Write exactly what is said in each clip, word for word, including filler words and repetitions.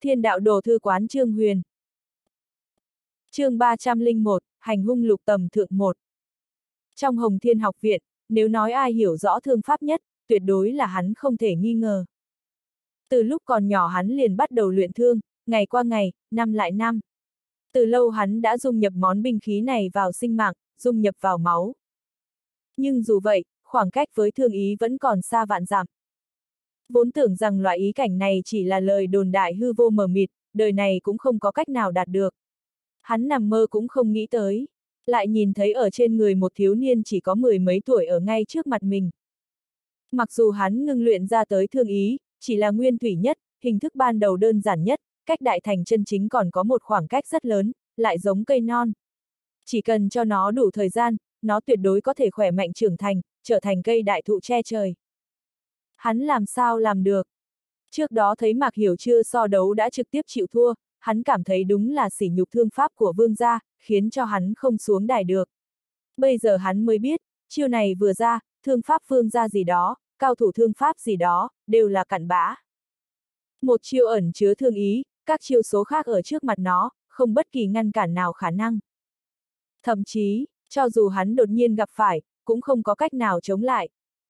Thiên đạo đồ thư quán Trương Huyền. Chương ba trăm lẻ một, hành hung lục tầm thượng một. Trong Hồng Thiên học viện, nếu nói ai hiểu rõ thương pháp nhất, tuyệt đối là hắn không thể nghi ngờ. Từ lúc còn nhỏ hắn liền bắt đầu luyện thương, ngày qua ngày, năm lại năm. Từ lâu hắn đã dung nhập món binh khí này vào sinh mạng, dung nhập vào máu. Nhưng dù vậy, khoảng cách với thương ý vẫn còn xa vạn dặm. Vốn tưởng rằng loại ý cảnh này chỉ là lời đồn đại hư vô mờ mịt, đời này cũng không có cách nào đạt được. Hắn nằm mơ cũng không nghĩ tới, lại nhìn thấy ở trên người một thiếu niên chỉ có mười mấy tuổi ở ngay trước mặt mình. Mặc dù hắn ngưng luyện ra tới thương ý, chỉ là nguyên thủy nhất, hình thức ban đầu đơn giản nhất, cách đại thành chân chính còn có một khoảng cách rất lớn, lại giống cây non. Chỉ cần cho nó đủ thời gian, nó tuyệt đối có thể khỏe mạnh trưởng thành, trở thành cây đại thụ che trời. Hắn làm sao làm được? Trước đó thấy Mạc Hiểu chưa so đấu đã trực tiếp chịu thua, hắn cảm thấy đúng là sỉ nhục thương pháp của vương gia, khiến cho hắn không xuống đài được. Bây giờ hắn mới biết, chiêu này vừa ra, thương pháp vương gia gì đó, cao thủ thương pháp gì đó, đều là cặn bã. Một chiêu ẩn chứa thương ý, các chiêu số khác ở trước mặt nó, không bất kỳ ngăn cản nào khả năng. Thậm chí, cho dù hắn đột nhiên gặp phải, cũng không có cách nào chống lại.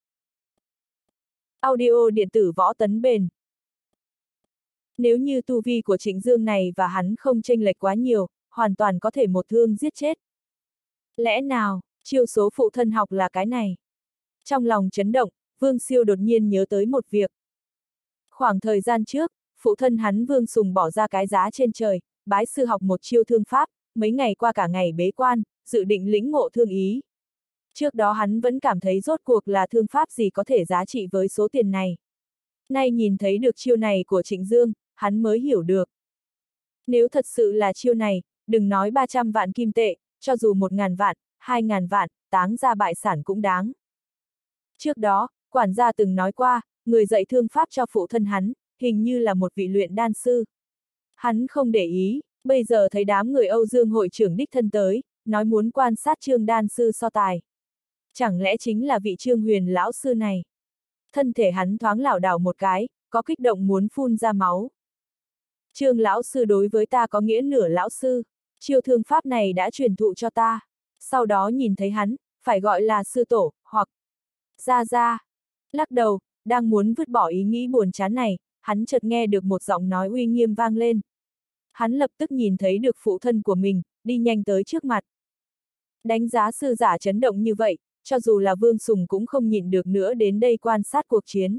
Audio điện tử võ tấn bền. Nếu như tu vi của Trịnh Dương này và hắn không chênh lệch quá nhiều, hoàn toàn có thể một thương giết chết. Lẽ nào, chiêu số phụ thân học là cái này? Trong lòng chấn động, Vương Siêu đột nhiên nhớ tới một việc. Khoảng thời gian trước, phụ thân hắn Vương Sùng bỏ ra cái giá trên trời, bái sư học một chiêu thương pháp, mấy ngày qua cả ngày bế quan, dự định lĩnh ngộ thương ý. Trước đó hắn vẫn cảm thấy rốt cuộc là thương pháp gì có thể giá trị với số tiền này. Nay nhìn thấy được chiêu này của Trịnh Dương, hắn mới hiểu được. Nếu thật sự là chiêu này, đừng nói ba trăm vạn kim tệ, cho dù một ngàn vạn, hai ngàn vạn, táng ra bại sản cũng đáng. Trước đó, quản gia từng nói qua, người dạy thương pháp cho phụ thân hắn, hình như là một vị luyện đan sư. Hắn không để ý, bây giờ thấy đám người Âu Dương hội trưởng đích thân tới, nói muốn quan sát Trương đan sư so tài. Chẳng lẽ chính là vị Trương Huyền lão sư này? Thân thể hắn thoáng lảo đảo một cái, có kích động muốn phun ra máu. Trương lão sư đối với ta có nghĩa nửa lão sư, chiêu thương pháp này đã truyền thụ cho ta. Sau đó nhìn thấy hắn, phải gọi là sư tổ, hoặc gia gia. Lắc đầu, đang muốn vứt bỏ ý nghĩ buồn chán này, hắn chợt nghe được một giọng nói uy nghiêm vang lên. Hắn lập tức nhìn thấy được phụ thân của mình, đi nhanh tới trước mặt. Đánh giá sư giả chấn động như vậy, cho dù là Vương Sùng cũng không nhịn được nữa đến đây quan sát cuộc chiến.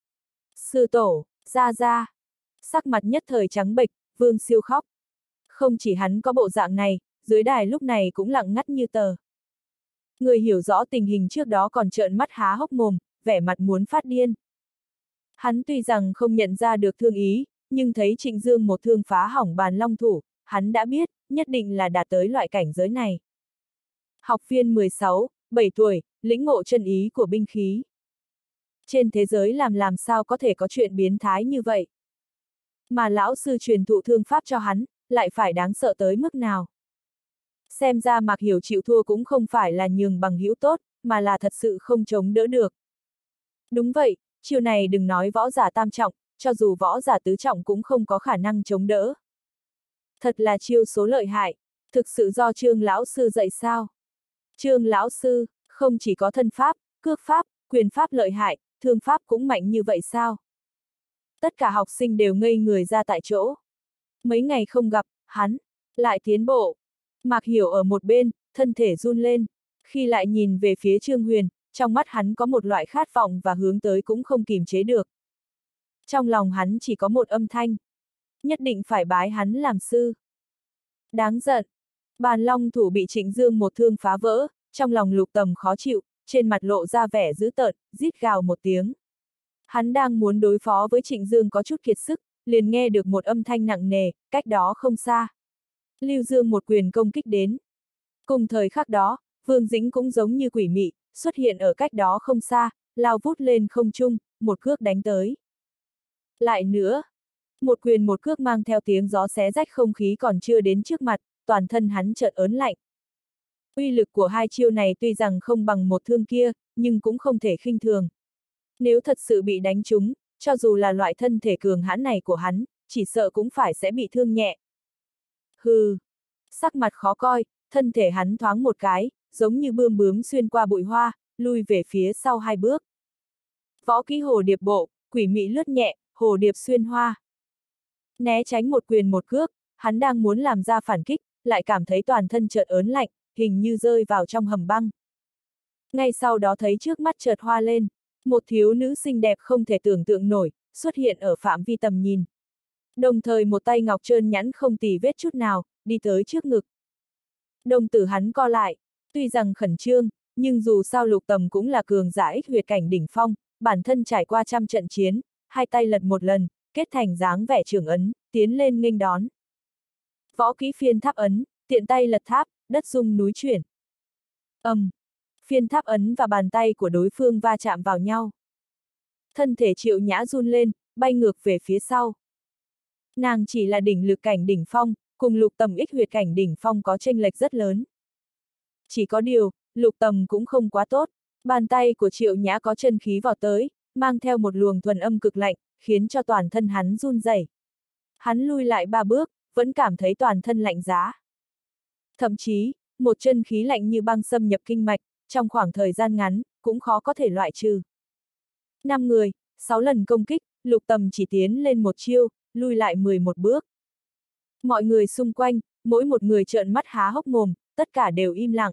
Sư tổ, gia gia. Sắc mặt nhất thời trắng bệch, Vương Siêu khóc. Không chỉ hắn có bộ dạng này, dưới đài lúc này cũng lặng ngắt như tờ. Người hiểu rõ tình hình trước đó còn trợn mắt há hốc mồm, vẻ mặt muốn phát điên. Hắn tuy rằng không nhận ra được thương ý, nhưng thấy Trịnh Dương một thương phá hỏng bàn long thủ, hắn đã biết, nhất định là đạt tới loại cảnh giới này. Học viên mười sáu, bảy tuổi, lĩnh ngộ chân ý của binh khí. Trên thế giới làm làm sao có thể có chuyện biến thái như vậy? Mà lão sư truyền thụ thương pháp cho hắn, lại phải đáng sợ tới mức nào? Xem ra Mạc Hiểu chịu thua cũng không phải là nhường bằng hữu tốt, mà là thật sự không chống đỡ được. Đúng vậy, chiêu này đừng nói võ giả tam trọng, cho dù võ giả tứ trọng cũng không có khả năng chống đỡ. Thật là chiêu số lợi hại, thực sự do Trương lão sư dạy sao? Trương lão sư, không chỉ có thân pháp, cước pháp, quyền pháp lợi hại, thương pháp cũng mạnh như vậy sao? Tất cả học sinh đều ngây người ra tại chỗ. Mấy ngày không gặp, hắn lại tiến bộ. Mạc Hiểu ở một bên, thân thể run lên. Khi lại nhìn về phía Trương Huyền, trong mắt hắn có một loại khát vọng và hướng tới cũng không kìm chế được. Trong lòng hắn chỉ có một âm thanh. Nhất định phải bái hắn làm sư. Đáng giận. Bàn long thủ bị Trịnh Dương một thương phá vỡ, trong lòng Lục Tầm khó chịu, trên mặt lộ ra vẻ dữ tợn, rít gào một tiếng. Hắn đang muốn đối phó với Trịnh Dương có chút kiệt sức, liền nghe được một âm thanh nặng nề, cách đó không xa. Lưu Dương một quyền công kích đến. Cùng thời khắc đó, Vương Dĩnh cũng giống như quỷ mị, xuất hiện ở cách đó không xa, lao vút lên không trung, một cước đánh tới. Lại nữa, một quyền một cước mang theo tiếng gió xé rách không khí còn chưa đến trước mặt, toàn thân hắn chợt ớn lạnh. Uy lực của hai chiêu này tuy rằng không bằng một thương kia, nhưng cũng không thể khinh thường. Nếu thật sự bị đánh trúng, cho dù là loại thân thể cường hãn này của hắn, chỉ sợ cũng phải sẽ bị thương nhẹ. Hừ, sắc mặt khó coi, thân thể hắn thoáng một cái, giống như bươm bướm xuyên qua bụi hoa, lui về phía sau hai bước. Võ kỹ hồ điệp bộ, quỷ mị lướt nhẹ, hồ điệp xuyên hoa. Né tránh một quyền một cước, hắn đang muốn làm ra phản kích, lại cảm thấy toàn thân chợt ớn lạnh, hình như rơi vào trong hầm băng. Ngay sau đó thấy trước mắt chợt hoa lên, một thiếu nữ xinh đẹp không thể tưởng tượng nổi, xuất hiện ở phạm vi tầm nhìn. Đồng thời một tay ngọc trơn nhẵn không tì vết chút nào, đi tới trước ngực. Đồng tử hắn co lại, tuy rằng khẩn trương, nhưng dù sao Lục Tầm cũng là cường giả ích huyệt cảnh đỉnh phong, bản thân trải qua trăm trận chiến, hai tay lật một lần, kết thành dáng vẻ trưởng ấn, tiến lên nghênh đón. Võ kỹ phiên tháp ấn, tiện tay lật tháp, đất rung núi chuyển. ầm, um, phiên tháp ấn và bàn tay của đối phương va chạm vào nhau. Thân thể Triệu Nhã run lên, bay ngược về phía sau. Nàng chỉ là đỉnh lực cảnh đỉnh phong, cùng Lục Tầm ích huyệt cảnh đỉnh phong có chênh lệch rất lớn. Chỉ có điều, Lục Tầm cũng không quá tốt, bàn tay của Triệu Nhã có chân khí vào tới, mang theo một luồng thuần âm cực lạnh, khiến cho toàn thân hắn run rẩy. Hắn lui lại ba bước, vẫn cảm thấy toàn thân lạnh giá. Thậm chí, một chân khí lạnh như băng xâm nhập kinh mạch, trong khoảng thời gian ngắn, cũng khó có thể loại trừ. Năm người, sáu lần công kích, Lục Tầm chỉ tiến lên một chiêu, lui lại mười một bước. Mọi người xung quanh, mỗi một người trợn mắt há hốc mồm, tất cả đều im lặng.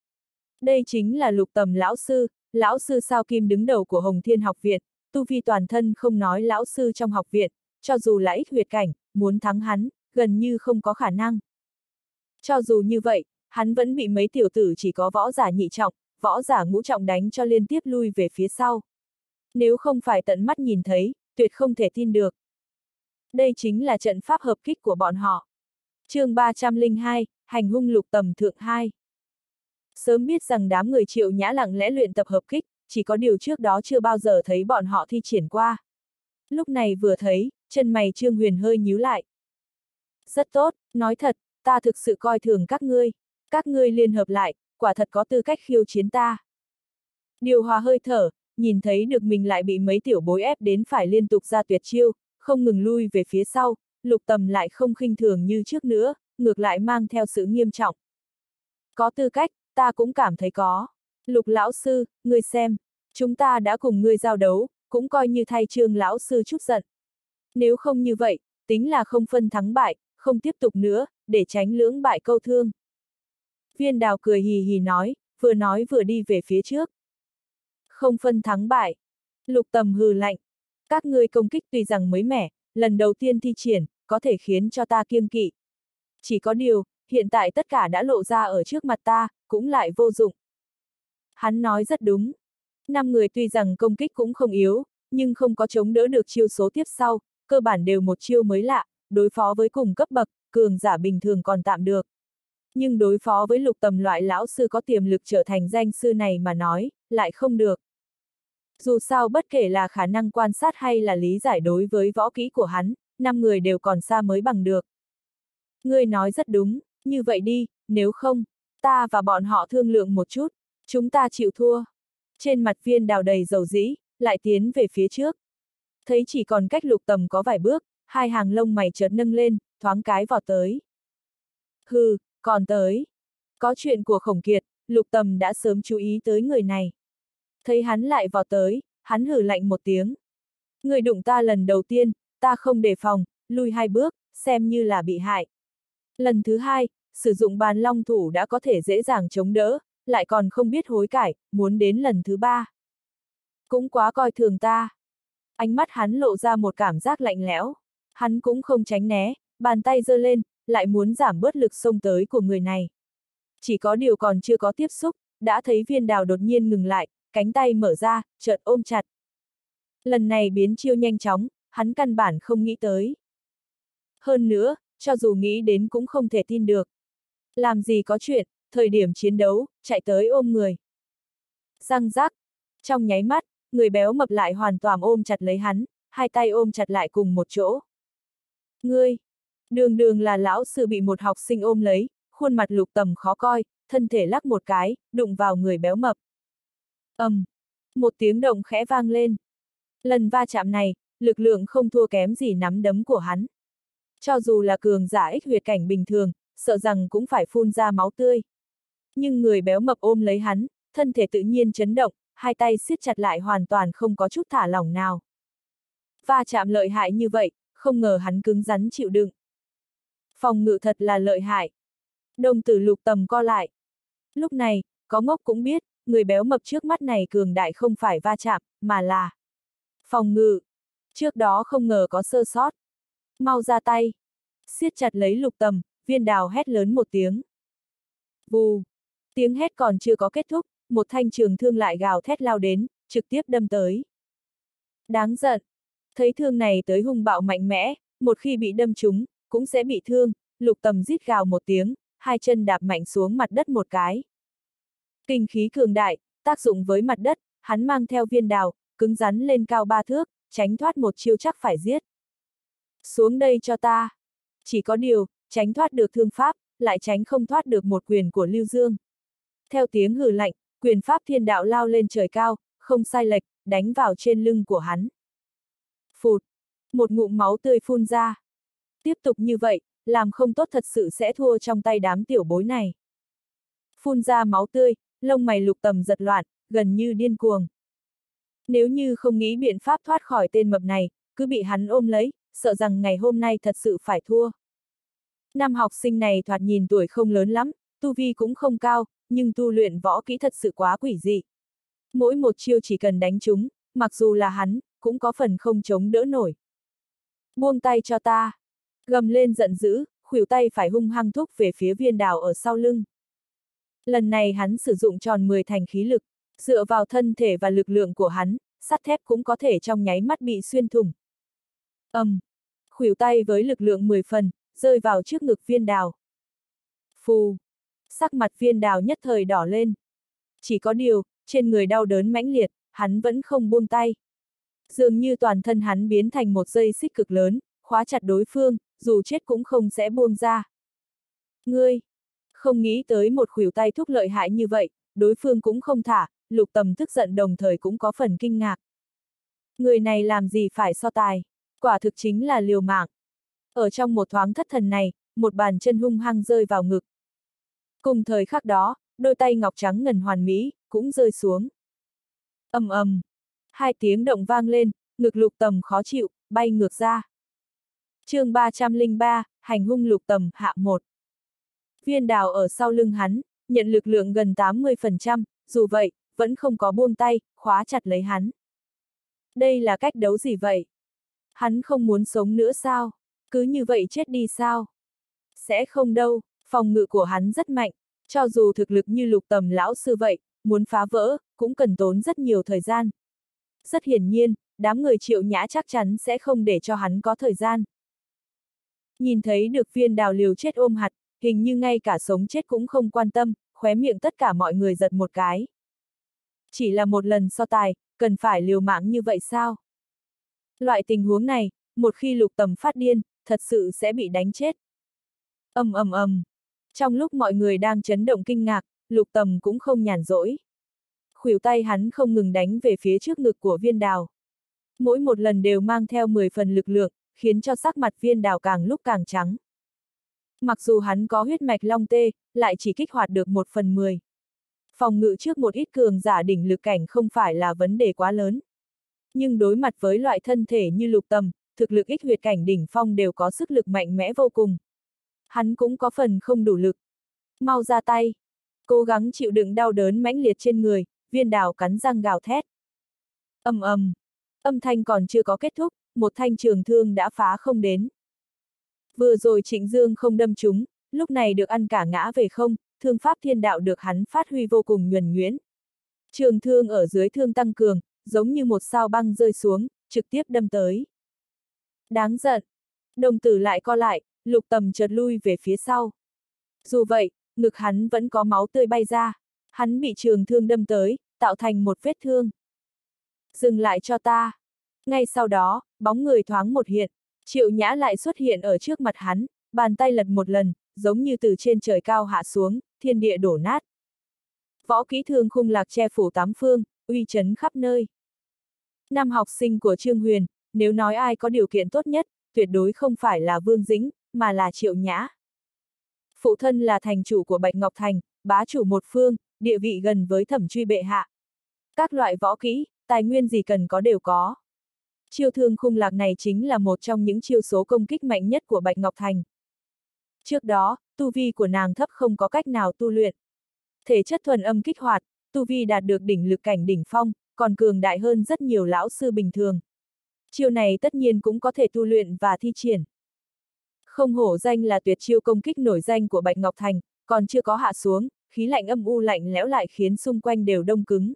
Đây chính là Lục Tầm lão sư, lão sư sao kim đứng đầu của Hồng Thiên học viện, tu vi toàn thân không nói lão sư trong học viện, cho dù là ích huyệt cảnh, muốn thắng hắn, gần như không có khả năng. Cho dù như vậy, hắn vẫn bị mấy tiểu tử chỉ có võ giả nhị trọng, võ giả ngũ trọng đánh cho liên tiếp lui về phía sau. Nếu không phải tận mắt nhìn thấy, tuyệt không thể tin được. Đây chính là trận pháp hợp kích của bọn họ. Chương ba trăm lẻ hai, hành hung Lục Tầm thượng hai. Sớm biết rằng đám người Triệu Nhã lặng lẽ luyện tập hợp kích, chỉ có điều trước đó chưa bao giờ thấy bọn họ thi triển qua. Lúc này vừa thấy, chân mày Trương Huyền hơi nhíu lại. Rất tốt, nói thật, ta thực sự coi thường các ngươi. Các ngươi liên hợp lại, quả thật có tư cách khiêu chiến ta. Điều hòa hơi thở, nhìn thấy được mình lại bị mấy tiểu bối ép đến phải liên tục ra tuyệt chiêu, không ngừng lui về phía sau, Lục Tầm lại không khinh thường như trước nữa, ngược lại mang theo sự nghiêm trọng. Có tư cách, ta cũng cảm thấy có. Lục lão sư, ngươi xem, chúng ta đã cùng ngươi giao đấu, cũng coi như thay Trương lão sư chút giận. Nếu không như vậy, tính là không phân thắng bại, không tiếp tục nữa, để tránh lưỡng bại câu thương. Viên Đào cười hì hì nói, vừa nói vừa đi về phía trước. Không phân thắng bại. Lục Tầm hừ lạnh. Các ngươi công kích tuy rằng mới mẻ, lần đầu tiên thi triển, có thể khiến cho ta kiêng kỵ. Chỉ có điều, hiện tại tất cả đã lộ ra ở trước mặt ta, cũng lại vô dụng. Hắn nói rất đúng. Năm người tuy rằng công kích cũng không yếu, nhưng không có chống đỡ được chiêu số tiếp sau, cơ bản đều một chiêu mới lạ, đối phó với cùng cấp bậc, cường giả bình thường còn tạm được. Nhưng đối phó với Lục Tầm loại lão sư có tiềm lực trở thành danh sư này mà nói, lại không được. Dù sao bất kể là khả năng quan sát hay là lý giải đối với võ kỹ của hắn, năm người đều còn xa mới bằng được. Ngươi nói rất đúng, như vậy đi, nếu không, ta và bọn họ thương lượng một chút, chúng ta chịu thua. Trên mặt Viên Đào đầy dầu dĩ, lại tiến về phía trước. Thấy chỉ còn cách Lục Tầm có vài bước, hai hàng lông mày chợt nâng lên, thoáng cái vọt tới. Hừ, còn tới. Có chuyện của Khổng Kiệt, Lục Tầm đã sớm chú ý tới người này. Thấy hắn lại vọt tới, hắn hừ lạnh một tiếng. Người đụng ta lần đầu tiên, ta không đề phòng, lui hai bước, xem như là bị hại. Lần thứ hai, sử dụng bàn long thủ đã có thể dễ dàng chống đỡ, lại còn không biết hối cải, muốn đến lần thứ ba. Cũng quá coi thường ta. Ánh mắt hắn lộ ra một cảm giác lạnh lẽo. Hắn cũng không tránh né, bàn tay giơ lên, lại muốn giảm bớt lực xông tới của người này. Chỉ có điều còn chưa có tiếp xúc, đã thấy Viên Đào đột nhiên ngừng lại, cánh tay mở ra, chợt ôm chặt. Lần này biến chiêu nhanh chóng, hắn căn bản không nghĩ tới. Hơn nữa, cho dù nghĩ đến cũng không thể tin được. Làm gì có chuyện, thời điểm chiến đấu, chạy tới ôm người. Răng rắc, trong nháy mắt, người béo mập lại hoàn toàn ôm chặt lấy hắn, hai tay ôm chặt lại cùng một chỗ. Ngươi, đường đường là lão sư bị một học sinh ôm lấy, khuôn mặt Lục Tầm khó coi, thân thể lắc một cái, đụng vào người béo mập. ầm, um, một tiếng động khẽ vang lên. Lần va chạm này, lực lượng không thua kém gì nắm đấm của hắn. Cho dù là cường giả ích huyệt cảnh bình thường, sợ rằng cũng phải phun ra máu tươi. Nhưng người béo mập ôm lấy hắn, thân thể tự nhiên chấn động, hai tay siết chặt lại hoàn toàn không có chút thả lỏng nào. Va chạm lợi hại như vậy, không ngờ hắn cứng rắn chịu đựng. Phòng ngự thật là lợi hại. Đồng tử Lục Tầm co lại. Lúc này, có ngốc cũng biết, người béo mập trước mắt này cường đại không phải va chạm, mà là phòng ngự. Trước đó không ngờ có sơ sót. Mau ra tay. Siết chặt lấy Lục Tầm, Viên Đào hét lớn một tiếng. Vù. Tiếng hét còn chưa có kết thúc, một thanh trường thương lại gào thét lao đến, trực tiếp đâm tới. Đáng giận. Thấy thương này tới hung bạo mạnh mẽ, một khi bị đâm trúng, cũng sẽ bị thương. Lục Tầm rít gào một tiếng, hai chân đạp mạnh xuống mặt đất một cái. Kinh khí cường đại, tác dụng với mặt đất, hắn mang theo Viên Đào, cứng rắn lên cao ba thước, tránh thoát một chiêu chắc phải giết. Xuống đây cho ta. Chỉ có điều, tránh thoát được thương pháp, lại tránh không thoát được một quyền của Lưu Dương. Theo tiếng hừ lạnh, quyền pháp thiên đạo lao lên trời cao, không sai lệch, đánh vào trên lưng của hắn. Phụt! Một ngụm máu tươi phun ra. Tiếp tục như vậy, làm không tốt thật sự sẽ thua trong tay đám tiểu bối này. Phun ra máu tươi, lông mày Lục Tầm giật loạn, gần như điên cuồng. Nếu như không nghĩ biện pháp thoát khỏi tên mập này, cứ bị hắn ôm lấy, sợ rằng ngày hôm nay thật sự phải thua. Năm học sinh này thoạt nhìn tuổi không lớn lắm, tu vi cũng không cao, nhưng tu luyện võ kỹ thật sự quá quỷ dị. Mỗi một chiêu chỉ cần đánh trúng, mặc dù là hắn, cũng có phần không chống đỡ nổi. Buông tay cho ta. Gầm lên giận dữ, khuỷu tay phải hung hăng thúc về phía Viên Đào ở sau lưng. Lần này hắn sử dụng tròn mười thành khí lực, dựa vào thân thể và lực lượng của hắn, sắt thép cũng có thể trong nháy mắt bị xuyên thủng. Ầm! Um, khuỷu tay với lực lượng mười phần, rơi vào trước ngực Viên Đào. Phù! Sắc mặt Viên Đào nhất thời đỏ lên. Chỉ có điều, trên người đau đớn mãnh liệt, hắn vẫn không buông tay. Dường như toàn thân hắn biến thành một dây xích cực lớn, khóa chặt đối phương, dù chết cũng không sẽ buông ra. Ngươi! Không nghĩ tới một khuỷu tay thúc lợi hại như vậy, đối phương cũng không thả, Lục Tầm tức giận đồng thời cũng có phần kinh ngạc. Người này làm gì phải so tài, quả thực chính là liều mạng. Ở trong một thoáng thất thần này, một bàn chân hung hăng rơi vào ngực. Cùng thời khắc đó, đôi tay ngọc trắng ngần hoàn mỹ, cũng rơi xuống. Ầm ầm, hai tiếng động vang lên, ngực Lục Tầm khó chịu, bay ngược ra. Chương ba trăm lẻ ba, hành hung Lục Tầm hạ một. Viên Đào ở sau lưng hắn, nhận lực lượng gần tám mươi phần trăm, dù vậy, vẫn không có buông tay, khóa chặt lấy hắn. Đây là cách đấu gì vậy? Hắn không muốn sống nữa sao? Cứ như vậy chết đi sao? Sẽ không đâu, phòng ngự của hắn rất mạnh, cho dù thực lực như Lục Tầm lão sư vậy, muốn phá vỡ, cũng cần tốn rất nhiều thời gian. Rất hiển nhiên, đám người Triệu Nhã chắc chắn sẽ không để cho hắn có thời gian. Nhìn thấy được Viên Đào liều chết ôm hạt, hình như ngay cả sống chết cũng không quan tâm, khóe miệng tất cả mọi người giật một cái. Chỉ là một lần so tài, cần phải liều mạng như vậy sao? Loại tình huống này, một khi Lục Tầm phát điên, thật sự sẽ bị đánh chết. Ầm ầm ầm. Trong lúc mọi người đang chấn động kinh ngạc, Lục Tầm cũng không nhàn rỗi. Khuỷu tay hắn không ngừng đánh về phía trước ngực của Viên Đào. Mỗi một lần đều mang theo mười phần lực lượng, khiến cho sắc mặt Viên Đào càng lúc càng trắng. Mặc dù hắn có huyết mạch long tê, lại chỉ kích hoạt được một phần mười. Phòng ngự trước một ít cường giả đỉnh lực cảnh không phải là vấn đề quá lớn. Nhưng đối mặt với loại thân thể như Lục Tầm, thực lực ích huyệt cảnh đỉnh phong đều có sức lực mạnh mẽ vô cùng. Hắn cũng có phần không đủ lực. Mau ra tay. Cố gắng chịu đựng đau đớn mãnh liệt trên người, Viên Đào cắn răng gào thét. Ầm ầm. Âm thanh còn chưa có kết thúc, một thanh trường thương đã phá không đến. Vừa rồi Trịnh Dương không đâm trúng, lúc này được ăn cả ngã về không, thương pháp thiên đạo được hắn phát huy vô cùng nhuần nhuyễn. Trường thương ở dưới thương tăng cường, giống như một sao băng rơi xuống, trực tiếp đâm tới. Đáng giận. Đồng tử lại co lại, Lục Tầm chợt lui về phía sau. Dù vậy, ngực hắn vẫn có máu tươi bay ra. Hắn bị trường thương đâm tới, tạo thành một vết thương. Dừng lại cho ta. Ngay sau đó, bóng người thoáng một hiện, Triệu Nhã lại xuất hiện ở trước mặt hắn, bàn tay lật một lần, giống như từ trên trời cao hạ xuống, thiên địa đổ nát. Võ kỹ thương khung lạc che phủ tám phương, uy chấn khắp nơi. Năm học sinh của Trương Huyền, nếu nói ai có điều kiện tốt nhất, tuyệt đối không phải là Vương Dĩnh, mà là Triệu Nhã. Phụ thân là thành chủ của Bạch Ngọc Thành, bá chủ một phương, địa vị gần với Thẩm Truy bệ hạ. Các loại võ kỹ, tài nguyên gì cần có đều có. Chiêu Thương Khung Lạc này chính là một trong những chiêu số công kích mạnh nhất của Bạch Ngọc Thành. Trước đó, tu vi của nàng thấp không có cách nào tu luyện. Thể chất thuần âm kích hoạt, tu vi đạt được đỉnh lực cảnh đỉnh phong, còn cường đại hơn rất nhiều lão sư bình thường. Chiêu này tất nhiên cũng có thể tu luyện và thi triển. Không hổ danh là tuyệt chiêu công kích nổi danh của Bạch Ngọc Thành, còn chưa có hạ xuống, khí lạnh âm u lạnh lẽo lại khiến xung quanh đều đông cứng.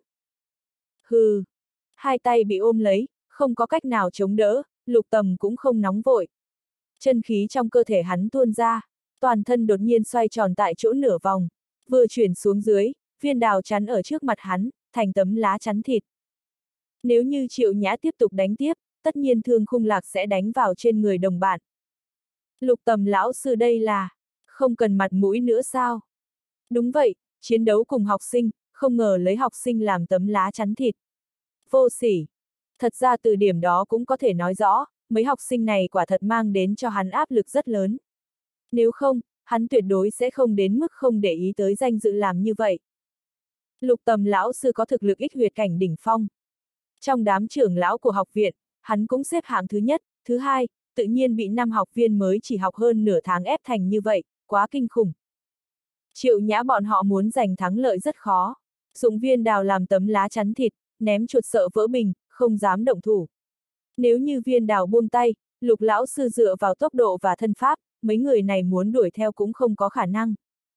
Hừ, hai tay bị ôm lấy, không có cách nào chống đỡ, Lục Tầm cũng không nóng vội. Chân khí trong cơ thể hắn tuôn ra, toàn thân đột nhiên xoay tròn tại chỗ nửa vòng, vừa chuyển xuống dưới, viên đào chắn ở trước mặt hắn, thành tấm lá chắn thịt. Nếu như Triệu Nhã tiếp tục đánh tiếp, tất nhiên Thương Khung Lạc sẽ đánh vào trên người đồng bạn. Lục Tầm lão sư đây là, không cần mặt mũi nữa sao? Đúng vậy, chiến đấu cùng học sinh, không ngờ lấy học sinh làm tấm lá chắn thịt. Vô sỉ. Thật ra từ điểm đó cũng có thể nói rõ, mấy học sinh này quả thật mang đến cho hắn áp lực rất lớn. Nếu không, hắn tuyệt đối sẽ không đến mức không để ý tới danh dự làm như vậy. Lục Tầm lão sư có thực lực ích huyệt cảnh đỉnh phong. Trong đám trưởng lão của học viện, hắn cũng xếp hạng thứ nhất, thứ hai, tự nhiên bị năm học viên mới chỉ học hơn nửa tháng ép thành như vậy, quá kinh khủng. Triệu Nhã bọn họ muốn giành thắng lợi rất khó. Dụng viên đào làm tấm lá chắn thịt, ném chuột sợ vỡ bình, không dám động thủ. Nếu như viên đào buông tay, Lục lão sư dựa vào tốc độ và thân pháp, mấy người này muốn đuổi theo cũng không có khả năng.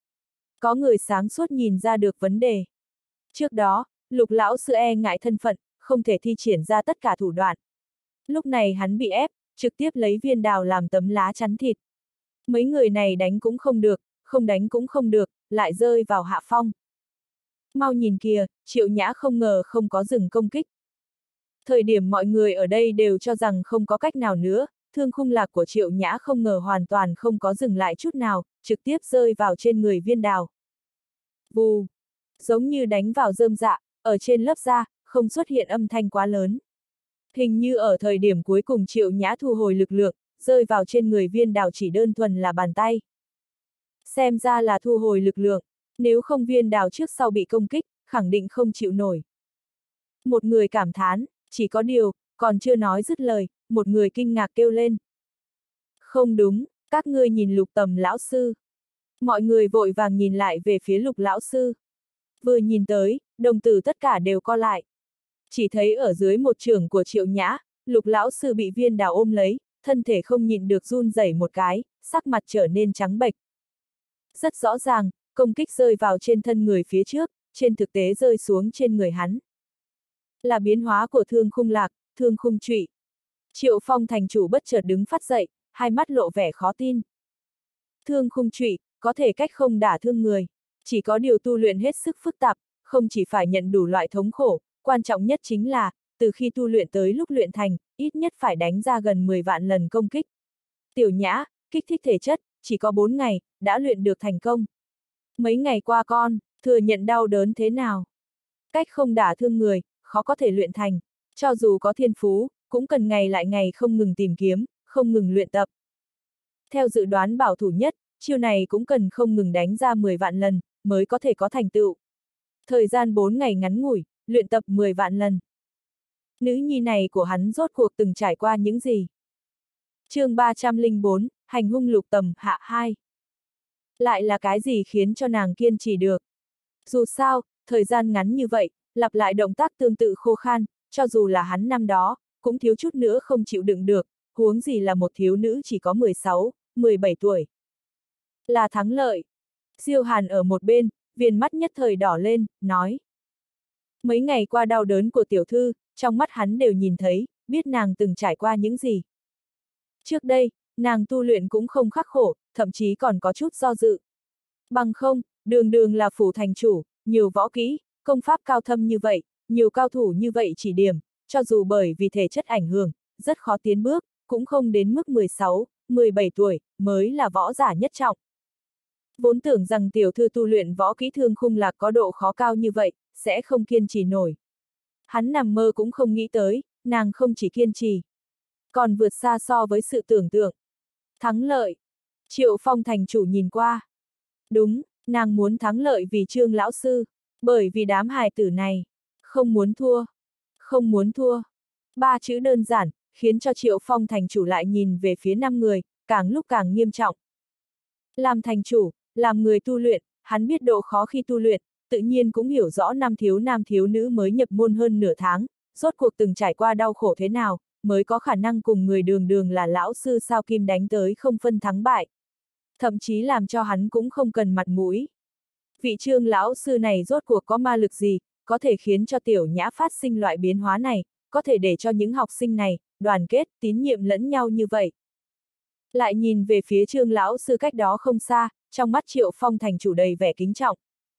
Có người sáng suốt nhìn ra được vấn đề. Trước đó, Lục lão sư e ngại thân phận, không thể thi triển ra tất cả thủ đoạn. Lúc này hắn bị ép, trực tiếp lấy viên đào làm tấm lá chắn thịt. Mấy người này đánh cũng không được, không đánh cũng không được, lại rơi vào hạ phong. Mau nhìn kìa, Triệu Nhã không ngờ không có dừng công kích. Thời điểm mọi người ở đây đều cho rằng không có cách nào nữa, Thương Khung Lạc của Triệu Nhã không ngờ hoàn toàn không có dừng lại chút nào, trực tiếp rơi vào trên người viên đào. Vù, giống như đánh vào rơm dạ, ở trên lớp da, không xuất hiện âm thanh quá lớn. Hình như ở thời điểm cuối cùng Triệu Nhã thu hồi lực lượng, rơi vào trên người viên đào chỉ đơn thuần là bàn tay. Xem ra là thu hồi lực lượng, nếu không viên đào trước sau bị công kích, khẳng định không chịu nổi. Một người cảm thán, chỉ có điều, còn chưa nói dứt lời, một người kinh ngạc kêu lên. Không đúng, các ngươi nhìn Lục Tầm lão sư. Mọi người vội vàng nhìn lại về phía Lục lão sư. Vừa nhìn tới, đồng tử tất cả đều co lại. Chỉ thấy ở dưới một chưởng của Triệu Nhã, Lục lão sư bị viên đào ôm lấy, thân thể không nhịn được run rẩy một cái, sắc mặt trở nên trắng bệch. Rất rõ ràng, công kích rơi vào trên thân người phía trước, trên thực tế rơi xuống trên người hắn. Là biến hóa của Thương Khung Lạc, Thương Khung Trụy. Triệu Phong thành chủ bất chợt đứng phát dậy, hai mắt lộ vẻ khó tin. Thương Khung Trụy, có thể cách không đả thương người. Chỉ có điều tu luyện hết sức phức tạp, không chỉ phải nhận đủ loại thống khổ, quan trọng nhất chính là, từ khi tu luyện tới lúc luyện thành, ít nhất phải đánh ra gần mười vạn lần công kích. Tiểu Nhã, kích thích thể chất, chỉ có bốn ngày, đã luyện được thành công. Mấy ngày qua con, thừa nhận đau đớn thế nào? Cách không đả thương người, khó có thể luyện thành. Cho dù có thiên phú, cũng cần ngày lại ngày không ngừng tìm kiếm, không ngừng luyện tập. Theo dự đoán bảo thủ nhất, chiêu này cũng cần không ngừng đánh ra mười vạn lần, mới có thể có thành tựu. Thời gian bốn ngày ngắn ngủi, luyện tập mười vạn lần. Nữ nhi này của hắn rốt cuộc từng trải qua những gì? Chương ba trăm lẻ bốn, Hành hung Lục Tầm hạ hai. Lại là cái gì khiến cho nàng kiên trì được? Dù sao, thời gian ngắn như vậy, lặp lại động tác tương tự khô khan, cho dù là hắn năm đó, cũng thiếu chút nữa không chịu đựng được, huống gì là một thiếu nữ chỉ có mười sáu, mười bảy tuổi. Là thắng lợi. Diêu Hàn ở một bên, viền mắt nhất thời đỏ lên, nói. Mấy ngày qua đau đớn của tiểu thư, trong mắt hắn đều nhìn thấy, biết nàng từng trải qua những gì. Trước đây, nàng tu luyện cũng không khắc khổ, thậm chí còn có chút do dự. Bằng không, đường đường là phủ thành chủ, nhiều võ kỹ, công pháp cao thâm như vậy, nhiều cao thủ như vậy chỉ điểm, cho dù bởi vì thể chất ảnh hưởng, rất khó tiến bước, cũng không đến mức mười sáu, mười bảy tuổi, mới là võ giả nhất trọng. Vốn tưởng rằng tiểu thư tu luyện võ kỹ Thương Khung Lạc có độ khó cao như vậy, sẽ không kiên trì nổi. Hắn nằm mơ cũng không nghĩ tới, nàng không chỉ kiên trì. còn vượt xa so với sự tưởng tượng. Thắng lợi. Triệu Phong thành chủ nhìn qua. Đúng, nàng muốn thắng lợi vì Trương lão sư, bởi vì đám hài tử này. Không muốn thua. Không muốn thua. Ba chữ đơn giản, khiến cho Triệu Phong thành chủ lại nhìn về phía năm người, càng lúc càng nghiêm trọng. Làm thành chủ, làm người tu luyện, hắn biết độ khó khi tu luyện, tự nhiên cũng hiểu rõ năm thiếu nam thiếu nữ mới nhập môn hơn nửa tháng, rốt cuộc từng trải qua đau khổ thế nào, mới có khả năng cùng người đường đường là lão sư sao kim đánh tới không phân thắng bại. Thậm chí làm cho hắn cũng không cần mặt mũi. Vị Trương lão sư này rốt cuộc có ma lực gì, có thể khiến cho Tiểu Nhã phát sinh loại biến hóa này, có thể để cho những học sinh này, đoàn kết, tín nhiệm lẫn nhau như vậy. Lại nhìn về phía Trương lão sư cách đó không xa, trong mắt Triệu Phong thành chủ đầy vẻ kính trọng.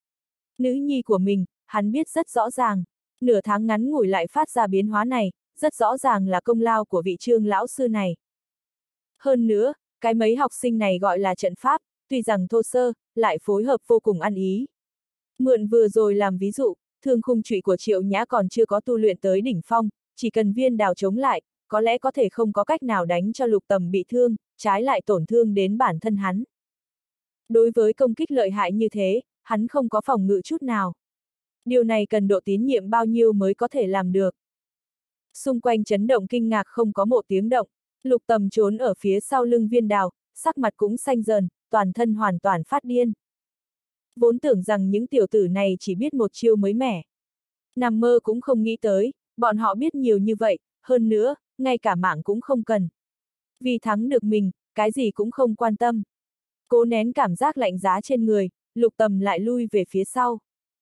Nữ nhi của mình, hắn biết rất rõ ràng, nửa tháng ngắn ngủi lại phát ra biến hóa này, rất rõ ràng là công lao của vị Trương lão sư này. Hơn nữa, cái mấy học sinh này gọi là trận pháp, tuy rằng thô sơ, lại phối hợp vô cùng ăn ý. Mượn vừa rồi làm ví dụ, thương khung trụy của Triệu Nhã còn chưa có tu luyện tới đỉnh phong, chỉ cần viên đào chống lại, có lẽ có thể không có cách nào đánh cho Lục Tầm bị thương, trái lại tổn thương đến bản thân hắn. Đối với công kích lợi hại như thế, hắn không có phòng ngự chút nào. Điều này cần độ tín nhiệm bao nhiêu mới có thể làm được. Xung quanh chấn động kinh ngạc không có một tiếng động, Lục Tầm trốn ở phía sau lưng viên đào, sắc mặt cũng xanh dần, toàn thân hoàn toàn phát điên. Vốn tưởng rằng những tiểu tử này chỉ biết một chiêu mới mẻ. Nằm mơ cũng không nghĩ tới, bọn họ biết nhiều như vậy, hơn nữa, ngay cả mạng cũng không cần. Vì thắng được mình, cái gì cũng không quan tâm. Cố nén cảm giác lạnh giá trên người, Lục Tầm lại lui về phía sau.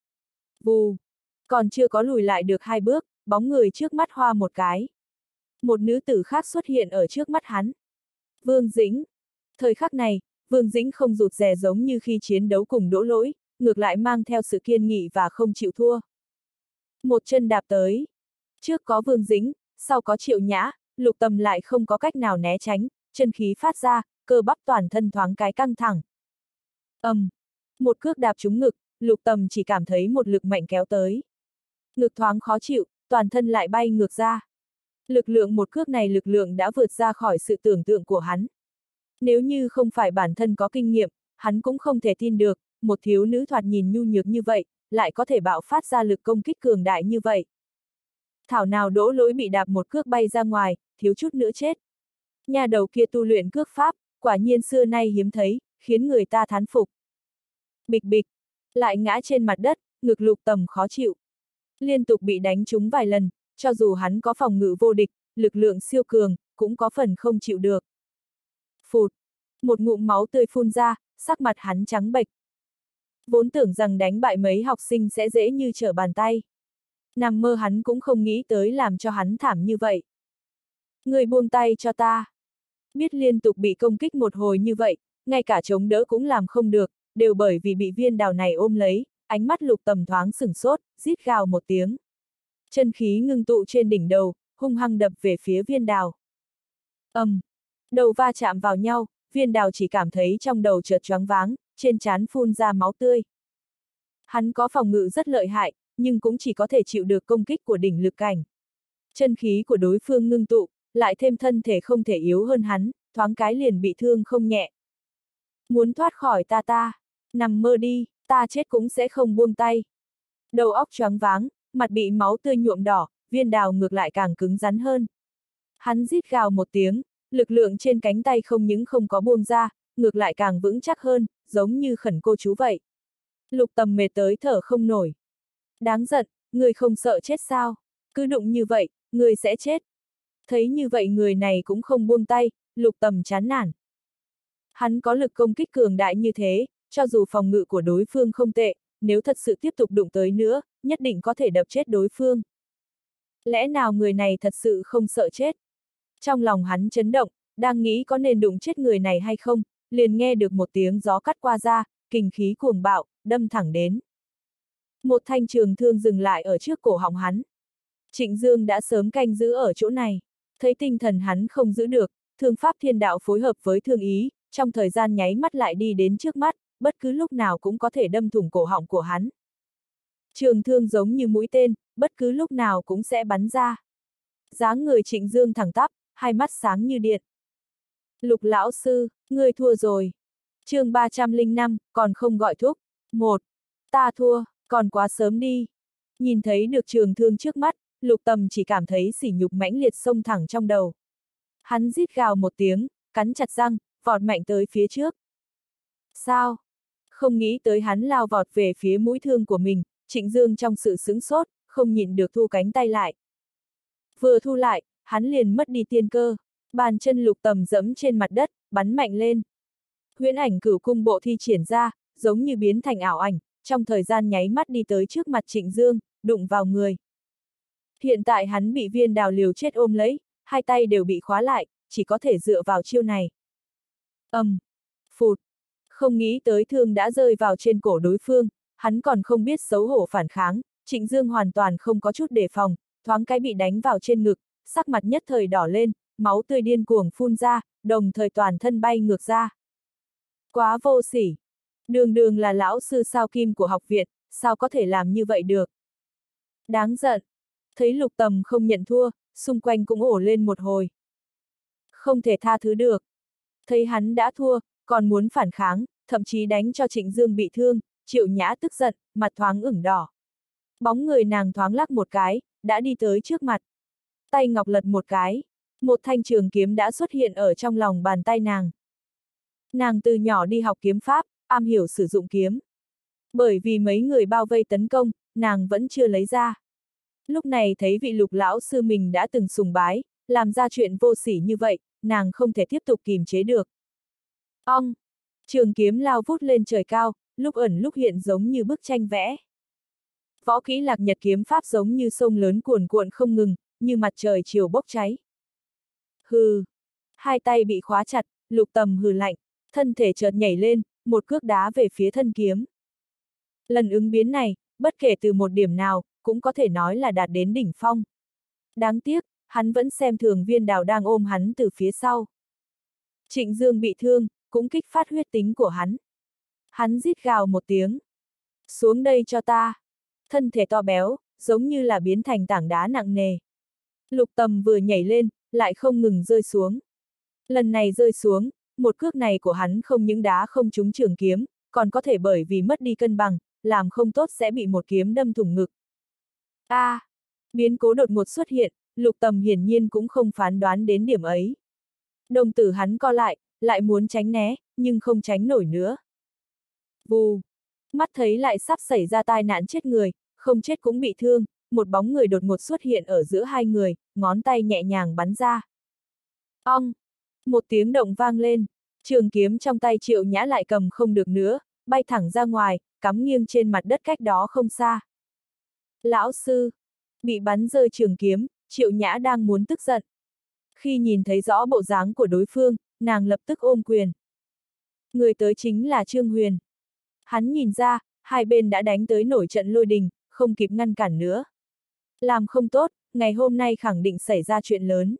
Vù! Còn chưa có lùi lại được hai bước, bóng người trước mắt hoa một cái. Một nữ tử khác xuất hiện ở trước mắt hắn. Vương Dĩnh! Thời khắc này, Vương Dĩnh không rụt rè giống như khi chiến đấu cùng Đỗ Lỗi, ngược lại mang theo sự kiên nghị và không chịu thua. Một chân đạp tới. Trước có Vương Dĩnh, sau có Triệu Nhã, Lục Tầm lại không có cách nào né tránh, chân khí phát ra, cơ bắp toàn thân thoáng cái căng thẳng. ầm, um, một cước đạp trúng ngực, Lục Tầm chỉ cảm thấy một lực mạnh kéo tới. Ngực thoáng khó chịu, toàn thân lại bay ngược ra. Lực lượng một cước này lực lượng đã vượt ra khỏi sự tưởng tượng của hắn. Nếu như không phải bản thân có kinh nghiệm, hắn cũng không thể tin được, một thiếu nữ thoạt nhìn nhu nhược như vậy, lại có thể bạo phát ra lực công kích cường đại như vậy. Thảo nào Đỗ Lỗi bị đạp một cước bay ra ngoài, thiếu chút nữa chết. Nhà đầu kia tu luyện cước pháp, quả nhiên xưa nay hiếm thấy, khiến người ta thán phục. Bịch bịch, lại ngã trên mặt đất, ngực Lục Tầm khó chịu. Liên tục bị đánh trúng vài lần, cho dù hắn có phòng ngự vô địch, lực lượng siêu cường, cũng có phần không chịu được. Phụt, một ngụm máu tươi phun ra, sắc mặt hắn trắng bệch. Vốn tưởng rằng đánh bại mấy học sinh sẽ dễ như trở bàn tay. Nằm mơ hắn cũng không nghĩ tới làm cho hắn thảm như vậy. Người buông tay cho ta. Biết liên tục bị công kích một hồi như vậy, ngay cả chống đỡ cũng làm không được, đều bởi vì bị viên đào này ôm lấy, ánh mắt Lục Tầm thoáng sửng sốt, rít gào một tiếng. Chân khí ngưng tụ trên đỉnh đầu, hung hăng đập về phía viên đào. ầm, um, đầu va chạm vào nhau, viên đào chỉ cảm thấy trong đầu chợt choáng váng, trên trán phun ra máu tươi. Hắn có phòng ngự rất lợi hại, nhưng cũng chỉ có thể chịu được công kích của đỉnh lực cảnh. Chân khí của đối phương ngưng tụ, lại thêm thân thể không thể yếu hơn hắn, thoáng cái liền bị thương không nhẹ. Muốn thoát khỏi ta ta, nằm mơ đi, ta chết cũng sẽ không buông tay. Đầu óc choáng váng, mặt bị máu tươi nhuộm đỏ, viên đào ngược lại càng cứng rắn hơn. Hắn rít gào một tiếng, lực lượng trên cánh tay không những không có buông ra, ngược lại càng vững chắc hơn, giống như khẩn cô chú vậy. Lục Tầm mệt tới thở không nổi. Đáng giận, người không sợ chết sao? Cứ đụng như vậy, người sẽ chết. Thấy như vậy người này cũng không buông tay, Lục Tầm chán nản. Hắn có lực công kích cường đại như thế, cho dù phòng ngự của đối phương không tệ, nếu thật sự tiếp tục đụng tới nữa, nhất định có thể đập chết đối phương. Lẽ nào người này thật sự không sợ chết? Trong lòng hắn chấn động, đang nghĩ có nên đụng chết người này hay không, liền nghe được một tiếng gió cắt qua ra, kình khí cuồng bạo, đâm thẳng đến. Một thanh trường thương dừng lại ở trước cổ họng hắn. Trịnh Dương đã sớm canh giữ ở chỗ này, thấy tinh thần hắn không giữ được, thương pháp thiên đạo phối hợp với thương ý, trong thời gian nháy mắt lại đi đến trước mắt, bất cứ lúc nào cũng có thể đâm thủng cổ họng của hắn. Trường thương giống như mũi tên, bất cứ lúc nào cũng sẽ bắn ra. Dáng người Trịnh Dương thẳng tắp, hai mắt sáng như điện. Lục lão sư, ngươi thua rồi. chương ba trăm lẻ năm, còn không gọi thúc. Một. Ta thua, còn quá sớm đi. Nhìn thấy được trường thương trước mắt, Lục Tầm chỉ cảm thấy sỉ nhục mãnh liệt xông thẳng trong đầu. Hắn rít gào một tiếng, cắn chặt răng, vọt mạnh tới phía trước. Sao? Không nghĩ tới hắn lao vọt về phía mũi thương của mình, Trịnh Dương trong sự sững sốt, không nhịn được thu cánh tay lại. Vừa thu lại, hắn liền mất đi tiên cơ, bàn chân Lục Tầm dẫm trên mặt đất, bắn mạnh lên. Huyễn ảnh cửu cung bộ thi triển ra, giống như biến thành ảo ảnh, trong thời gian nháy mắt đi tới trước mặt Trịnh Dương, đụng vào người. Hiện tại hắn bị viên đào liều chết ôm lấy, hai tay đều bị khóa lại, chỉ có thể dựa vào chiêu này. ầm, um, phụt, không nghĩ tới thương đã rơi vào trên cổ đối phương, hắn còn không biết xấu hổ phản kháng, Trịnh Dương hoàn toàn không có chút đề phòng, thoáng cái bị đánh vào trên ngực, sắc mặt nhất thời đỏ lên, máu tươi điên cuồng phun ra, đồng thời toàn thân bay ngược ra. Quá vô sỉ! Đường đường là lão sư sao kim của học viện, sao có thể làm như vậy được? Đáng giận! Thấy Lục Tầm không nhận thua, xung quanh cũng ổ lên một hồi. Không thể tha thứ được. Thấy hắn đã thua, còn muốn phản kháng, thậm chí đánh cho Trịnh Dương bị thương, Triệu Nhã tức giận, mặt thoáng ửng đỏ. Bóng người nàng thoáng lắc một cái, đã đi tới trước mặt. Tay ngọc lật một cái, một thanh trường kiếm đã xuất hiện ở trong lòng bàn tay nàng. Nàng từ nhỏ đi học kiếm pháp, am hiểu sử dụng kiếm. Bởi vì mấy người bao vây tấn công, nàng vẫn chưa lấy ra. Lúc này thấy vị Lục lão sư mình đã từng sùng bái, làm ra chuyện vô sỉ như vậy, nàng không thể tiếp tục kìm chế được. Ong! Trường kiếm lao vút lên trời cao, lúc ẩn lúc hiện giống như bức tranh vẽ. Võ kỹ Lạc Nhật kiếm pháp giống như sông lớn cuồn cuộn không ngừng, như mặt trời chiều bốc cháy. Hừ! Hai tay bị khóa chặt, Lục Tầm hừ lạnh, thân thể chợt nhảy lên, một cước đá về phía thân kiếm. Lần ứng biến này, bất kể từ một điểm nào, cũng có thể nói là đạt đến đỉnh phong. Đáng tiếc, hắn vẫn xem thường Viên Đào đang ôm hắn từ phía sau. Trịnh Dương bị thương, cũng kích phát huyết tính của hắn. Hắn rít gào một tiếng. Xuống đây cho ta. Thân thể to béo, giống như là biến thành tảng đá nặng nề. Lục Tầm vừa nhảy lên, lại không ngừng rơi xuống. Lần này rơi xuống, một cước này của hắn không những đá không trúng trường kiếm, còn có thể bởi vì mất đi cân bằng, làm không tốt sẽ bị một kiếm đâm thủng ngực. A! À, biến cố đột ngột xuất hiện, Lục Tầm hiển nhiên cũng không phán đoán đến điểm ấy. Đồng tử hắn co lại, lại muốn tránh né, nhưng không tránh nổi nữa. Vù! Mắt thấy lại sắp xảy ra tai nạn chết người, không chết cũng bị thương, một bóng người đột ngột xuất hiện ở giữa hai người, ngón tay nhẹ nhàng bắn ra. Ong! Một tiếng động vang lên, trường kiếm trong tay Triệu Nhã lại cầm không được nữa, bay thẳng ra ngoài, cắm nghiêng trên mặt đất cách đó không xa. Lão sư! Bị bắn rơi trường kiếm, Triệu Nhã đang muốn tức giận. Khi nhìn thấy rõ bộ dáng của đối phương, nàng lập tức ôm quyền. Người tới chính là Trương Huyền. Hắn nhìn ra, hai bên đã đánh tới nổi trận lôi đình, không kịp ngăn cản nữa. Làm không tốt, ngày hôm nay khẳng định xảy ra chuyện lớn.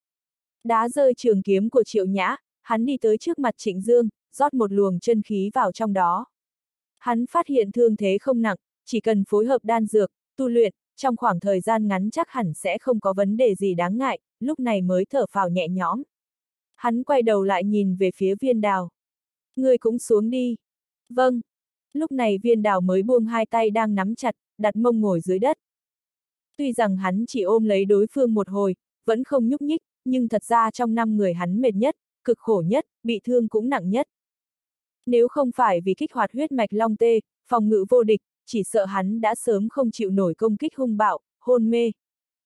Đá rơi trường kiếm của Triệu Nhã, hắn đi tới trước mặt Trịnh Dương, rót một luồng chân khí vào trong đó. Hắn phát hiện thương thế không nặng, chỉ cần phối hợp đan dược, tu luyện, trong khoảng thời gian ngắn chắc hẳn sẽ không có vấn đề gì đáng ngại, lúc này mới thở phào nhẹ nhõm. Hắn quay đầu lại nhìn về phía Viên Đào. Ngươi cũng xuống đi. Vâng. Lúc này Viên Đào mới buông hai tay đang nắm chặt, đặt mông ngồi dưới đất. Tuy rằng hắn chỉ ôm lấy đối phương một hồi, vẫn không nhúc nhích, nhưng thật ra trong năm người hắn mệt nhất, cực khổ nhất, bị thương cũng nặng nhất. Nếu không phải vì kích hoạt huyết mạch long tê, phòng ngự vô địch, chỉ sợ hắn đã sớm không chịu nổi công kích hung bạo, hôn mê.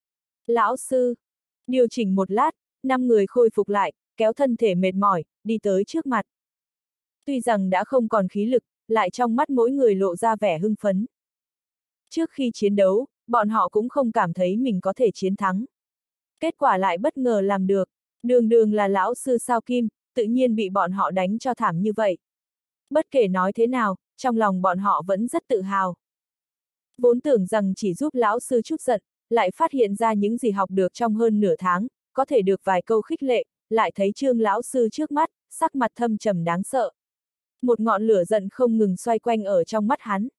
Lão sư! Điều chỉnh một lát, năm người khôi phục lại, kéo thân thể mệt mỏi, đi tới trước mặt. Tuy rằng đã không còn khí lực, lại trong mắt mỗi người lộ ra vẻ hưng phấn. Trước khi chiến đấu, bọn họ cũng không cảm thấy mình có thể chiến thắng. Kết quả lại bất ngờ làm được, đường đường là lão sư sao kim, tự nhiên bị bọn họ đánh cho thảm như vậy. Bất kể nói thế nào, trong lòng bọn họ vẫn rất tự hào. Vốn tưởng rằng chỉ giúp lão sư chút giận, lại phát hiện ra những gì học được trong hơn nửa tháng, có thể được vài câu khích lệ, lại thấy Trương lão sư trước mắt, sắc mặt thâm trầm đáng sợ. Một ngọn lửa giận không ngừng xoay quanh ở trong mắt hắn.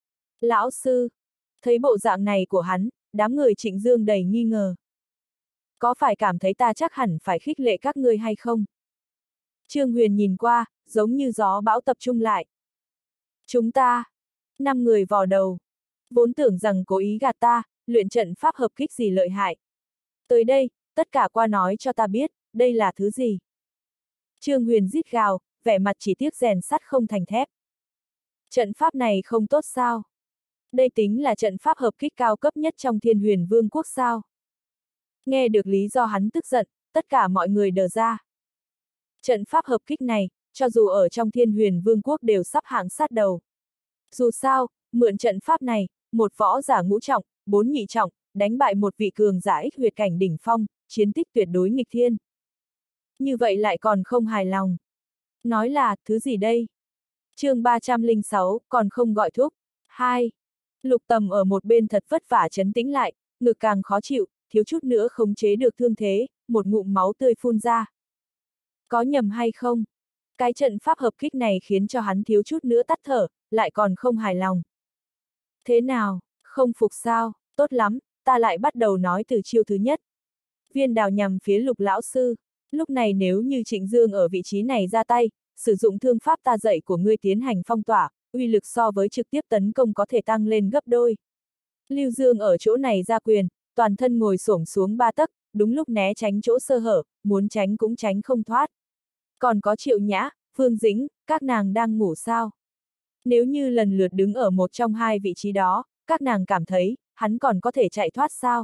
Lão sư! Thấy bộ dạng này của hắn, đám người Trịnh Dương đầy nghi ngờ. Có phải cảm thấy ta chắc hẳn phải khích lệ các ngươi hay không? Trương Huyền nhìn qua, giống như gió bão tập trung lại. Chúng ta, năm người vò đầu. Vốn tưởng rằng cố ý gạt ta, luyện trận pháp hợp kích gì lợi hại. Tới đây, tất cả qua nói cho ta biết, đây là thứ gì. Trương Huyền rít gào, vẻ mặt chỉ tiếc rèn sắt không thành thép. Trận pháp này không tốt sao? Đây tính là trận pháp hợp kích cao cấp nhất trong Thiên Huyền Vương quốc sao? Nghe được lý do hắn tức giận, tất cả mọi người đờ ra. Trận pháp hợp kích này, cho dù ở trong Thiên Huyền Vương quốc đều sắp hạng sát đầu. Dù sao, mượn trận pháp này, một võ giả ngũ trọng, bốn nhị trọng, đánh bại một vị cường giả ích huyệt cảnh đỉnh phong, chiến tích tuyệt đối nghịch thiên. Như vậy lại còn không hài lòng. Nói là, thứ gì đây? chương ba trăm lẻ sáu, còn không gọi thuốc. hai. Lục Tầm ở một bên thật vất vả trấn tĩnh lại, ngực càng khó chịu, thiếu chút nữa khống chế được thương thế, một ngụm máu tươi phun ra. Có nhầm hay không? Cái trận pháp hợp kích này khiến cho hắn thiếu chút nữa tắt thở, lại còn không hài lòng. Thế nào, không phục sao? Tốt lắm, ta lại bắt đầu nói từ chiêu thứ nhất. Viên đào nhằm phía Lục lão sư. Lúc này nếu như Trịnh Dương ở vị trí này ra tay, sử dụng thương pháp ta dạy của ngươi tiến hành phong tỏa, uy lực so với trực tiếp tấn công có thể tăng lên gấp đôi. Lưu Dương ở chỗ này ra quyền, toàn thân ngồi xổm xuống ba tấc, đúng lúc né tránh chỗ sơ hở, muốn tránh cũng tránh không thoát. Còn có Triệu Nhã, Phương Dĩnh, các nàng đang ngủ sao? Nếu như lần lượt đứng ở một trong hai vị trí đó, các nàng cảm thấy, hắn còn có thể chạy thoát sao?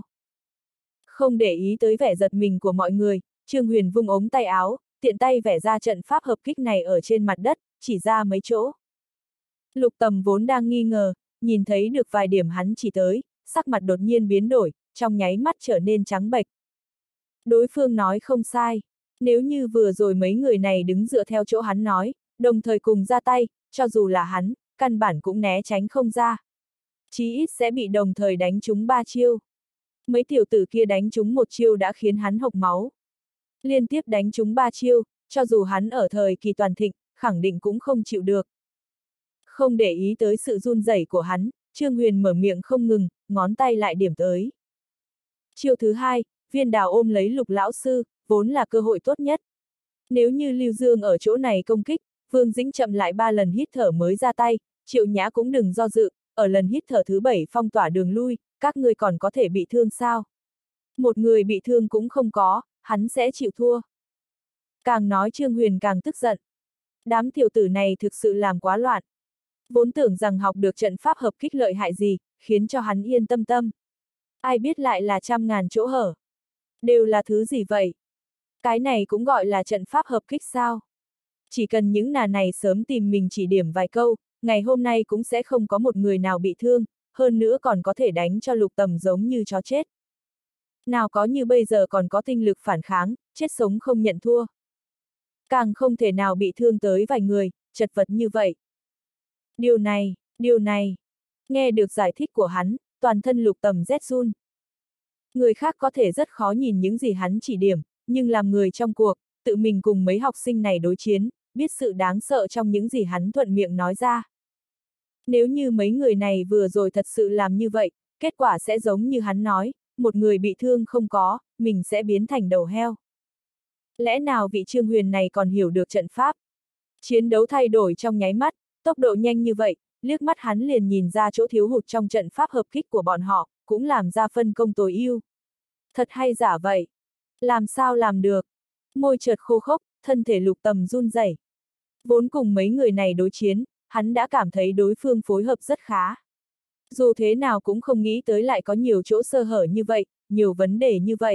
Không để ý tới vẻ giật mình của mọi người, Trương Huyền vung ống tay áo, tiện tay vẽ ra trận pháp hợp kích này ở trên mặt đất, chỉ ra mấy chỗ. Lục Tầm vốn đang nghi ngờ, nhìn thấy được vài điểm hắn chỉ tới, sắc mặt đột nhiên biến đổi, trong nháy mắt trở nên trắng bệch. Đối phương nói không sai, nếu như vừa rồi mấy người này đứng dựa theo chỗ hắn nói, đồng thời cùng ra tay, cho dù là hắn, căn bản cũng né tránh không ra. Chí ít sẽ bị đồng thời đánh trúng ba chiêu. Mấy tiểu tử kia đánh trúng một chiêu đã khiến hắn hộc máu. Liên tiếp đánh trúng ba chiêu, cho dù hắn ở thời kỳ toàn thịnh, khẳng định cũng không chịu được. Không để ý tới sự run rẩy của hắn, Trương Huyền mở miệng không ngừng, ngón tay lại điểm tới. Chiêu thứ hai, Viên Đào ôm lấy Lục lão sư, vốn là cơ hội tốt nhất. Nếu như Lưu Dương ở chỗ này công kích, Vương Dĩnh chậm lại ba lần hít thở mới ra tay, Triệu Nhã cũng đừng do dự, ở lần hít thở thứ bảy phong tỏa đường lui, các người còn có thể bị thương sao? Một người bị thương cũng không có, hắn sẽ chịu thua. Càng nói Trương Huyền càng tức giận. Đám tiểu tử này thực sự làm quá loạn. Vốn tưởng rằng học được trận pháp hợp kích lợi hại gì, khiến cho hắn yên tâm tâm. Ai biết lại là trăm ngàn chỗ hở. Đều là thứ gì vậy? Cái này cũng gọi là trận pháp hợp kích sao? Chỉ cần những nà này sớm tìm mình chỉ điểm vài câu, ngày hôm nay cũng sẽ không có một người nào bị thương, hơn nữa còn có thể đánh cho Lục Tầm giống như chó chết. Nào có như bây giờ còn có tinh lực phản kháng, chết sống không nhận thua. Càng không thể nào bị thương tới vài người, chật vật như vậy. Điều này, điều này. Nghe được giải thích của hắn, toàn thân Lục Tầm rét run. Người khác có thể rất khó nhìn những gì hắn chỉ điểm, nhưng làm người trong cuộc, tự mình cùng mấy học sinh này đối chiến, biết sự đáng sợ trong những gì hắn thuận miệng nói ra. Nếu như mấy người này vừa rồi thật sự làm như vậy, kết quả sẽ giống như hắn nói, một người bị thương không có, mình sẽ biến thành đầu heo. Lẽ nào vị Trương Huyền này còn hiểu được trận pháp? Chiến đấu thay đổi trong nháy mắt, tốc độ nhanh như vậy, liếc mắt hắn liền nhìn ra chỗ thiếu hụt trong trận pháp hợp kích của bọn họ, cũng làm ra phân công tối ưu. Thật hay giả vậy? Làm sao làm được? Môi chợt khô khốc, thân thể Lục Tầm run rẩy. Vốn cùng mấy người này đối chiến, hắn đã cảm thấy đối phương phối hợp rất khá. Dù thế nào cũng không nghĩ tới lại có nhiều chỗ sơ hở như vậy, nhiều vấn đề như vậy.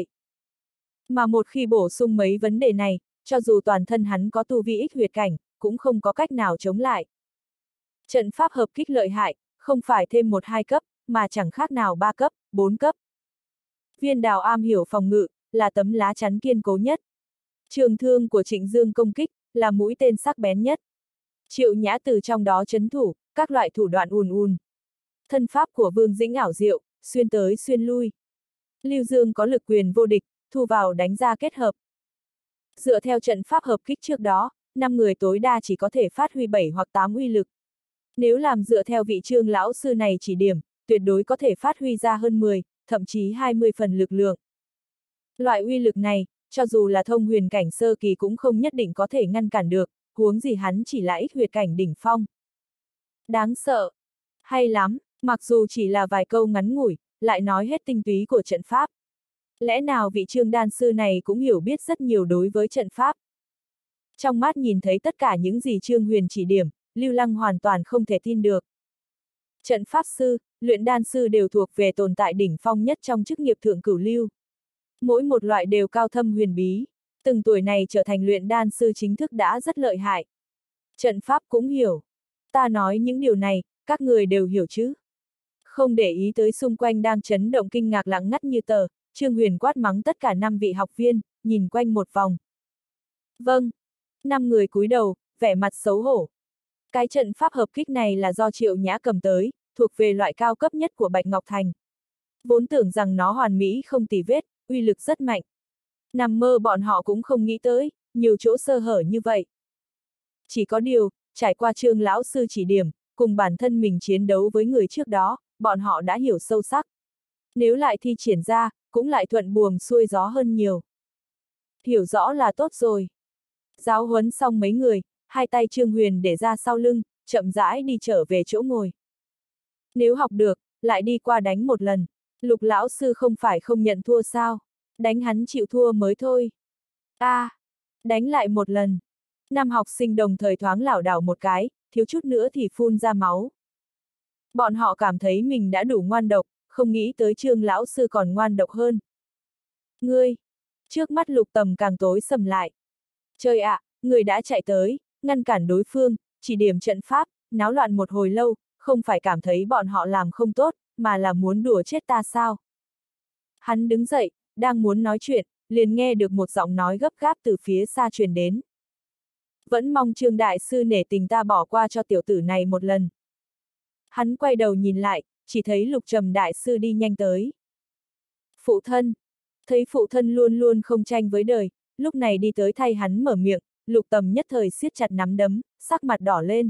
Mà một khi bổ sung mấy vấn đề này, cho dù toàn thân hắn có tu vi ích huyệt cảnh, cũng không có cách nào chống lại. Trận pháp hợp kích lợi hại, không phải thêm một hai cấp, mà chẳng khác nào ba cấp, bốn cấp. Viên Đào am hiểu phòng ngự, là tấm lá chắn kiên cố nhất. Trường thương của Trịnh Dương công kích, là mũi tên sắc bén nhất. Triệu Nhã từ trong đó trấn thủ, các loại thủ đoạn ùn ùn. Thân pháp của Vương Dĩnh ảo diệu, xuyên tới xuyên lui. Lưu Dương có lực quyền vô địch, thu vào đánh ra kết hợp. Dựa theo trận pháp hợp kích trước đó, năm người tối đa chỉ có thể phát huy bảy hoặc tám uy lực. Nếu làm dựa theo vị Trương lão sư này chỉ điểm, tuyệt đối có thể phát huy ra hơn mười, thậm chí hai mươi phần lực lượng. Loại uy lực này, cho dù là thông huyền cảnh sơ kỳ cũng không nhất định có thể ngăn cản được, huống gì hắn chỉ là ích huyệt cảnh đỉnh phong. Đáng sợ. Hay lắm, mặc dù chỉ là vài câu ngắn ngủi, lại nói hết tinh túy của trận pháp. Lẽ nào vị Trương đan sư này cũng hiểu biết rất nhiều đối với trận pháp. Trong mắt nhìn thấy tất cả những gì Trương Huyền chỉ điểm, Lưu Lăng hoàn toàn không thể tin được. Trận pháp sư, luyện đan sư đều thuộc về tồn tại đỉnh phong nhất trong chức nghiệp thượng cửu lưu. Mỗi một loại đều cao thâm huyền bí, từng tuổi này trở thành luyện đan sư chính thức đã rất lợi hại. Trận pháp cũng hiểu. Ta nói những điều này, các người đều hiểu chứ. Không để ý tới xung quanh đang chấn động kinh ngạc lặng ngắt như tờ, Trương Huyền quát mắng tất cả năm vị học viên, nhìn quanh một vòng. Vâng. Năm người cúi đầu, vẻ mặt xấu hổ. Cái trận pháp hợp kích này là do Triệu Nhã cầm tới, thuộc về loại cao cấp nhất của Bạch Ngọc Thành. Vốn tưởng rằng nó hoàn mỹ không tì vết, uy lực rất mạnh. Nằm mơ bọn họ cũng không nghĩ tới, nhiều chỗ sơ hở như vậy. Chỉ có điều, trải qua Trương lão sư chỉ điểm, cùng bản thân mình chiến đấu với người trước đó, bọn họ đã hiểu sâu sắc. Nếu lại thi triển ra, cũng lại thuận buồm xuôi gió hơn nhiều. Hiểu rõ là tốt rồi. Giáo huấn xong mấy người, hai tay Trương Huyền để ra sau lưng, chậm rãi đi trở về chỗ ngồi. Nếu học được, lại đi qua đánh một lần. Lục lão sư không phải không nhận thua sao? Đánh hắn chịu thua mới thôi. A, à, đánh lại một lần. Năm học sinh đồng thời thoáng lảo đảo một cái, thiếu chút nữa thì phun ra máu. Bọn họ cảm thấy mình đã đủ ngoan độc, không nghĩ tới Trương lão sư còn ngoan độc hơn. Ngươi! Trước mắt Lục Tầm càng tối sầm lại. Trời ạ, à, người đã chạy tới, ngăn cản đối phương, chỉ điểm trận pháp, náo loạn một hồi lâu, không phải cảm thấy bọn họ làm không tốt, mà là muốn đùa chết ta sao? Hắn đứng dậy, đang muốn nói chuyện, liền nghe được một giọng nói gấp gáp từ phía xa truyền đến. Vẫn mong Trương đại sư nể tình ta bỏ qua cho tiểu tử này một lần. Hắn quay đầu nhìn lại, chỉ thấy Lục Trầm đại sư đi nhanh tới. Phụ thân. Thấy phụ thân luôn luôn không tranh với đời, lúc này đi tới thay hắn mở miệng, Lục Tầm nhất thời siết chặt nắm đấm, sắc mặt đỏ lên.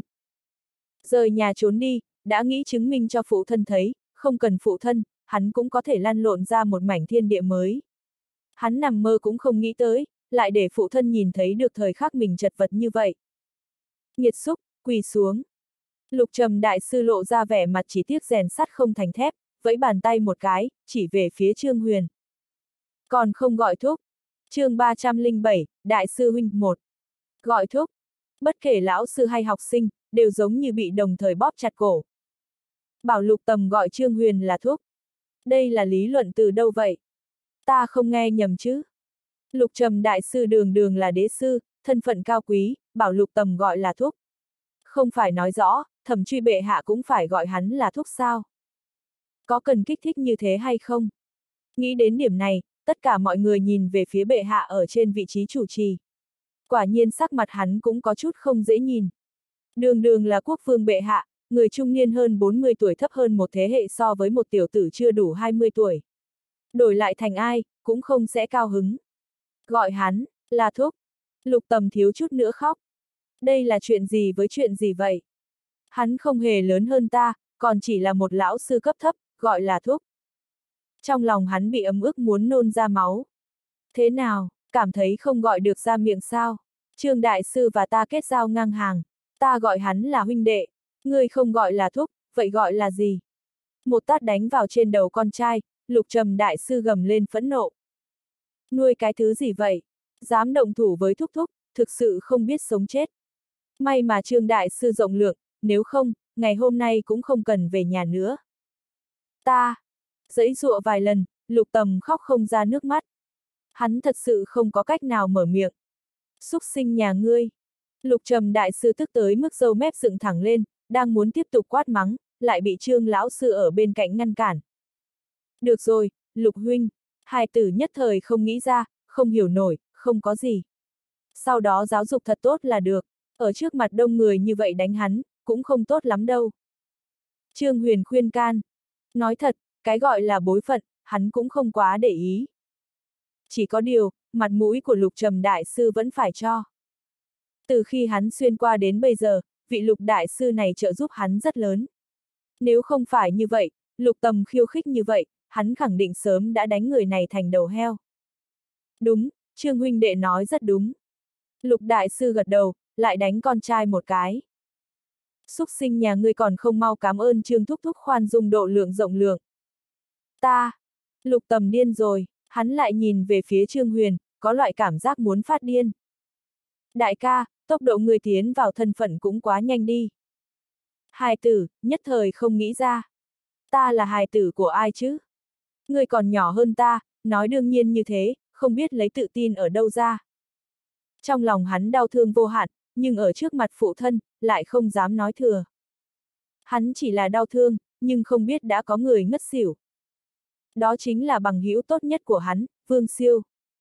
Rời nhà trốn đi, đã nghĩ chứng minh cho phụ thân thấy, không cần phụ thân, hắn cũng có thể lăn lộn ra một mảnh thiên địa mới. Hắn nằm mơ cũng không nghĩ tới, lại để phụ thân nhìn thấy được thời khắc mình chật vật như vậy. Nghiệt xúc, quỳ xuống. Lục Trầm đại sư lộ ra vẻ mặt chỉ tiếc rèn sắt không thành thép, vẫy bàn tay một cái, chỉ về phía Trương Huyền. Còn không gọi thúc. Chương ba trăm lẻ bảy, Đại sư huynh một. Gọi thúc. Bất kể lão sư hay học sinh, đều giống như bị đồng thời bóp chặt cổ. Bảo Lục Tầm gọi Trương Huyền là thúc. Đây là lý luận từ đâu vậy? Ta không nghe nhầm chứ? Lục Trầm đại sư đường đường là đế sư, thân phận cao quý, bảo Lục Tầm gọi là thúc. Không phải nói rõ, Thẩm Truy bệ hạ cũng phải gọi hắn là thúc sao? Có cần kích thích như thế hay không? Nghĩ đến điểm này, tất cả mọi người nhìn về phía bệ hạ ở trên vị trí chủ trì. Quả nhiên sắc mặt hắn cũng có chút không dễ nhìn. Đường đường là quốc vương bệ hạ, người trung niên hơn bốn mươi tuổi thấp hơn một thế hệ so với một tiểu tử chưa đủ hai mươi tuổi. Đổi lại thành ai, cũng không sẽ cao hứng. Gọi hắn, là thúc. Lục Tầm thiếu chút nữa khóc. Đây là chuyện gì với chuyện gì vậy? Hắn không hề lớn hơn ta, còn chỉ là một lão sư cấp thấp, gọi là thúc. Trong lòng hắn bị ấm ức muốn nôn ra máu. Thế nào, cảm thấy không gọi được ra miệng sao? Trương đại sư và ta kết giao ngang hàng. Ta gọi hắn là huynh đệ. Ngươi không gọi là thúc, vậy gọi là gì? Một tát đánh vào trên đầu con trai, Lục Trầm đại sư gầm lên phẫn nộ. Nuôi cái thứ gì vậy? Dám động thủ với thúc thúc, thực sự không biết sống chết. May mà Trương đại sư rộng lượng, nếu không, ngày hôm nay cũng không cần về nhà nữa. Ta, giãy giụa vài lần, Lục Tầm khóc không ra nước mắt. Hắn thật sự không có cách nào mở miệng. Xúc sinh nhà ngươi. Lục Trầm đại sư tức tới mức râu mép dựng thẳng lên, đang muốn tiếp tục quát mắng, lại bị Trương lão sư ở bên cạnh ngăn cản. Được rồi, Lục huynh. Hai tử nhất thời không nghĩ ra, không hiểu nổi, không có gì. Sau đó giáo dục thật tốt là được, ở trước mặt đông người như vậy đánh hắn, cũng không tốt lắm đâu. Trương Huyền khuyên can. Nói thật, cái gọi là bối phận, hắn cũng không quá để ý. Chỉ có điều, mặt mũi của Lục Trầm đại sư vẫn phải cho. Từ khi hắn xuyên qua đến bây giờ, vị Lục đại sư này trợ giúp hắn rất lớn. Nếu không phải như vậy, Lục Tầm khiêu khích như vậy, hắn khẳng định sớm đã đánh người này thành đầu heo. Đúng, Trương huynh đệ nói rất đúng. Lục đại sư gật đầu, lại đánh con trai một cái. Xúc sinh nhà ngươi còn không mau cảm ơn Trương thúc thúc khoan dung độ lượng rộng lượng. Ta, Lục Tầm điên rồi, hắn lại nhìn về phía Trương Huyền, có loại cảm giác muốn phát điên. Đại ca, tốc độ người tiến vào thân phận cũng quá nhanh đi. Hài tử, nhất thời không nghĩ ra. Ta là hài tử của ai chứ? Người còn nhỏ hơn ta, nói đương nhiên như thế, không biết lấy tự tin ở đâu ra. Trong lòng hắn đau thương vô hạn, nhưng ở trước mặt phụ thân, lại không dám nói thừa. Hắn chỉ là đau thương, nhưng không biết đã có người ngất xỉu. Đó chính là bằng hữu tốt nhất của hắn, Vương Siêu.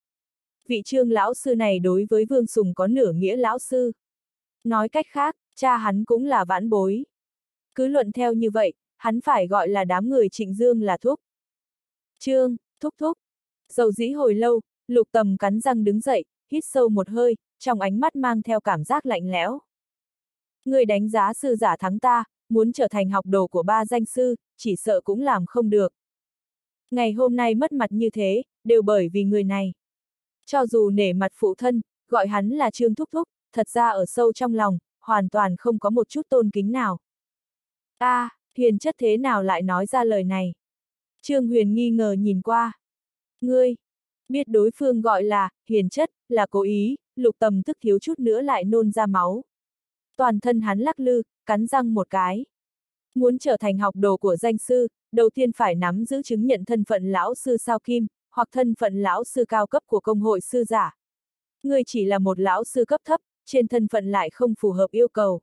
Vị Trương lão sư này đối với Vương Sùng có nửa nghĩa lão sư. Nói cách khác, cha hắn cũng là vãn bối. Cứ luận theo như vậy, hắn phải gọi là đám người Trịnh Dương là thúc. Trương, thúc thúc. Dầu dĩ hồi lâu, Lục Tầm cắn răng đứng dậy, hít sâu một hơi, trong ánh mắt mang theo cảm giác lạnh lẽo. Người đánh giá sư giả thắng ta, muốn trở thành học đồ của ba danh sư, chỉ sợ cũng làm không được. Ngày hôm nay mất mặt như thế, đều bởi vì người này. Cho dù nể mặt phụ thân, gọi hắn là Trương thúc thúc, thật ra ở sâu trong lòng, hoàn toàn không có một chút tôn kính nào. A, à, hiền chất thế nào lại nói ra lời này? Trương Huyền nghi ngờ nhìn qua. Ngươi, biết đối phương gọi là, hiền chất, là cố ý, Lục Tầm tức thiếu chút nữa lại nôn ra máu. Toàn thân hắn lắc lư, cắn răng một cái. Muốn trở thành học đồ của danh sư, đầu tiên phải nắm giữ chứng nhận thân phận lão sư sao kim, hoặc thân phận lão sư cao cấp của công hội sư giả. Ngươi chỉ là một lão sư cấp thấp, trên thân phận lại không phù hợp yêu cầu.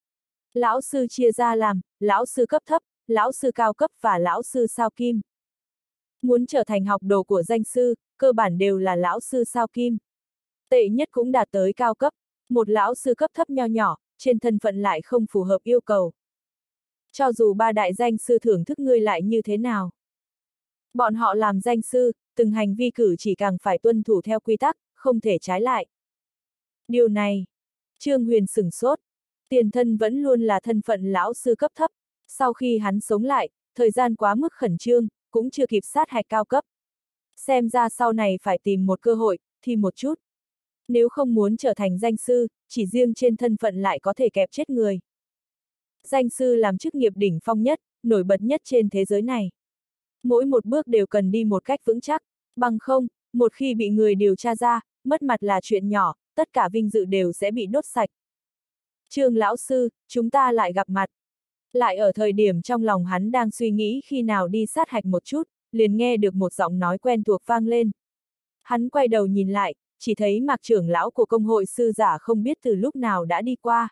Lão sư chia ra làm, lão sư cấp thấp, lão sư cao cấp và lão sư sao kim. Muốn trở thành học đồ của danh sư, cơ bản đều là lão sư sao kim. Tệ nhất cũng đạt tới cao cấp, một lão sư cấp thấp nho nhỏ, trên thân phận lại không phù hợp yêu cầu. Cho dù ba đại danh sư thưởng thức ngươi lại như thế nào. Bọn họ làm danh sư, từng hành vi cử chỉ càng phải tuân thủ theo quy tắc, không thể trái lại. Điều này, Trương Huyền sửng sốt. Tiền thân vẫn luôn là thân phận lão sư cấp thấp, sau khi hắn sống lại, thời gian quá mức khẩn trương, cũng chưa kịp sát hạch cao cấp. Xem ra sau này phải tìm một cơ hội, thì một chút. Nếu không muốn trở thành danh sư, chỉ riêng trên thân phận lại có thể kẹp chết người. Danh sư làm chức nghiệp đỉnh phong nhất, nổi bật nhất trên thế giới này. Mỗi một bước đều cần đi một cách vững chắc, bằng không, một khi bị người điều tra ra, mất mặt là chuyện nhỏ, tất cả vinh dự đều sẽ bị đốt sạch. Trương lão sư, chúng ta lại gặp mặt. Lại ở thời điểm trong lòng hắn đang suy nghĩ khi nào đi sát hạch một chút, liền nghe được một giọng nói quen thuộc vang lên. Hắn quay đầu nhìn lại, chỉ thấy Mạc trưởng lão của công hội sư giả không biết từ lúc nào đã đi qua.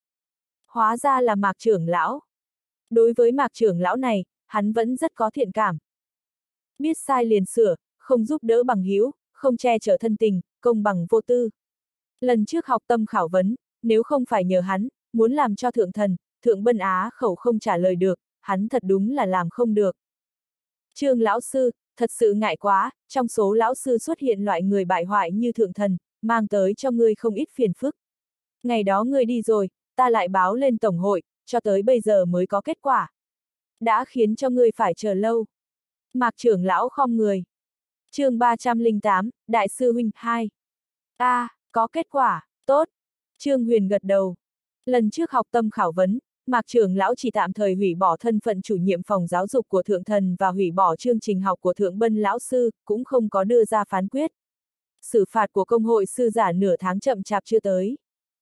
Hóa ra là Mạc trưởng lão. Đối với Mạc trưởng lão này, hắn vẫn rất có thiện cảm. Biết sai liền sửa, không giúp đỡ bằng hữu, không che chở thân tình, công bằng vô tư. Lần trước học tâm khảo vấn, nếu không phải nhờ hắn, muốn làm cho thượng thần, thượng Bân Á khẩu không trả lời được, hắn thật đúng là làm không được. Trương lão sư, thật sự ngại quá, trong số lão sư xuất hiện loại người bại hoại như thượng thần, mang tới cho ngươi không ít phiền phức. Ngày đó ngươi đi rồi, ta lại báo lên tổng hội, cho tới bây giờ mới có kết quả. Đã khiến cho ngươi phải chờ lâu. Mạc trưởng lão khom người. Chương ba trăm lẻ tám, Đại sư huynh hai. A, à, có kết quả, tốt. Trương Huyền gật đầu. Lần trước học tâm khảo vấn, Mạc trưởng lão chỉ tạm thời hủy bỏ thân phận chủ nhiệm phòng giáo dục của thượng thần và hủy bỏ chương trình học của thượng Bân lão sư, cũng không có đưa ra phán quyết. Xử phạt của công hội sư giả nửa tháng chậm chạp chưa tới.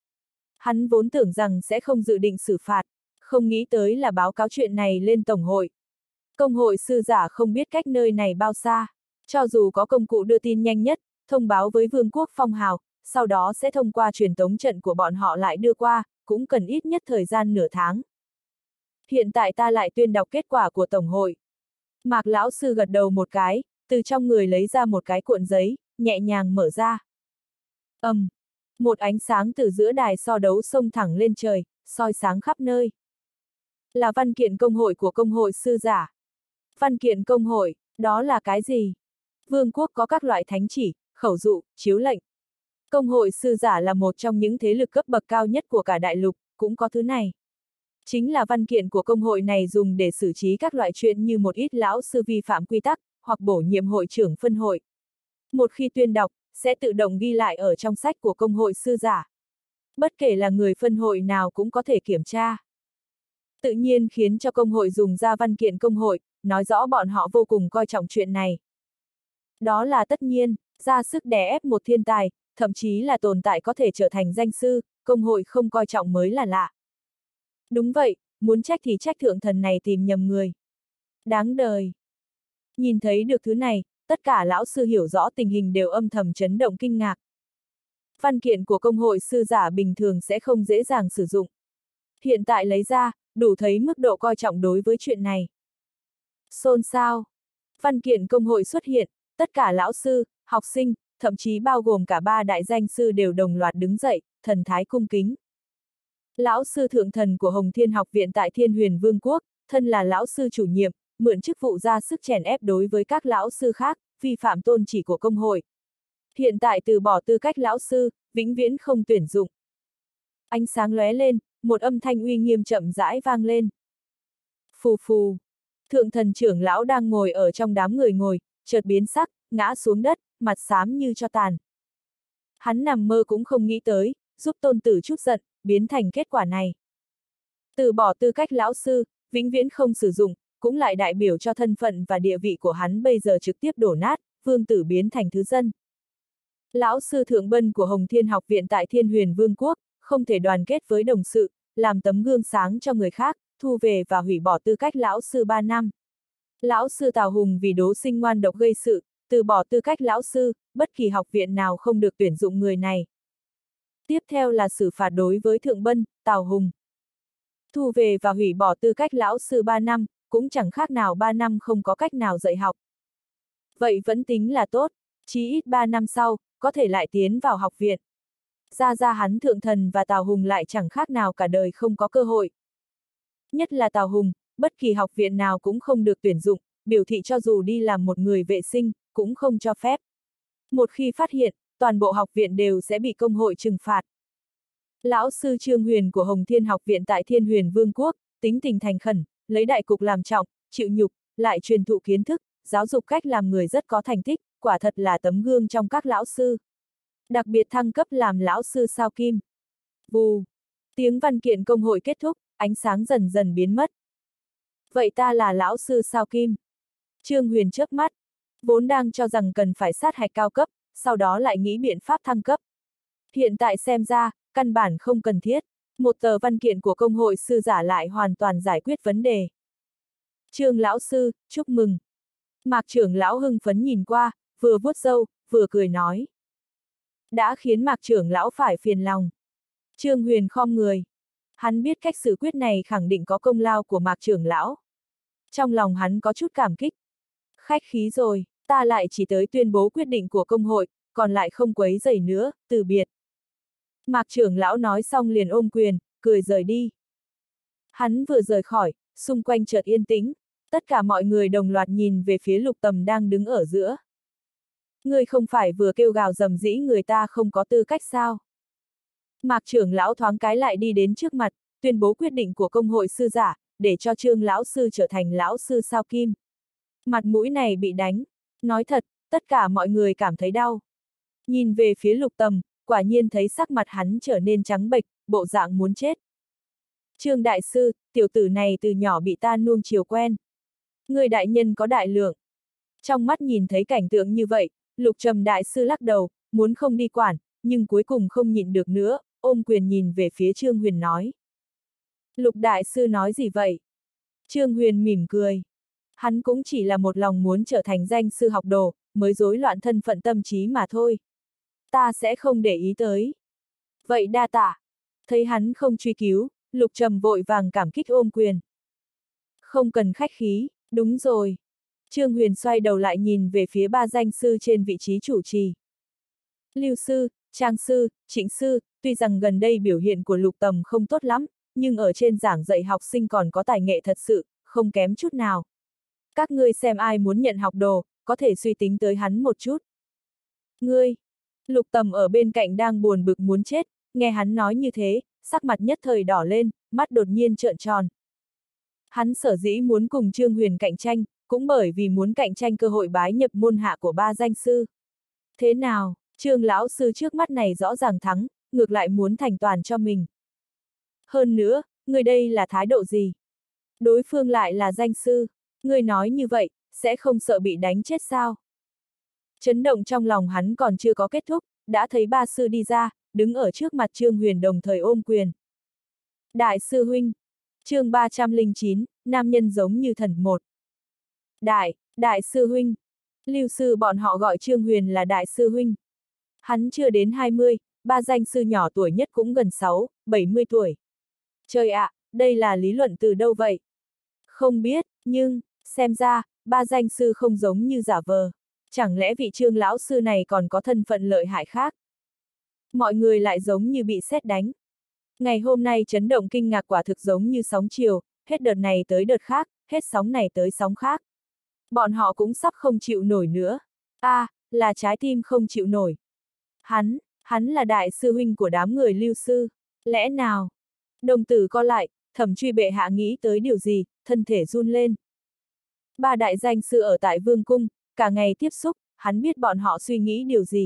Hắn vốn tưởng rằng sẽ không dự định xử phạt, không nghĩ tới là báo cáo chuyện này lên tổng hội. Công hội sư giả không biết cách nơi này bao xa, cho dù có công cụ đưa tin nhanh nhất, thông báo với Vương quốc Phong Hào, sau đó sẽ thông qua truyền tống trận của bọn họ lại đưa qua, cũng cần ít nhất thời gian nửa tháng. Hiện tại ta lại tuyên đọc kết quả của tổng hội. Mạc lão sư gật đầu một cái, từ trong người lấy ra một cái cuộn giấy, nhẹ nhàng mở ra. Ầm, um, một ánh sáng từ giữa đài so đấu xông thẳng lên trời, soi sáng khắp nơi. Là văn kiện công hội của công hội sư giả. Văn kiện công hội, đó là cái gì? Vương quốc có các loại thánh chỉ, khẩu dụ, chiếu lệnh. Công hội sư giả là một trong những thế lực cấp bậc cao nhất của cả đại lục, cũng có thứ này. Chính là văn kiện của công hội này dùng để xử trí các loại chuyện như một ít lão sư vi phạm quy tắc, hoặc bổ nhiệm hội trưởng phân hội. Một khi tuyên đọc, sẽ tự động ghi lại ở trong sách của công hội sư giả. Bất kể là người phân hội nào cũng có thể kiểm tra. Tự nhiên khiến cho công hội dùng ra văn kiện công hội, nói rõ bọn họ vô cùng coi trọng chuyện này. Đó là tất nhiên, ra sức đè ép một thiên tài, thậm chí là tồn tại có thể trở thành danh sư, công hội không coi trọng mới là lạ. Đúng vậy, muốn trách thì trách thượng thần này tìm nhầm người. Đáng đời. Nhìn thấy được thứ này, tất cả lão sư hiểu rõ tình hình đều âm thầm chấn động kinh ngạc. Văn kiện của công hội sư giả bình thường sẽ không dễ dàng sử dụng. Hiện tại lấy ra, đủ thấy mức độ coi trọng đối với chuyện này. Xôn xao. Văn kiện công hội xuất hiện, tất cả lão sư, học sinh, thậm chí bao gồm cả ba đại danh sư đều đồng loạt đứng dậy, thần thái cung kính. Lão sư thượng thần của Hồng Thiên Học viện tại Thiên Huyền Vương quốc, thân là lão sư chủ nhiệm, mượn chức vụ ra sức chèn ép đối với các lão sư khác, vi phạm tôn chỉ của công hội. Hiện tại từ bỏ tư cách lão sư, vĩnh viễn không tuyển dụng. Ánh sáng lóe lên, một âm thanh uy nghiêm chậm rãi vang lên. Phù phù. Thượng thần trưởng lão đang ngồi ở trong đám người ngồi, chợt biến sắc, ngã xuống đất, mặt xám như tro tàn. Hắn nằm mơ cũng không nghĩ tới, giúp tôn tử chút giận, biến thành kết quả này. Từ bỏ tư cách lão sư, vĩnh viễn không sử dụng, cũng lại đại biểu cho thân phận và địa vị của hắn bây giờ trực tiếp đổ nát, vương tử biến thành thứ dân. Lão sư thượng bân của Hồng Thiên Học viện tại Thiên Huyền Vương quốc, không thể đoàn kết với đồng sự, làm tấm gương sáng cho người khác, thu về và hủy bỏ tư cách lão sư ba năm. Lão sư Tào Hùng vì đố sinh ngoan độc gây sự, từ bỏ tư cách lão sư, bất kỳ học viện nào không được tuyển dụng người này. Tiếp theo là xử phạt đối với Thượng Bân, Tào Hùng. Thu về và hủy bỏ tư cách lão sư ba năm, cũng chẳng khác nào ba năm không có cách nào dạy học. Vậy vẫn tính là tốt, chí ít ba năm sau, có thể lại tiến vào học viện. Ra ra hắn Thượng Thần và Tào Hùng lại chẳng khác nào cả đời không có cơ hội. Nhất là Tào Hùng, bất kỳ học viện nào cũng không được tuyển dụng, biểu thị cho dù đi làm một người vệ sinh, cũng không cho phép. Một khi phát hiện, toàn bộ học viện đều sẽ bị công hội trừng phạt. Lão sư Trương Huyền của Hồng Thiên Học viện tại Thiên Huyền Vương quốc, tính tình thành khẩn, lấy đại cục làm trọng, chịu nhục, lại truyền thụ kiến thức, giáo dục cách làm người rất có thành tích, quả thật là tấm gương trong các lão sư. Đặc biệt thăng cấp làm lão sư sao kim. Vù. Tiếng văn kiện công hội kết thúc, ánh sáng dần dần biến mất. Vậy ta là lão sư sao kim? Trương Huyền chớp mắt, vốn đang cho rằng cần phải sát hạch cao cấp, sau đó lại nghĩ biện pháp thăng cấp. Hiện tại xem ra, căn bản không cần thiết, một tờ văn kiện của công hội sư giả lại hoàn toàn giải quyết vấn đề. Trương lão sư, chúc mừng. Mạc trưởng lão hưng phấn nhìn qua, vừa vuốt râu, vừa cười nói. Đã khiến Mạc trưởng lão phải phiền lòng. Trương Huyền khom người. Hắn biết cách xử quyết này khẳng định có công lao của Mạc trưởng lão. Trong lòng hắn có chút cảm kích. Khách khí rồi, ta lại chỉ tới tuyên bố quyết định của công hội, còn lại không quấy rầy nữa, từ biệt. Mạc trưởng lão nói xong liền ôm quyền, cười rời đi. Hắn vừa rời khỏi, xung quanh chợt yên tĩnh, tất cả mọi người đồng loạt nhìn về phía Lục Tầm đang đứng ở giữa. Ngươi không phải vừa kêu gào rầm rĩ người ta không có tư cách sao? Mạc trưởng lão thoáng cái lại đi đến trước mặt, tuyên bố quyết định của công hội sư giả, để cho Trương lão sư trở thành lão sư sao kim. Mặt mũi này bị đánh, nói thật, tất cả mọi người cảm thấy đau. Nhìn về phía Lục Tầm, quả nhiên thấy sắc mặt hắn trở nên trắng bệch, bộ dạng muốn chết. Trương đại sư, tiểu tử này từ nhỏ bị ta nuông chiều quen. Người đại nhân có đại lượng. Trong mắt nhìn thấy cảnh tượng như vậy, Lục Trầm đại sư lắc đầu, muốn không đi quản, nhưng cuối cùng không nhịn được nữa, ôm quyền nhìn về phía Trương Huyền nói. Lục đại sư nói gì vậy? Trương Huyền mỉm cười. Hắn cũng chỉ là một lòng muốn trở thành danh sư học đồ, mới rối loạn thân phận tâm trí mà thôi. Ta sẽ không để ý tới. Vậy đa tạ. Thấy hắn không truy cứu, Lục Trầm vội vàng cảm kích ôm quyền. Không cần khách khí, đúng rồi. Trương Huyền xoay đầu lại nhìn về phía ba danh sư trên vị trí chủ trì. Lưu sư, Trang sư, Trịnh sư, tuy rằng gần đây biểu hiện của Lục Tầm không tốt lắm, nhưng ở trên giảng dạy học sinh còn có tài nghệ thật sự, không kém chút nào. Các ngươi xem ai muốn nhận học đồ, có thể suy tính tới hắn một chút. Ngươi, Lục Tầm ở bên cạnh đang buồn bực muốn chết, nghe hắn nói như thế, sắc mặt nhất thời đỏ lên, mắt đột nhiên trợn tròn. Hắn sở dĩ muốn cùng Trương Huyền cạnh tranh, cũng bởi vì muốn cạnh tranh cơ hội bái nhập môn hạ của ba danh sư. Thế nào, Trương lão sư trước mắt này rõ ràng thắng, ngược lại muốn thành toàn cho mình. Hơn nữa, người đây là thái độ gì? Đối phương lại là danh sư, người nói như vậy, sẽ không sợ bị đánh chết sao? Chấn động trong lòng hắn còn chưa có kết thúc, đã thấy ba sư đi ra, đứng ở trước mặt Trương Huyền đồng thời ôm quyền. Đại sư huynh, chương ba trăm lẻ chín, nam nhân giống như thần một. Đại, đại sư huynh. Lưu sư bọn họ gọi Trương Huyền là đại sư huynh. Hắn chưa đến hai mươi, ba danh sư nhỏ tuổi nhất cũng gần sáu, bảy mươi tuổi. Trời ạ, à, đây là lý luận từ đâu vậy? Không biết, nhưng, xem ra, ba danh sư không giống như giả vờ. Chẳng lẽ vị Trương lão sư này còn có thân phận lợi hại khác? Mọi người lại giống như bị sét đánh. Ngày hôm nay chấn động kinh ngạc quả thực giống như sóng chiều, hết đợt này tới đợt khác, hết sóng này tới sóng khác. Bọn họ cũng sắp không chịu nổi nữa. a à, là trái tim không chịu nổi. Hắn, hắn là đại sư huynh của đám người Lưu sư. Lẽ nào? Đồng tử co lại, Thẩm Truy bệ hạ nghĩ tới điều gì, thân thể run lên. Ba đại danh sư ở tại Vương cung, cả ngày tiếp xúc, hắn biết bọn họ suy nghĩ điều gì.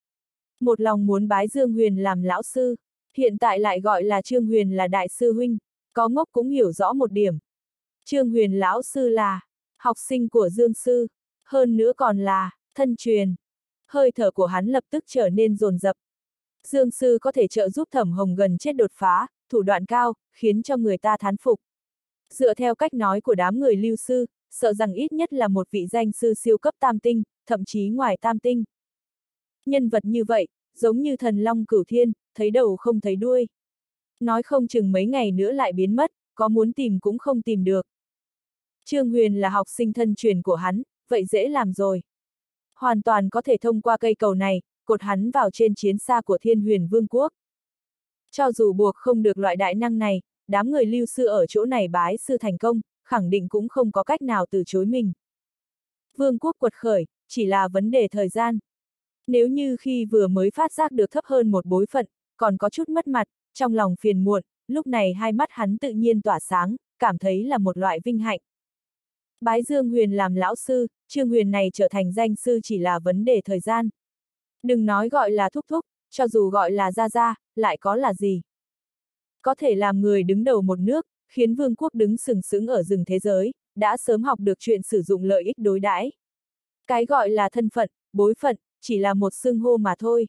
Một lòng muốn bái Dương Huyền làm lão sư, hiện tại lại gọi là Trương Huyền là đại sư huynh, có ngốc cũng hiểu rõ một điểm. Trương Huyền lão sư là học sinh của Dương sư, hơn nữa còn là thân truyền. Hơi thở của hắn lập tức trở nên dồn dập. Dương sư có thể trợ giúp Thẩm Hồng gần chết đột phá, thủ đoạn cao, khiến cho người ta thán phục. Dựa theo cách nói của đám người Lưu sư, sợ rằng ít nhất là một vị danh sư siêu cấp tam tinh, thậm chí ngoài tam tinh. Nhân vật như vậy, giống như thần long cửu thiên, thấy đầu không thấy đuôi. Nói không chừng mấy ngày nữa lại biến mất, có muốn tìm cũng không tìm được. Trương Huyền là học sinh thân truyền của hắn, vậy dễ làm rồi. Hoàn toàn có thể thông qua cây cầu này, cột hắn vào trên chiến xa của Thiên Huyền Vương quốc. Cho dù buộc không được loại đại năng này, đám người Lưu sư ở chỗ này bái sư thành công, khẳng định cũng không có cách nào từ chối mình. Vương quốc quật khởi, chỉ là vấn đề thời gian. Nếu như khi vừa mới phát giác được thấp hơn một bối phận, còn có chút mất mặt, trong lòng phiền muộn, lúc này hai mắt hắn tự nhiên tỏa sáng, cảm thấy là một loại vinh hạnh. Bái Dương Huyền làm lão sư, Trương Huyền này trở thành danh sư chỉ là vấn đề thời gian. Đừng nói gọi là thúc thúc, cho dù gọi là gia gia, lại có là gì? Có thể làm người đứng đầu một nước, khiến vương quốc đứng sừng sững ở rừng thế giới, đã sớm học được chuyện sử dụng lợi ích đối đãi. Cái gọi là thân phận, bối phận, chỉ là một xưng hô mà thôi.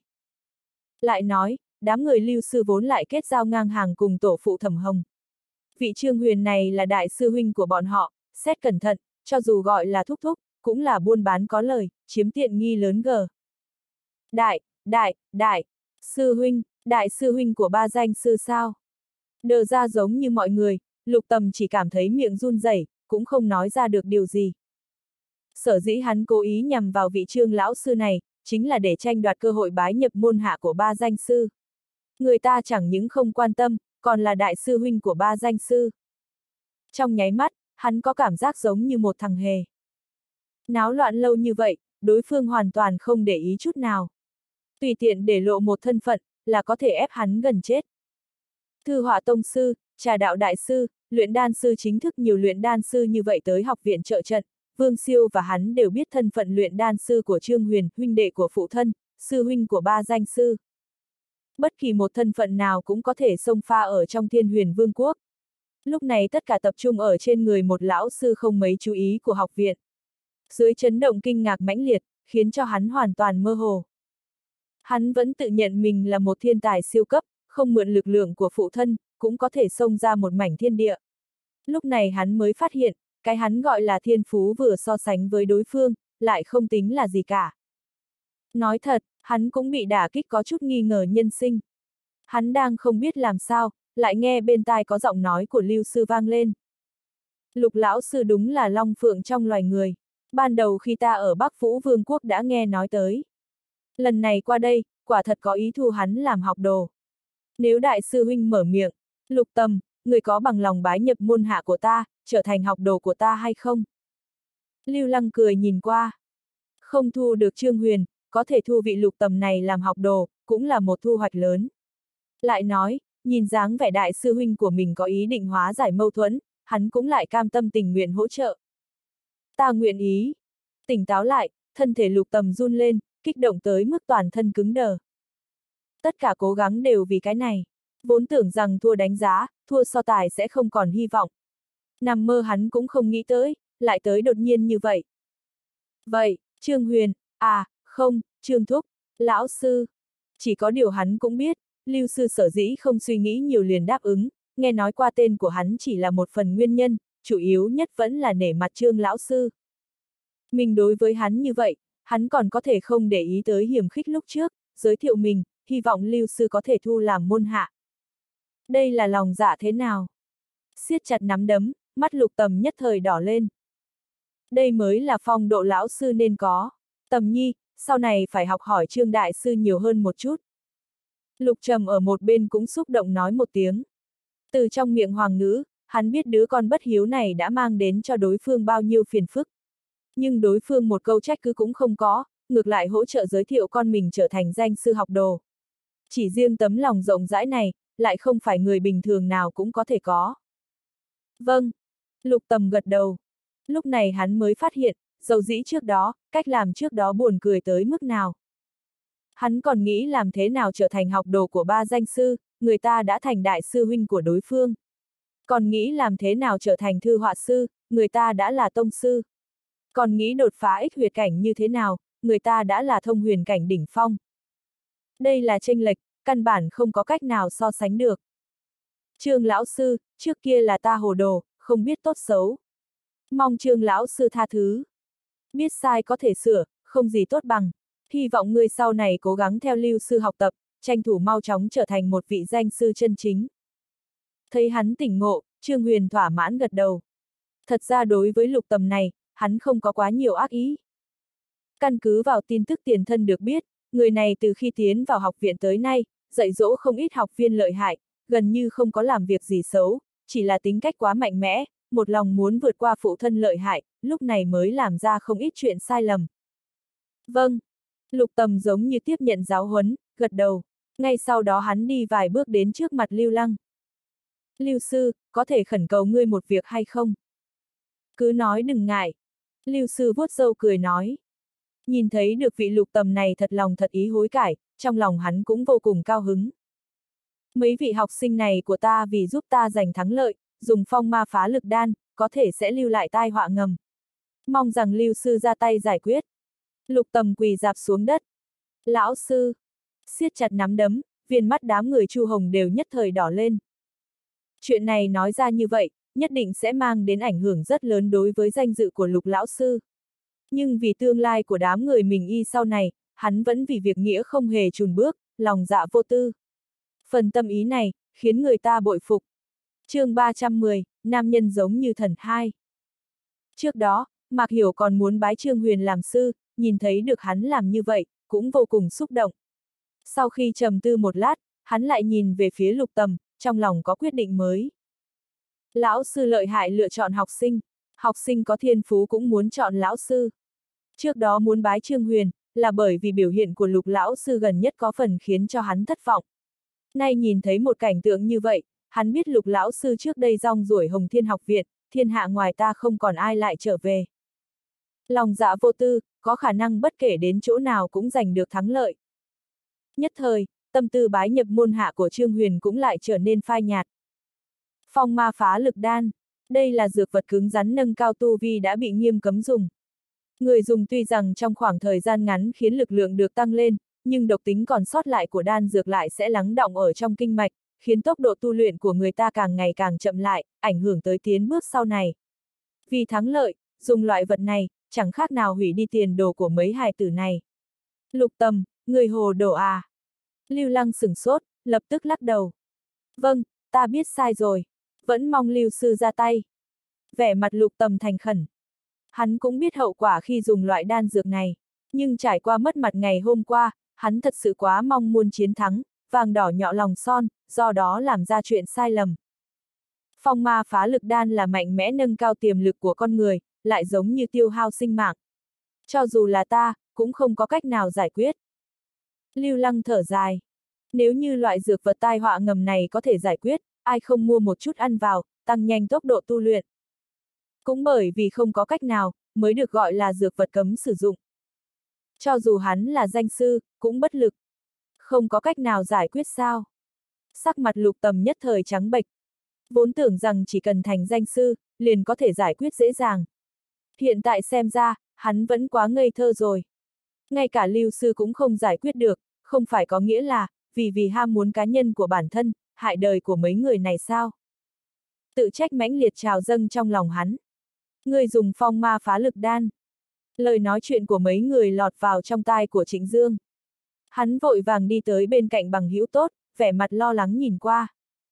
Lại nói, đám người Lưu sư vốn lại kết giao ngang hàng cùng tổ phụ Thẩm Hồng. Vị Trương Huyền này là đại sư huynh của bọn họ, xét cẩn thận, cho dù gọi là thúc thúc, cũng là buôn bán có lời, chiếm tiện nghi lớn gờ. Đại, đại, đại, sư huynh, đại sư huynh của ba danh sư sao? Đờ ra giống như mọi người, Lục Tầm chỉ cảm thấy miệng run rẩy, cũng không nói ra được điều gì. Sở dĩ hắn cố ý nhằm vào vị Trương lão sư này, chính là để tranh đoạt cơ hội bái nhập môn hạ của ba danh sư. Người ta chẳng những không quan tâm, còn là đại sư huynh của ba danh sư. Trong nháy mắt, hắn có cảm giác giống như một thằng hề. Náo loạn lâu như vậy, đối phương hoàn toàn không để ý chút nào. Tùy tiện để lộ một thân phận, là có thể ép hắn gần chết. Thư họa tông sư, trà đạo đại sư, luyện đan sư chính thức nhiều luyện đan sư như vậy tới học viện trợ trận, Vương Siêu và hắn đều biết thân phận luyện đan sư của Trương Huyền, huynh đệ của phụ thân, sư huynh của ba danh sư. Bất kỳ một thân phận nào cũng có thể xông pha ở trong Thiên Huyền Vương quốc. Lúc này tất cả tập trung ở trên người một lão sư không mấy chú ý của học viện. Dưới chấn động kinh ngạc mãnh liệt, khiến cho hắn hoàn toàn mơ hồ. Hắn vẫn tự nhận mình là một thiên tài siêu cấp, không mượn lực lượng của phụ thân, cũng có thể xông ra một mảnh thiên địa. Lúc này hắn mới phát hiện, cái hắn gọi là thiên phú vừa so sánh với đối phương, lại không tính là gì cả. Nói thật, hắn cũng bị đả kích có chút nghi ngờ nhân sinh. Hắn đang không biết làm sao, lại nghe bên tai có giọng nói của Lưu sư vang lên. Lục lão sư đúng là long phượng trong loài người. Ban đầu khi ta ở Bắc Vũ Vương quốc đã nghe nói tới. Lần này qua đây, quả thật có ý thu hắn làm học đồ. Nếu đại sư huynh mở miệng, Lục Tầm, người có bằng lòng bái nhập môn hạ của ta, trở thành học đồ của ta hay không? Lưu Lăng cười nhìn qua. Không thu được Trương Huyền, có thể thu vị Lục Tầm này làm học đồ, cũng là một thu hoạch lớn. Lại nói, nhìn dáng vẻ đại sư huynh của mình có ý định hóa giải mâu thuẫn, hắn cũng lại cam tâm tình nguyện hỗ trợ. Ta nguyện ý. Tỉnh táo lại, thân thể Lục Tầm run lên, kích động tới mức toàn thân cứng đờ. Tất cả cố gắng đều vì cái này. Vốn tưởng rằng thua đánh giá, thua so tài sẽ không còn hy vọng. Nằm mơ hắn cũng không nghĩ tới, lại tới đột nhiên như vậy. Vậy, Trương Huyền, à, không, Trương Thúc, lão sư. Chỉ có điều hắn cũng biết, Lưu sư sở dĩ không suy nghĩ nhiều liền đáp ứng, nghe nói qua tên của hắn chỉ là một phần nguyên nhân, chủ yếu nhất vẫn là nể mặt Trương lão sư. Mình đối với hắn như vậy, hắn còn có thể không để ý tới hiểm khích lúc trước, giới thiệu mình, hy vọng Lưu sư có thể thu làm môn hạ. Đây là lòng dạ thế nào? Siết chặt nắm đấm, mắt Lục Tầm nhất thời đỏ lên. Đây mới là phong độ lão sư nên có. Tầm nhi, sau này phải học hỏi Trương đại sư nhiều hơn một chút. Lục Trầm ở một bên cũng xúc động nói một tiếng. Từ trong miệng hoàng ngữ, hắn biết đứa con bất hiếu này đã mang đến cho đối phương bao nhiêu phiền phức. Nhưng đối phương một câu trách cứ cũng không có, ngược lại hỗ trợ giới thiệu con mình trở thành danh sư học đồ. Chỉ riêng tấm lòng rộng rãi này, lại không phải người bình thường nào cũng có thể có. Vâng. Lục Tầm gật đầu. Lúc này hắn mới phát hiện, dầu dĩ trước đó, cách làm trước đó buồn cười tới mức nào. Hắn còn nghĩ làm thế nào trở thành học đồ của ba danh sư, người ta đã thành đại sư huynh của đối phương. Còn nghĩ làm thế nào trở thành thư họa sư, người ta đã là tông sư. Còn nghĩ đột phá ích huyệt cảnh như thế nào, người ta đã là thông huyền cảnh đỉnh phong. Đây là chênh lệch, căn bản không có cách nào so sánh được. Trương lão sư, trước kia là ta hồ đồ, không biết tốt xấu. Mong Trương lão sư tha thứ. Biết sai có thể sửa, không gì tốt bằng. Hy vọng ngươi sau này cố gắng theo Lưu sư học tập, tranh thủ mau chóng trở thành một vị danh sư chân chính. Thấy hắn tỉnh ngộ, Trương Huyền thỏa mãn gật đầu. Thật ra đối với Lục Tầm này, hắn không có quá nhiều ác ý. Căn cứ vào tin tức tiền thân được biết, người này từ khi tiến vào học viện tới nay, dạy dỗ không ít học viên lợi hại, gần như không có làm việc gì xấu, chỉ là tính cách quá mạnh mẽ, một lòng muốn vượt qua phụ thân lợi hại, lúc này mới làm ra không ít chuyện sai lầm. Vâng. Lục Tầm giống như tiếp nhận giáo huấn, gật đầu. Ngay sau đó hắn đi vài bước đến trước mặt Lưu Lăng. Lưu sư, có thể khẩn cầu ngươi một việc hay không? Cứ nói đừng ngại. Lưu sư vuốt râu cười nói. Nhìn thấy được vị Lục Tầm này thật lòng thật ý hối cải, trong lòng hắn cũng vô cùng cao hứng. Mấy vị học sinh này của ta vì giúp ta giành thắng lợi, dùng phong ma phá lực đan, có thể sẽ lưu lại tai họa ngầm. Mong rằng Lưu sư ra tay giải quyết. Lục Tầm quỳ dạp xuống đất. Lão sư. Siết chặt nắm đấm, viền mắt đám người Chu Hồng đều nhất thời đỏ lên. Chuyện này nói ra như vậy, nhất định sẽ mang đến ảnh hưởng rất lớn đối với danh dự của Lục lão sư. Nhưng vì tương lai của đám người mình y sau này, hắn vẫn vì việc nghĩa không hề chùn bước, lòng dạ vô tư. Phần tâm ý này, khiến người ta bội phục. Chương ba trăm mười, nam nhân giống như thần hai. Trước đó, Mạc Hiểu còn muốn bái Trương Huyền làm sư, nhìn thấy được hắn làm như vậy, cũng vô cùng xúc động. Sau khi trầm tư một lát, hắn lại nhìn về phía Lục Tầm, trong lòng có quyết định mới. Lão sư lợi hại lựa chọn học sinh, học sinh có thiên phú cũng muốn chọn lão sư. Trước đó muốn bái Trương Huyền, là bởi vì biểu hiện của Lục lão sư gần nhất có phần khiến cho hắn thất vọng. Nay nhìn thấy một cảnh tượng như vậy, hắn biết Lục lão sư trước đây rong ruổi Hồng Thiên học viện, thiên hạ ngoài ta không còn ai lại trở về. Lòng dạ vô tư, có khả năng bất kể đến chỗ nào cũng giành được thắng lợi. Nhất thời, tâm tư bái nhập môn hạ của Trương Huyền cũng lại trở nên phai nhạt. Phong ma phá lực đan, đây là dược vật cứng rắn nâng cao tu vi đã bị nghiêm cấm dùng. Người dùng tuy rằng trong khoảng thời gian ngắn khiến lực lượng được tăng lên, nhưng độc tính còn sót lại của đan dược lại sẽ lắng đọng ở trong kinh mạch, khiến tốc độ tu luyện của người ta càng ngày càng chậm lại, ảnh hưởng tới tiến bước sau này. Vì thắng lợi, dùng loại vật này, chẳng khác nào hủy đi tiền đồ của mấy hài tử này. Lục Tầm, người hồ đồ à? Lưu Lăng sửng sốt, lập tức lắc đầu. Vâng, ta biết sai rồi. Vẫn mong Lưu sư ra tay. Vẻ mặt Lục Tầm thành khẩn. Hắn cũng biết hậu quả khi dùng loại đan dược này. Nhưng trải qua mất mặt ngày hôm qua, hắn thật sự quá mong muốn chiến thắng, vàng đỏ nhọ lòng son, do đó làm ra chuyện sai lầm. Phong ma phá lực đan là mạnh mẽ nâng cao tiềm lực của con người, lại giống như tiêu hao sinh mạng. Cho dù là ta, cũng không có cách nào giải quyết. Lưu Lăng thở dài. Nếu như loại dược vật tai họa ngầm này có thể giải quyết, ai không mua một chút ăn vào, tăng nhanh tốc độ tu luyện. Cũng bởi vì không có cách nào, mới được gọi là dược vật cấm sử dụng. Cho dù hắn là danh sư, cũng bất lực. Không có cách nào giải quyết sao? Sắc mặt Lục Tầm nhất thời trắng bệch. Vốn tưởng rằng chỉ cần thành danh sư, liền có thể giải quyết dễ dàng. Hiện tại xem ra, hắn vẫn quá ngây thơ rồi. Ngay cả Lưu sư cũng không giải quyết được, không phải có nghĩa là, vì vì ham muốn cá nhân của bản thân, hại đời của mấy người này sao? Tự trách mãnh liệt trào dâng trong lòng hắn. Người dùng phong ma phá lực đan. Lời nói chuyện của mấy người lọt vào trong tai của Trịnh Dương. Hắn vội vàng đi tới bên cạnh bằng hữu tốt, vẻ mặt lo lắng nhìn qua.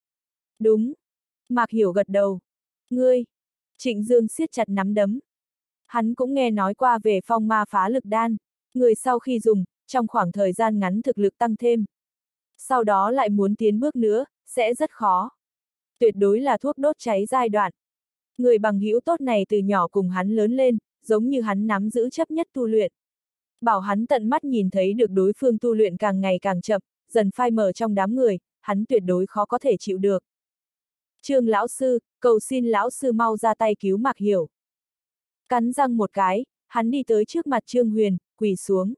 Đúng. Mạc Hiểu gật đầu. Ngươi. Trịnh Dương siết chặt nắm đấm. Hắn cũng nghe nói qua về phong ma phá lực đan. Người sau khi dùng, trong khoảng thời gian ngắn thực lực tăng thêm. Sau đó lại muốn tiến bước nữa, sẽ rất khó. Tuyệt đối là thuốc đốt cháy giai đoạn. Người bằng hữu tốt này từ nhỏ cùng hắn lớn lên, giống như hắn nắm giữ chấp nhất tu luyện. Bảo hắn tận mắt nhìn thấy được đối phương tu luyện càng ngày càng chậm, dần phai mờ trong đám người, hắn tuyệt đối khó có thể chịu được. Trương lão sư, cầu xin lão sư mau ra tay cứu Mạc Hiểu. Cắn răng một cái, hắn đi tới trước mặt Trương Huyền, quỳ xuống.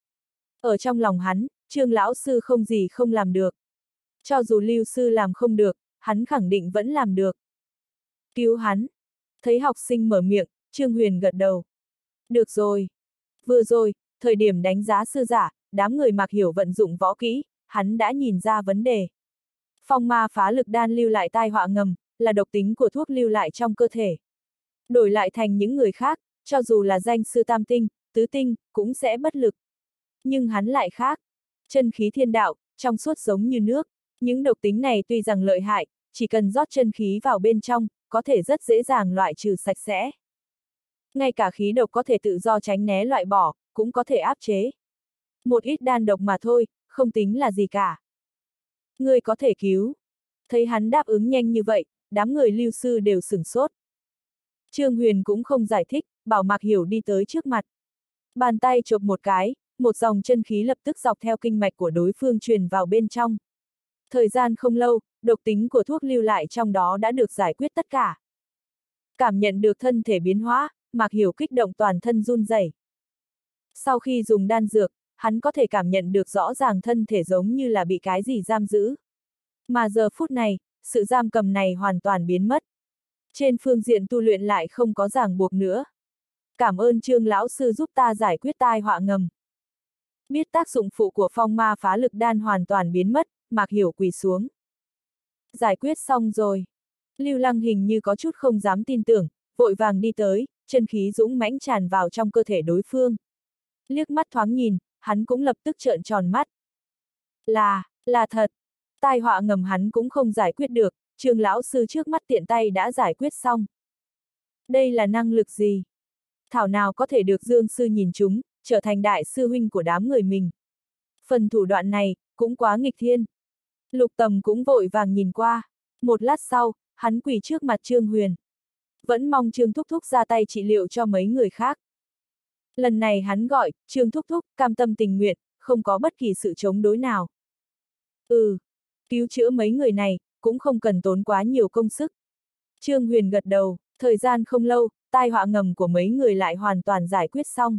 Ở trong lòng hắn, Trương lão sư không gì không làm được. Cho dù Lưu sư làm không được, hắn khẳng định vẫn làm được. Cứu hắn. Thấy học sinh mở miệng, Trương Huyền gật đầu. Được rồi. Vừa rồi, thời điểm đánh giá sư giả, đám người Mạc Hiểu vận dụng võ kỹ, hắn đã nhìn ra vấn đề. Phong ma phá lực đan lưu lại tai họa ngầm, là độc tính của thuốc lưu lại trong cơ thể. Đổi lại thành những người khác, cho dù là danh sư tam tinh, tứ tinh, cũng sẽ bất lực. Nhưng hắn lại khác. Chân khí thiên đạo, trong suốt giống như nước. Những độc tính này tuy rằng lợi hại, chỉ cần rót chân khí vào bên trong, có thể rất dễ dàng loại trừ sạch sẽ. Ngay cả khí độc có thể tự do tránh né loại bỏ, cũng có thể áp chế. Một ít đan độc mà thôi, không tính là gì cả. Ngươi có thể cứu. Thấy hắn đáp ứng nhanh như vậy, đám người Lưu sư đều sửng sốt. Trương Huyền cũng không giải thích, bảo Mạc Hiểu đi tới trước mặt. Bàn tay chộp một cái, một dòng chân khí lập tức dọc theo kinh mạch của đối phương truyền vào bên trong. Thời gian không lâu, độc tính của thuốc lưu lại trong đó đã được giải quyết tất cả. Cảm nhận được thân thể biến hóa, Mạc Hiểu kích động toàn thân run rẩy. Sau khi dùng đan dược, hắn có thể cảm nhận được rõ ràng thân thể giống như là bị cái gì giam giữ. Mà giờ phút này, sự giam cầm này hoàn toàn biến mất. Trên phương diện tu luyện lại không có ràng buộc nữa. Cảm ơn Trương lão sư giúp ta giải quyết tai họa ngầm. Biết tác dụng phụ của phong ma phá lực đan hoàn toàn biến mất, Mạc Hiểu quỳ xuống. Giải quyết xong rồi. Lưu Lăng hình như có chút không dám tin tưởng, vội vàng đi tới, chân khí dũng mãnh tràn vào trong cơ thể đối phương. Liếc mắt thoáng nhìn, hắn cũng lập tức trợn tròn mắt. Là, là thật. Tai họa ngầm hắn cũng không giải quyết được, Trương lão sư trước mắt tiện tay đã giải quyết xong. Đây là năng lực gì? Thảo nào có thể được Dương sư nhìn chúng, trở thành đại sư huynh của đám người mình. Phần thủ đoạn này, cũng quá nghịch thiên. Lục Tầm cũng vội vàng nhìn qua. Một lát sau, hắn quỳ trước mặt Trương Huyền. Vẫn mong Trương Thúc Thúc ra tay trị liệu cho mấy người khác. Lần này hắn gọi, Trương Thúc Thúc, cam tâm tình nguyện, không có bất kỳ sự chống đối nào. Ừ, cứu chữa mấy người này, cũng không cần tốn quá nhiều công sức. Trương Huyền gật đầu, thời gian không lâu, tai họa ngầm của mấy người lại hoàn toàn giải quyết xong.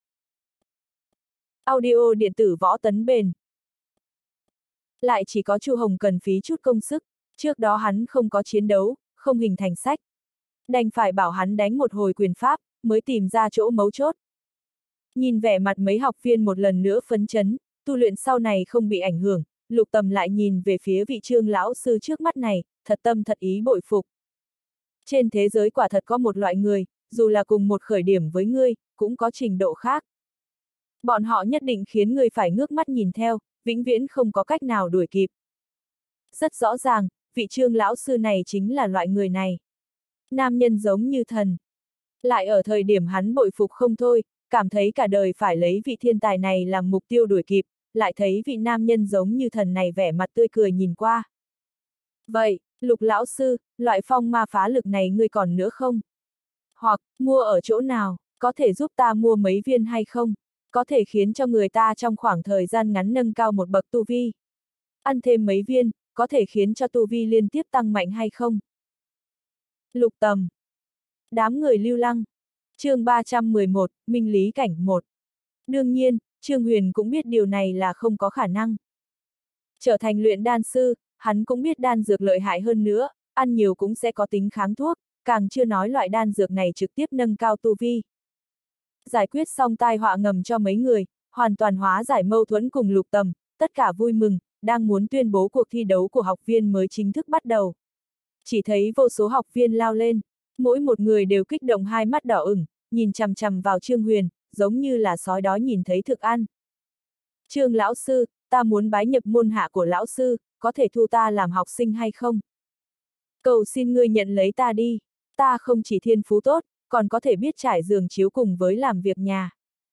Audio điện tử võ tấn bền. Lại chỉ có Chu Hồng cần phí chút công sức, trước đó hắn không có chiến đấu, không hình thành sách. Đành phải bảo hắn đánh một hồi quyền pháp, mới tìm ra chỗ mấu chốt. Nhìn vẻ mặt mấy học viên một lần nữa phấn chấn, tu luyện sau này không bị ảnh hưởng, Lục Tầm lại nhìn về phía vị Trương lão sư trước mắt này, thật tâm thật ý bội phục. Trên thế giới quả thật có một loại người, dù là cùng một khởi điểm với ngươi, cũng có trình độ khác. Bọn họ nhất định khiến ngươi phải ngước mắt nhìn theo, vĩnh viễn không có cách nào đuổi kịp. Rất rõ ràng, vị Trương lão sư này chính là loại người này. Nam nhân giống như thần. Lại ở thời điểm hắn bội phục không thôi, cảm thấy cả đời phải lấy vị thiên tài này làm mục tiêu đuổi kịp, lại thấy vị nam nhân giống như thần này vẻ mặt tươi cười nhìn qua. Vậy, Lục lão sư, loại phong ma phá lực này ngươi còn nữa không? Hoặc, mua ở chỗ nào, có thể giúp ta mua mấy viên hay không? Có thể khiến cho người ta trong khoảng thời gian ngắn nâng cao một bậc tu vi. Ăn thêm mấy viên, có thể khiến cho tu vi liên tiếp tăng mạnh hay không? Lục Tầm. Đám người Lưu Lăng. Chương ba trăm mười một, Minh Lý Cảnh một. Đương nhiên, Trương Huyền cũng biết điều này là không có khả năng. Trở thành luyện đan sư, hắn cũng biết đan dược lợi hại hơn nữa, ăn nhiều cũng sẽ có tính kháng thuốc, càng chưa nói loại đan dược này trực tiếp nâng cao tu vi. Giải quyết xong tai họa ngầm cho mấy người, hoàn toàn hóa giải mâu thuẫn cùng Lục Tầm, tất cả vui mừng, đang muốn tuyên bố cuộc thi đấu của học viên mới chính thức bắt đầu. Chỉ thấy vô số học viên lao lên, mỗi một người đều kích động hai mắt đỏ ửng, nhìn chằm chằm vào Trương Huyền, giống như là sói đói nhìn thấy thực ăn. Trương lão sư, ta muốn bái nhập môn hạ của lão sư, có thể thu ta làm học sinh hay không? Cầu xin ngươi nhận lấy ta đi, ta không chỉ thiên phú tốt, còn có thể biết trải giường chiếu cùng với làm việc nhà.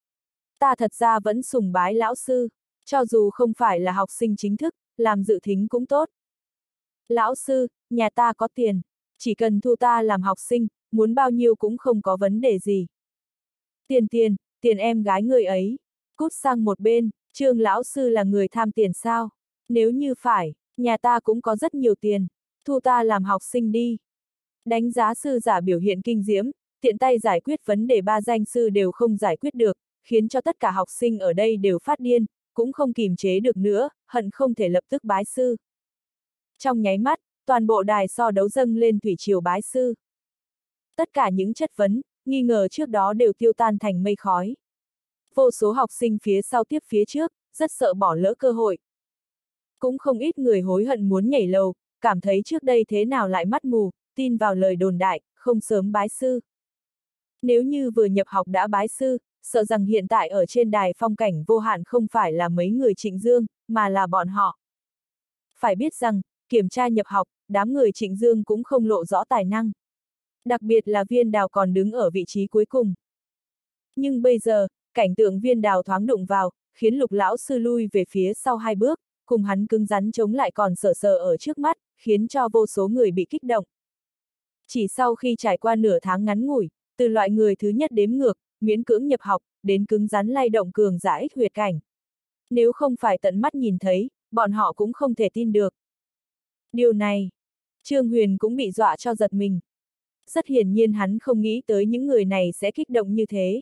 Ta thật ra vẫn sùng bái lão sư, cho dù không phải là học sinh chính thức, làm dự thính cũng tốt. Lão sư, nhà ta có tiền, chỉ cần thu ta làm học sinh, muốn bao nhiêu cũng không có vấn đề gì. Tiền tiền, tiền em gái người ấy, cút sang một bên, Trương lão sư là người tham tiền sao? Nếu như phải, nhà ta cũng có rất nhiều tiền, thu ta làm học sinh đi. Đánh giá sư giả biểu hiện kinh diễm, tiện tay giải quyết vấn đề ba danh sư đều không giải quyết được, khiến cho tất cả học sinh ở đây đều phát điên, cũng không kìm chế được nữa, hận không thể lập tức bái sư. Trong nháy mắt, toàn bộ đài so đấu dâng lên thủy triều bái sư. Tất cả những chất vấn, nghi ngờ trước đó đều tiêu tan thành mây khói. Vô số học sinh phía sau tiếp phía trước, rất sợ bỏ lỡ cơ hội. Cũng không ít người hối hận muốn nhảy lầu, cảm thấy trước đây thế nào lại mắt mù, tin vào lời đồn đại, không sớm bái sư. Nếu như vừa nhập học đã bái sư, sợ rằng hiện tại ở trên đài phong cảnh vô hạn không phải là mấy người Trịnh Dương, mà là bọn họ. Phải biết rằng, kiểm tra nhập học, đám người Trịnh Dương cũng không lộ rõ tài năng. Đặc biệt là Viên Đào còn đứng ở vị trí cuối cùng. Nhưng bây giờ, cảnh tượng Viên Đào thoáng đụng vào, khiến Lục lão sư lui về phía sau hai bước, cùng hắn cứng rắn chống lại còn sờ sờ ở trước mắt, khiến cho vô số người bị kích động. Chỉ sau khi trải qua nửa tháng ngắn ngủi, từ loại người thứ nhất đếm ngược, miễn cưỡng nhập học, đến cứng rắn lay động cường giả ích huyệt cảnh. Nếu không phải tận mắt nhìn thấy, bọn họ cũng không thể tin được. Điều này, Trương Huyền cũng bị dọa cho giật mình. Rất hiển nhiên hắn không nghĩ tới những người này sẽ kích động như thế.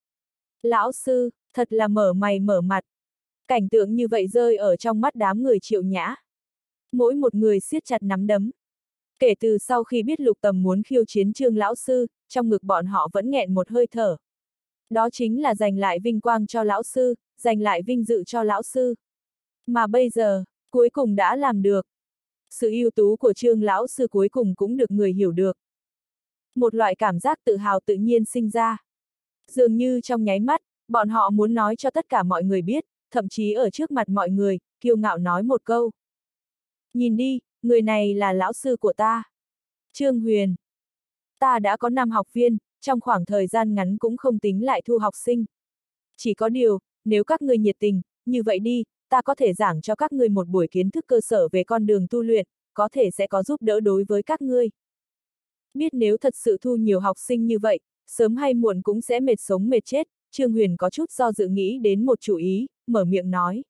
Lão sư, thật là mở mày mở mặt. Cảnh tượng như vậy rơi ở trong mắt đám người Triệu Nhã. Mỗi một người siết chặt nắm đấm. Kể từ sau khi biết Lục Tầm muốn khiêu chiến Trương lão sư, trong ngực bọn họ vẫn nghẹn một hơi thở. Đó chính là giành lại vinh quang cho lão sư, giành lại vinh dự cho lão sư. Mà bây giờ, cuối cùng đã làm được. Sự ưu tú của Trương lão sư cuối cùng cũng được người hiểu được. Một loại cảm giác tự hào tự nhiên sinh ra. Dường như trong nháy mắt, bọn họ muốn nói cho tất cả mọi người biết, thậm chí ở trước mặt mọi người, kiêu ngạo nói một câu. Nhìn đi, người này là lão sư của ta. Trương Huyền. Ta đã có năm học viên, trong khoảng thời gian ngắn cũng không tính lại thu học sinh. Chỉ có điều, nếu các ngươi nhiệt tình, như vậy đi, ta có thể giảng cho các ngươi một buổi kiến thức cơ sở về con đường tu luyện, có thể sẽ có giúp đỡ đối với các ngươi. Biết nếu thật sự thu nhiều học sinh như vậy, sớm hay muộn cũng sẽ mệt sống mệt chết, Trương Huyền có chút do dự nghĩ đến một chủ ý, mở miệng nói.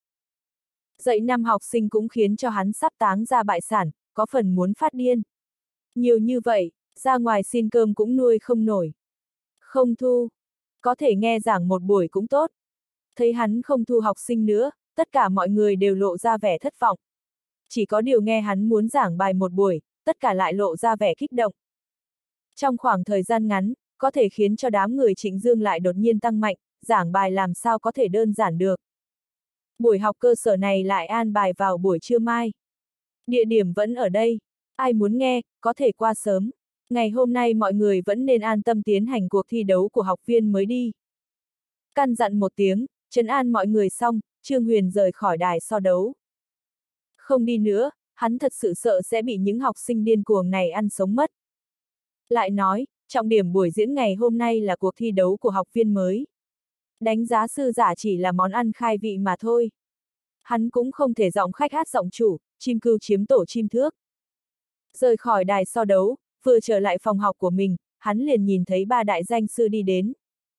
Dạy năm học sinh cũng khiến cho hắn sắp táng ra bại sản, có phần muốn phát điên. Nhiều như vậy, ra ngoài xin cơm cũng nuôi không nổi. Không thu. Có thể nghe giảng một buổi cũng tốt. Thấy hắn không thu học sinh nữa, tất cả mọi người đều lộ ra vẻ thất vọng. Chỉ có điều nghe hắn muốn giảng bài một buổi, tất cả lại lộ ra vẻ kích động. Trong khoảng thời gian ngắn, có thể khiến cho đám người Trịnh Dương lại đột nhiên tăng mạnh, giảng bài làm sao có thể đơn giản được. Buổi học cơ sở này lại an bài vào buổi trưa mai. Địa điểm vẫn ở đây. Ai muốn nghe, có thể qua sớm. Ngày hôm nay mọi người vẫn nên an tâm tiến hành cuộc thi đấu của học viên mới đi. Căn dặn một tiếng, trấn an mọi người xong, Trương Huyền rời khỏi đài so đấu. Không đi nữa, hắn thật sự sợ sẽ bị những học sinh điên cuồng này ăn sống mất. Lại nói, trọng điểm buổi diễn ngày hôm nay là cuộc thi đấu của học viên mới. Đánh giá sư giả chỉ là món ăn khai vị mà thôi. Hắn cũng không thể giọng khách hát giọng chủ, chim cưu chiếm tổ chim thước. Rời khỏi đài so đấu, vừa trở lại phòng học của mình, hắn liền nhìn thấy ba đại danh sư đi đến.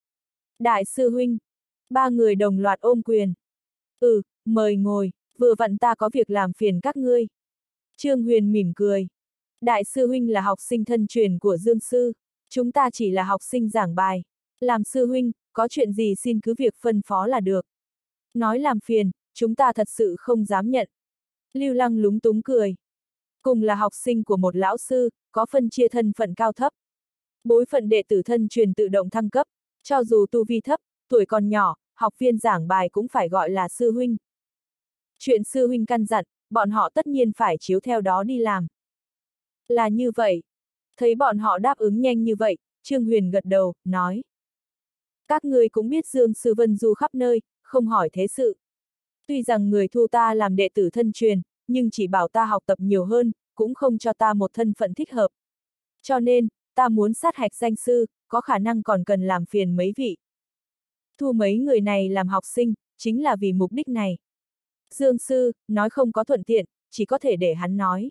Đại sư huynh, ba người đồng loạt ôm quyền. Ừ, mời ngồi, vừa vặn ta có việc làm phiền các ngươi. Trương Huyền mỉm cười. Đại sư huynh là học sinh thân truyền của Dương sư, chúng ta chỉ là học sinh giảng bài. Làm sư huynh, có chuyện gì xin cứ việc phân phó là được. Nói làm phiền, chúng ta thật sự không dám nhận. Lưu Lăng lúng túng cười. Cùng là học sinh của một lão sư, có phân chia thân phận cao thấp. Bối phận đệ tử thân truyền tự động thăng cấp, cho dù tu vi thấp, tuổi còn nhỏ, học viên giảng bài cũng phải gọi là sư huynh. Chuyện sư huynh căn dặn, bọn họ tất nhiên phải chiếu theo đó đi làm. Là như vậy. Thấy bọn họ đáp ứng nhanh như vậy, Trương Huyền gật đầu, nói. Các ngươi cũng biết Dương Sư Vân du khắp nơi, không hỏi thế sự. Tuy rằng người thu ta làm đệ tử thân truyền, nhưng chỉ bảo ta học tập nhiều hơn, cũng không cho ta một thân phận thích hợp. Cho nên, ta muốn sát hạch danh sư, có khả năng còn cần làm phiền mấy vị. Thu mấy người này làm học sinh, chính là vì mục đích này. Dương Sư, nói không có thuận tiện, chỉ có thể để hắn nói.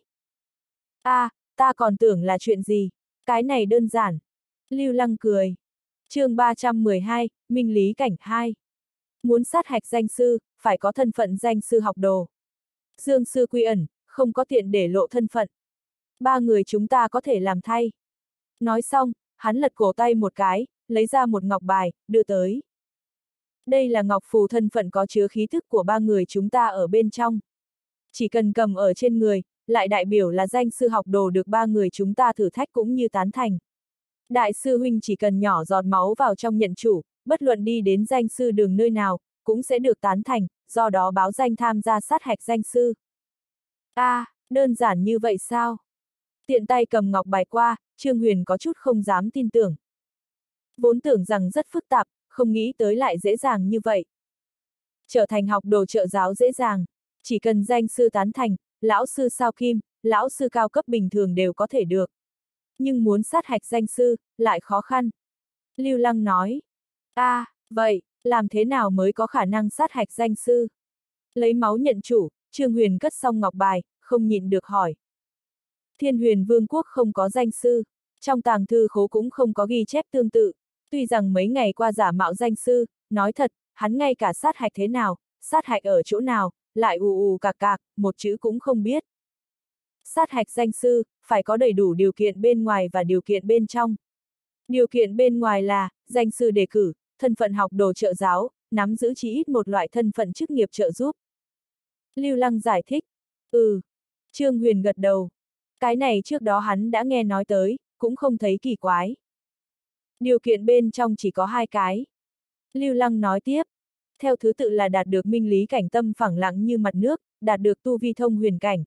a à, ta còn tưởng là chuyện gì, cái này đơn giản. Lưu Lăng cười. Chương ba trăm mười hai, Minh Lý Cảnh hai. Muốn sát hạch danh sư, phải có thân phận danh sư học đồ. Dương Sư quy ẩn, không có tiện để lộ thân phận. Ba người chúng ta có thể làm thay. Nói xong, hắn lật cổ tay một cái, lấy ra một ngọc bài, đưa tới. Đây là ngọc phù thân phận có chứa khí thức của ba người chúng ta ở bên trong. Chỉ cần cầm ở trên người, lại đại biểu là danh sư học đồ được ba người chúng ta thử thách cũng như tán thành. Đại sư huynh chỉ cần nhỏ giọt máu vào trong nhận chủ, bất luận đi đến danh sư đường nơi nào, cũng sẽ được tán thành, do đó báo danh tham gia sát hạch danh sư. a à, đơn giản như vậy sao? Tiện tay cầm ngọc bài qua, Trương Huyền có chút không dám tin tưởng. Vốn tưởng rằng rất phức tạp, không nghĩ tới lại dễ dàng như vậy. Trở thành học đồ trợ giáo dễ dàng, chỉ cần danh sư tán thành, lão sư sao kim, lão sư cao cấp bình thường đều có thể được. Nhưng muốn sát hạch danh sư, lại khó khăn. Lưu Lăng nói, a à, vậy, làm thế nào mới có khả năng sát hạch danh sư? Lấy máu nhận chủ, Trương Huyền cất xong ngọc bài, không nhịn được hỏi. Thiên Huyền Vương quốc không có danh sư, trong tàng thư khố cũng không có ghi chép tương tự. Tuy rằng mấy ngày qua giả mạo danh sư, nói thật, hắn ngay cả sát hạch thế nào, sát hạch ở chỗ nào, lại ù ù cạc cạc, một chữ cũng không biết. Sát hạch danh sư, phải có đầy đủ điều kiện bên ngoài và điều kiện bên trong. Điều kiện bên ngoài là, danh sư đề cử, thân phận học đồ trợ giáo, nắm giữ chí ít một loại thân phận chức nghiệp trợ giúp. Lưu Lăng giải thích. Ừ. Trương Huyền gật đầu. Cái này trước đó hắn đã nghe nói tới, cũng không thấy kỳ quái. Điều kiện bên trong chỉ có hai cái. Lưu Lăng nói tiếp. Theo thứ tự là đạt được minh lý cảnh tâm phẳng lặng như mặt nước, đạt được tu vi thông huyền cảnh.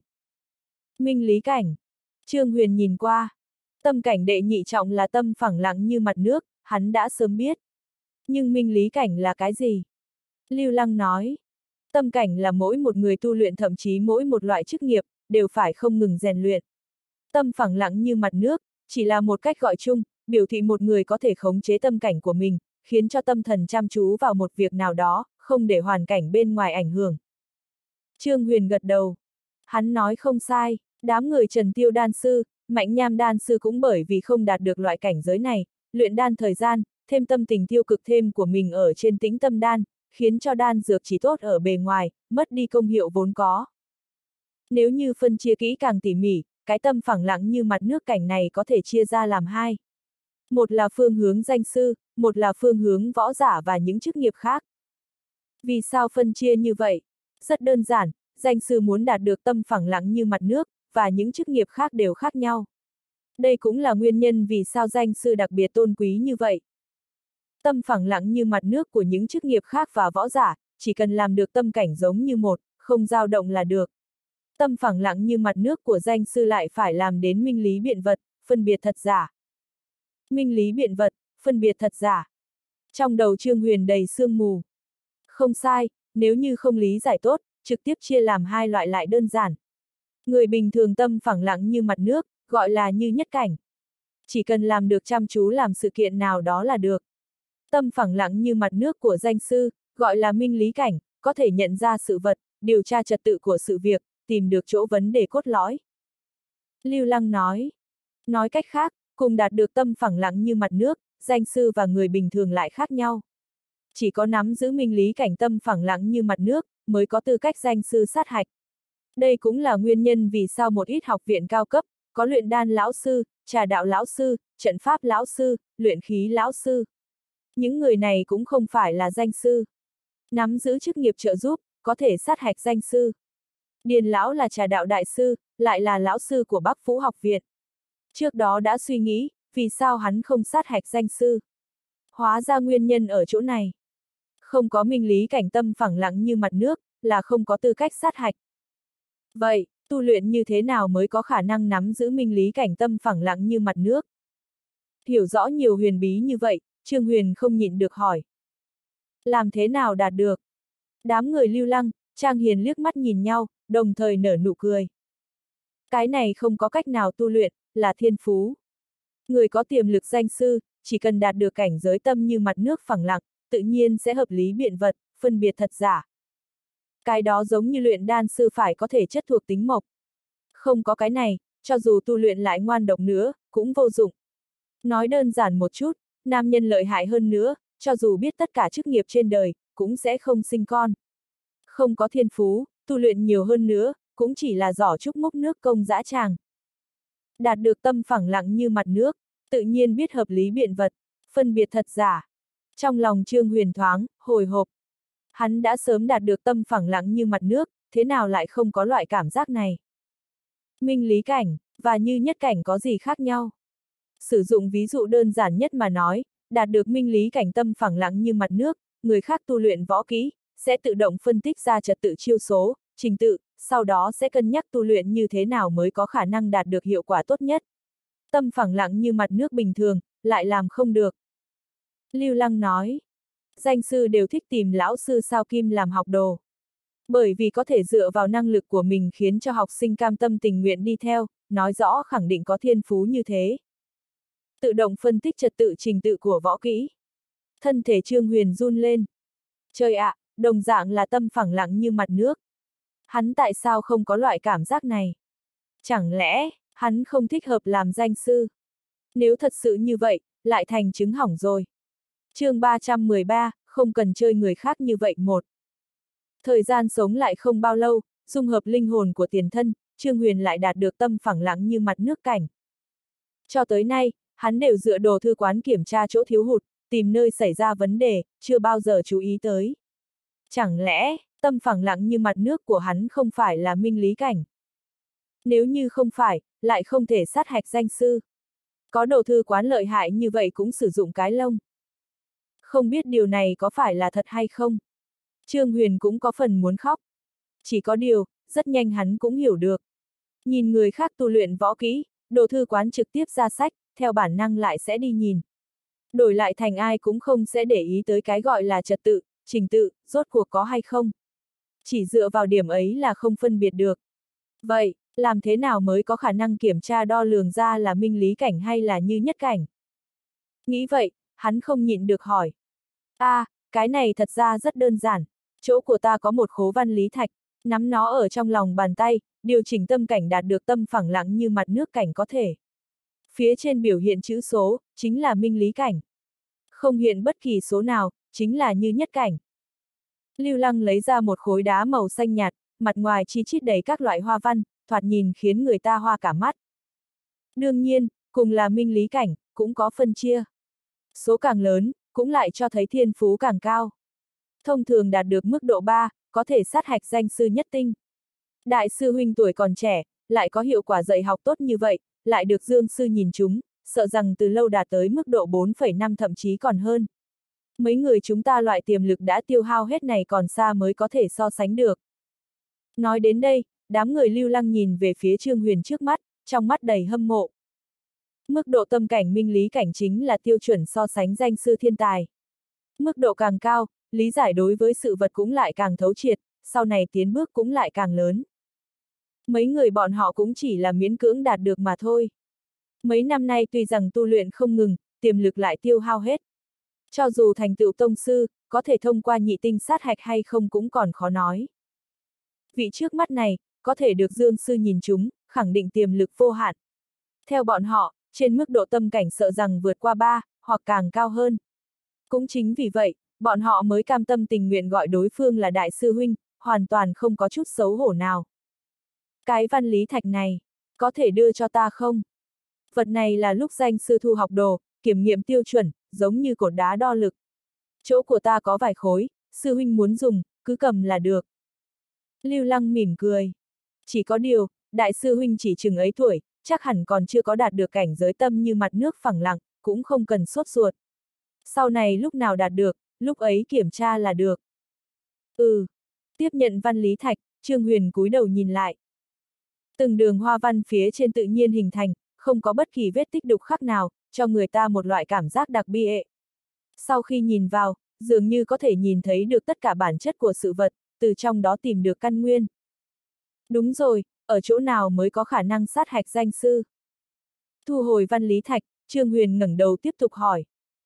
Minh lý cảnh. Trương Huyền nhìn qua. Tâm cảnh đệ nhị trọng là tâm phẳng lặng như mặt nước, hắn đã sớm biết. Nhưng minh lý cảnh là cái gì? Lưu Lăng nói. Tâm cảnh là mỗi một người tu luyện thậm chí mỗi một loại chức nghiệp, đều phải không ngừng rèn luyện. Tâm phẳng lặng như mặt nước, chỉ là một cách gọi chung, biểu thị một người có thể khống chế tâm cảnh của mình, khiến cho tâm thần chăm chú vào một việc nào đó, không để hoàn cảnh bên ngoài ảnh hưởng. Trương Huyền gật đầu. Hắn nói không sai, đám người Trần Tiêu đan sư, Mạnh Nham đan sư cũng bởi vì không đạt được loại cảnh giới này, luyện đan thời gian, thêm tâm tình tiêu cực thêm của mình ở trên tĩnh tâm đan, khiến cho đan dược chỉ tốt ở bề ngoài, mất đi công hiệu vốn có. Nếu như phân chia kỹ càng tỉ mỉ, cái tâm phẳng lặng như mặt nước cảnh này có thể chia ra làm hai. Một là phương hướng danh sư, một là phương hướng võ giả và những chức nghiệp khác. Vì sao phân chia như vậy? Rất đơn giản, danh sư muốn đạt được tâm phẳng lặng như mặt nước, và những chức nghiệp khác đều khác nhau. Đây cũng là nguyên nhân vì sao danh sư đặc biệt tôn quý như vậy. Tâm phẳng lặng như mặt nước của những chức nghiệp khác và võ giả, chỉ cần làm được tâm cảnh giống như một, không dao động là được. Tâm phẳng lặng như mặt nước của danh sư lại phải làm đến minh lý biện vật, phân biệt thật giả. Minh lý biện vật, phân biệt thật giả. Trong đầu Trương Huyền đầy sương mù. Không sai, nếu như không lý giải tốt, trực tiếp chia làm hai loại lại đơn giản. Người bình thường tâm phẳng lặng như mặt nước, gọi là như nhất cảnh. Chỉ cần làm được chăm chú làm sự kiện nào đó là được. Tâm phẳng lặng như mặt nước của danh sư, gọi là minh lý cảnh, có thể nhận ra sự vật, điều tra trật tự của sự việc, tìm được chỗ vấn đề cốt lõi. Lưu Lăng nói. Nói cách khác, cùng đạt được tâm phẳng lặng như mặt nước, danh sư và người bình thường lại khác nhau. Chỉ có nắm giữ minh lý cảnh tâm phẳng lặng như mặt nước, mới có tư cách danh sư sát hạch. Đây cũng là nguyên nhân vì sao một ít học viện cao cấp, có luyện đan lão sư, trà đạo lão sư, trận pháp lão sư, luyện khí lão sư. Những người này cũng không phải là danh sư. Nắm giữ chức nghiệp trợ giúp, có thể sát hạch danh sư. Điền lão là trà đạo đại sư, lại là lão sư của Bắc Vũ học viện. Trước đó đã suy nghĩ, vì sao hắn không sát hạch danh sư. Hóa ra nguyên nhân ở chỗ này. Không có minh lý cảnh tâm phẳng lặng như mặt nước, là không có tư cách sát hạch. Vậy, tu luyện như thế nào mới có khả năng nắm giữ minh lý cảnh tâm phẳng lặng như mặt nước? Hiểu rõ nhiều huyền bí như vậy, Trương Huyền không nhịn được hỏi. Làm thế nào đạt được? Đám người Lưu Lăng, Trang Hiền liếc mắt nhìn nhau, đồng thời nở nụ cười. Cái này không có cách nào tu luyện, là thiên phú. Người có tiềm lực danh sư, chỉ cần đạt được cảnh giới tâm như mặt nước phẳng lặng, tự nhiên sẽ hợp lý biện vật, phân biệt thật giả. Cái đó giống như luyện đan sư phải có thể chất thuộc tính mộc. Không có cái này, cho dù tu luyện lại ngoan độc nữa, cũng vô dụng. Nói đơn giản một chút, nam nhân lợi hại hơn nữa, cho dù biết tất cả chức nghiệp trên đời, cũng sẽ không sinh con. Không có thiên phú, tu luyện nhiều hơn nữa, cũng chỉ là giỏ trúc múc nước công dã tràng. Đạt được tâm phẳng lặng như mặt nước, tự nhiên biết hợp lý biện vật, phân biệt thật giả. Trong lòng Trương Huyền thoáng, hồi hộp. Hắn đã sớm đạt được tâm phẳng lặng như mặt nước, thế nào lại không có loại cảm giác này? Minh lý cảnh, và như nhất cảnh có gì khác nhau? Sử dụng ví dụ đơn giản nhất mà nói, đạt được minh lý cảnh tâm phẳng lặng như mặt nước, người khác tu luyện võ kỹ, sẽ tự động phân tích ra trật tự chiêu số, trình tự, sau đó sẽ cân nhắc tu luyện như thế nào mới có khả năng đạt được hiệu quả tốt nhất. Tâm phẳng lặng như mặt nước bình thường, lại làm không được. Lưu Lăng nói, danh sư đều thích tìm lão sư sao kim làm học đồ. Bởi vì có thể dựa vào năng lực của mình khiến cho học sinh cam tâm tình nguyện đi theo, nói rõ khẳng định có thiên phú như thế. Tự động phân tích trật tự trình tự của võ kỹ. Thân thể Trương Huyền run lên. Trời ạ, à, đồng dạng là tâm phẳng lặng như mặt nước. Hắn tại sao không có loại cảm giác này? Chẳng lẽ, hắn không thích hợp làm danh sư? Nếu thật sự như vậy, lại thành chứng hỏng rồi. Chương ba trăm mười ba, không cần chơi người khác như vậy một. Thời gian sống lại không bao lâu, dung hợp linh hồn của tiền thân, Trương Huyền lại đạt được tâm phẳng lặng như mặt nước cảnh. Cho tới nay, hắn đều dựa đồ thư quán kiểm tra chỗ thiếu hụt, tìm nơi xảy ra vấn đề, chưa bao giờ chú ý tới. Chẳng lẽ, tâm phẳng lặng như mặt nước của hắn không phải là minh lý cảnh? Nếu như không phải, lại không thể sát hạch danh sư. Có đồ thư quán lợi hại như vậy cũng sử dụng cái lông. Không biết điều này có phải là thật hay không? Trương Huyền cũng có phần muốn khóc. Chỉ có điều, rất nhanh hắn cũng hiểu được. Nhìn người khác tu luyện võ kỹ, đồ thư quán trực tiếp ra sách, theo bản năng lại sẽ đi nhìn. Đổi lại thành ai cũng không sẽ để ý tới cái gọi là trật tự, trình tự, rốt cuộc có hay không. Chỉ dựa vào điểm ấy là không phân biệt được. Vậy, làm thế nào mới có khả năng kiểm tra đo lường ra là minh lý cảnh hay là như nhất cảnh? Nghĩ vậy, hắn không nhịn được hỏi. À, cái này thật ra rất đơn giản. Chỗ của ta có một khố văn lý thạch, nắm nó ở trong lòng bàn tay, điều chỉnh tâm cảnh đạt được tâm phẳng lặng như mặt nước cảnh có thể. Phía trên biểu hiện chữ số, chính là minh lý cảnh. Không hiện bất kỳ số nào, chính là như nhất cảnh. Lưu Lăng lấy ra một khối đá màu xanh nhạt, mặt ngoài chi chít đầy các loại hoa văn, thoạt nhìn khiến người ta hoa cả mắt. Đương nhiên, cùng là minh lý cảnh, cũng có phân chia. Số càng lớn, cũng lại cho thấy thiên phú càng cao. Thông thường đạt được mức độ ba, có thể sát hạch danh sư nhất tinh. Đại sư huynh tuổi còn trẻ, lại có hiệu quả dạy học tốt như vậy, lại được Dương sư nhìn chúng, sợ rằng từ lâu đạt tới mức độ bốn phẩy năm thậm chí còn hơn. Mấy người chúng ta loại tiềm lực đã tiêu hao hết này còn xa mới có thể so sánh được. Nói đến đây, đám người Lưu Lăng nhìn về phía Trương Huyền trước mắt, trong mắt đầy hâm mộ. Mức độ tâm cảnh minh lý cảnh chính là tiêu chuẩn so sánh danh sư thiên tài. Mức độ càng cao, lý giải đối với sự vật cũng lại càng thấu triệt, sau này tiến bước cũng lại càng lớn. Mấy người bọn họ cũng chỉ là miễn cưỡng đạt được mà thôi. Mấy năm nay tuy rằng tu luyện không ngừng, tiềm lực lại tiêu hao hết. Cho dù thành tựu tông sư, có thể thông qua nhị tinh sát hạch hay không cũng còn khó nói. Vị trước mắt này, có thể được Dương sư nhìn chúng, khẳng định tiềm lực vô hạn. Theo bọn họ, trên mức độ tâm cảnh sợ rằng vượt qua ba, hoặc càng cao hơn. Cũng chính vì vậy, bọn họ mới cam tâm tình nguyện gọi đối phương là đại sư huynh, hoàn toàn không có chút xấu hổ nào. Cái văn lý thạch này, có thể đưa cho ta không? Vật này là lúc danh sư thu học đồ, kiểm nghiệm tiêu chuẩn, giống như cột đá đo lực. chỗ của ta có vài khối, sư huynh muốn dùng, cứ cầm là được. Lưu Lăng mỉm cười. Chỉ có điều, đại sư huynh chỉ chừng ấy tuổi, chắc hẳn còn chưa có đạt được cảnh giới tâm như mặt nước phẳng lặng, cũng không cần sốt ruột. Sau này lúc nào đạt được, lúc ấy kiểm tra là được. Ừ. Tiếp nhận văn lý thạch, Trương Huyền cúi đầu nhìn lại. Từng đường hoa văn phía trên tự nhiên hình thành, không có bất kỳ vết tích đục khắc nào, cho người ta một loại cảm giác đặc biệt. Sau khi nhìn vào, dường như có thể nhìn thấy được tất cả bản chất của sự vật, từ trong đó tìm được căn nguyên. Đúng rồi, ở chỗ nào mới có khả năng sát hạch danh sư? Thu hồi văn lý thạch, Trương Huyền ngẩng đầu tiếp tục hỏi.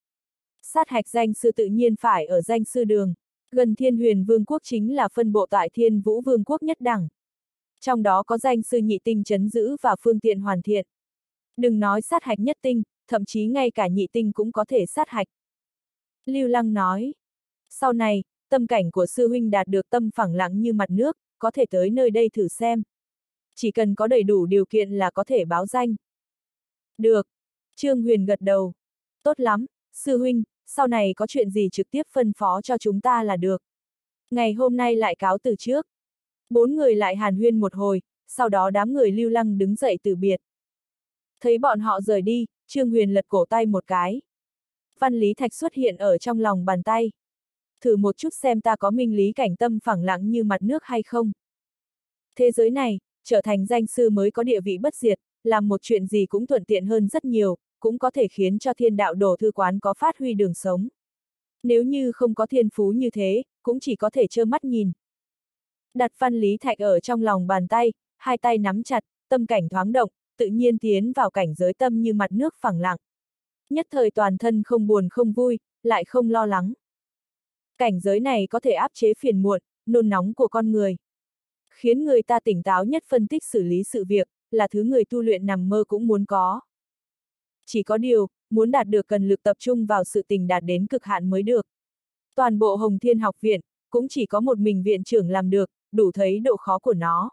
Sát hạch danh sư tự nhiên phải ở danh sư đường, gần Thiên Huyền Vương quốc chính là phân bộ tại Thiên Vũ Vương quốc nhất đẳng. Trong đó có danh sư nhị tinh trấn giữ và phương tiện hoàn thiện. Đừng nói sát hạch nhất tinh, thậm chí ngay cả nhị tinh cũng có thể sát hạch. Lưu Lăng nói. Sau này, tâm cảnh của sư huynh đạt được tâm phẳng lặng như mặt nước, có thể tới nơi đây thử xem. Chỉ cần có đầy đủ điều kiện là có thể báo danh. Được. Trương Huyền gật đầu. Tốt lắm, sư huynh, sau này có chuyện gì trực tiếp phân phó cho chúng ta là được. Ngày hôm nay lại cáo từ trước. Bốn người lại hàn huyên một hồi, sau đó đám người Lưu Lăng đứng dậy từ biệt. Thấy bọn họ rời đi, Trương Huyền lật cổ tay một cái. Văn lý thạch xuất hiện ở trong lòng bàn tay. Thử một chút xem ta có minh lý cảnh tâm phẳng lặng như mặt nước hay không. Thế giới này, trở thành danh sư mới có địa vị bất diệt, làm một chuyện gì cũng thuận tiện hơn rất nhiều, cũng có thể khiến cho thiên đạo đồ thư quán có phát huy đường sống. Nếu như không có thiên phú như thế, cũng chỉ có thể trơ mắt nhìn. Đặt văn lý thạch ở trong lòng bàn tay, hai tay nắm chặt, tâm cảnh thoáng động, tự nhiên tiến vào cảnh giới tâm như mặt nước phẳng lặng. Nhất thời toàn thân không buồn không vui, lại không lo lắng. Cảnh giới này có thể áp chế phiền muộn, nôn nóng của con người. Khiến người ta tỉnh táo nhất phân tích xử lý sự việc, là thứ người tu luyện nằm mơ cũng muốn có. Chỉ có điều, muốn đạt được cần lực tập trung vào sự tình đạt đến cực hạn mới được. Toàn bộ Hồng Thiên học viện, cũng chỉ có một mình viện trưởng làm được, đủ thấy độ khó của nó.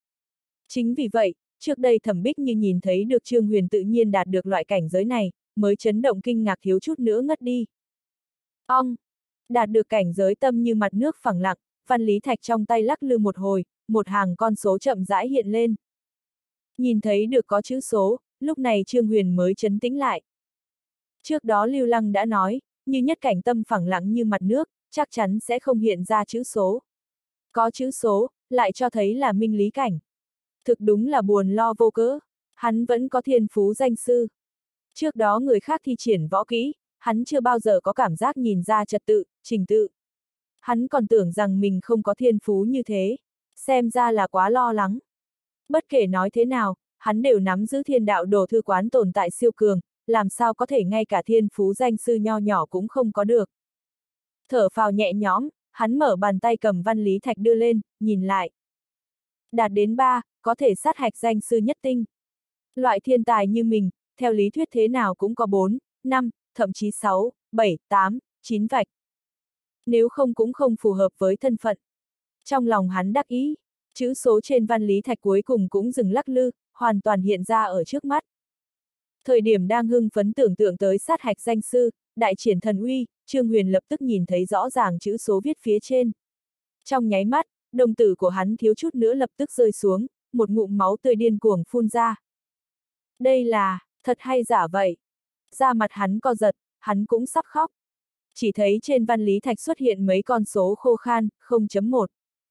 Chính vì vậy, trước đây Thẩm Bích Như nhìn thấy được Trương Huyền tự nhiên đạt được loại cảnh giới này, mới chấn động kinh ngạc thiếu chút nữa ngất đi. Ong! Đạt được cảnh giới tâm như mặt nước phẳng lặng, văn lý thạch trong tay lắc lư một hồi, một hàng con số chậm rãi hiện lên. Nhìn thấy được có chữ số, lúc này Trương Huyền mới trấn tĩnh lại. Trước đó Lưu Lăng đã nói, như nhất cảnh tâm phẳng lặng như mặt nước, chắc chắn sẽ không hiện ra chữ số. Có chữ số, lại cho thấy là minh lý cảnh. Thực đúng là buồn lo vô cớ, hắn vẫn có thiên phú danh sư. Trước đó người khác thi triển võ kỹ, hắn chưa bao giờ có cảm giác nhìn ra trật tự, trình tự. Hắn còn tưởng rằng mình không có thiên phú như thế, xem ra là quá lo lắng. Bất kể nói thế nào, hắn đều nắm giữ thiên đạo đồ thư quán tồn tại siêu cường, làm sao có thể ngay cả thiên phú danh sư nho nhỏ cũng không có được. Thở phào nhẹ nhõm, hắn mở bàn tay cầm văn lý thạch đưa lên, nhìn lại. Đạt đến ba, có thể sát hạch danh sư nhất tinh. Loại thiên tài như mình, theo lý thuyết thế nào cũng có bốn, năm, thậm chí sáu, bảy, tám, chín vạch. Nếu không cũng không phù hợp với thân phận. Trong lòng hắn đắc ý, chữ số trên văn lý thạch cuối cùng cũng dừng lắc lư, hoàn toàn hiện ra ở trước mắt. Thời điểm đang hưng phấn tưởng tượng tới sát hạch danh sư, đại triển thần uy, Trương Huyền lập tức nhìn thấy rõ ràng chữ số viết phía trên. Trong nháy mắt, đồng tử của hắn thiếu chút nữa lập tức rơi xuống, một ngụm máu tươi điên cuồng phun ra. Đây là, thật hay giả vậy? Da mặt hắn co giật, hắn cũng sắp khóc. Chỉ thấy trên văn lý thạch xuất hiện mấy con số khô khan, không chấm một.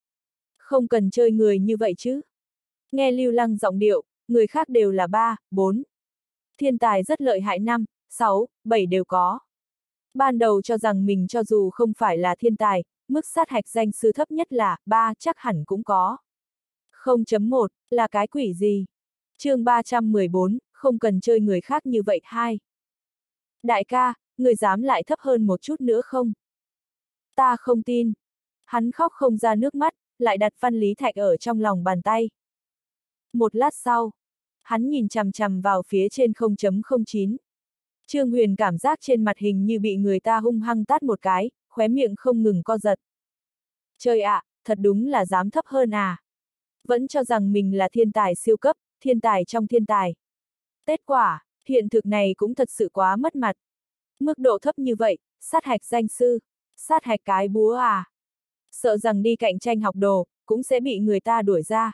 Không cần chơi người như vậy chứ. Nghe Lưu Lăng giọng điệu, người khác đều là ba, bốn. Thiên tài rất lợi hại năm, sáu, bảy đều có. Ban đầu cho rằng mình cho dù không phải là thiên tài, mức sát hạch danh sư thấp nhất là ba chắc hẳn cũng có. không chấm một là cái quỷ gì? Chương ba trăm mười bốn, không cần chơi người khác như vậy hai. Đại ca, người dám lại thấp hơn một chút nữa không? Ta không tin. Hắn khóc không ra nước mắt, lại đặt văn lý thạch ở trong lòng bàn tay. Một lát sau, hắn nhìn chằm chằm vào phía trên không chấm không chín. Trương Huyền cảm giác trên mặt hình như bị người ta hung hăng tát một cái, khóe miệng không ngừng co giật. Trời ạ, à, thật đúng là dám thấp hơn à. Vẫn cho rằng mình là thiên tài siêu cấp, thiên tài trong thiên tài. Kết quả, hiện thực này cũng thật sự quá mất mặt. Mức độ thấp như vậy, sát hạch danh sư, Sát hạch cái búa à? Sợ rằng đi cạnh tranh học đồ, cũng sẽ bị người ta đuổi ra.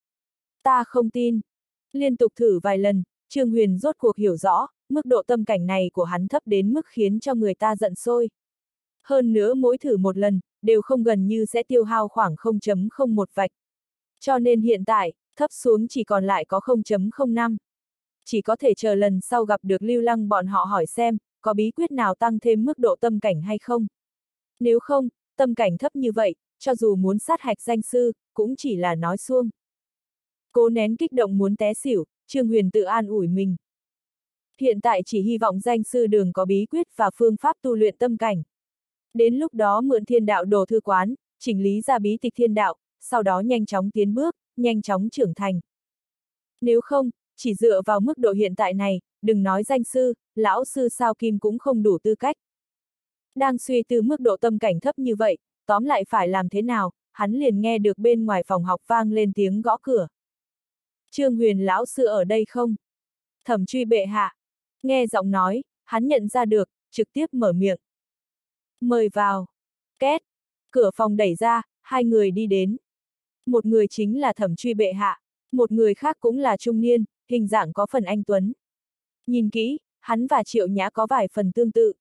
Ta không tin. Liên tục thử vài lần, Trương Huyền rốt cuộc hiểu rõ, mức độ tâm cảnh này của hắn thấp đến mức khiến cho người ta giận sôi. Hơn nữa mỗi thử một lần, đều không gần như sẽ tiêu hao khoảng không phẩy không một vạch. Cho nên hiện tại, thấp xuống chỉ còn lại có không phẩy không năm. Chỉ có thể chờ lần sau gặp được Lưu Lăng bọn họ hỏi xem, có bí quyết nào tăng thêm mức độ tâm cảnh hay không. Nếu không, tâm cảnh thấp như vậy, cho dù muốn sát hạch danh sư, cũng chỉ là nói suông. Cố nén kích động muốn té xỉu, Trương Huyền tự an ủi mình. Hiện tại chỉ hy vọng danh sư đường có bí quyết và phương pháp tu luyện tâm cảnh. Đến lúc đó mượn thiên đạo đồ thư quán, chỉnh lý ra bí tịch thiên đạo, sau đó nhanh chóng tiến bước, nhanh chóng trưởng thành. Nếu không, chỉ dựa vào mức độ hiện tại này, đừng nói danh sư, lão sư sao kim cũng không đủ tư cách. Đang suy tư mức độ tâm cảnh thấp như vậy, tóm lại phải làm thế nào, hắn liền nghe được bên ngoài phòng học vang lên tiếng gõ cửa. Trương Huyền lão sư ở đây không? Thẩm Truy bệ hạ. Nghe giọng nói, hắn nhận ra được, trực tiếp mở miệng. Mời vào. Két. Cửa phòng đẩy ra, hai người đi đến. Một người chính là Thẩm Truy bệ hạ, một người khác cũng là trung niên, hình dạng có phần anh tuấn. Nhìn kỹ, hắn và Triệu Nhã có vài phần tương tự.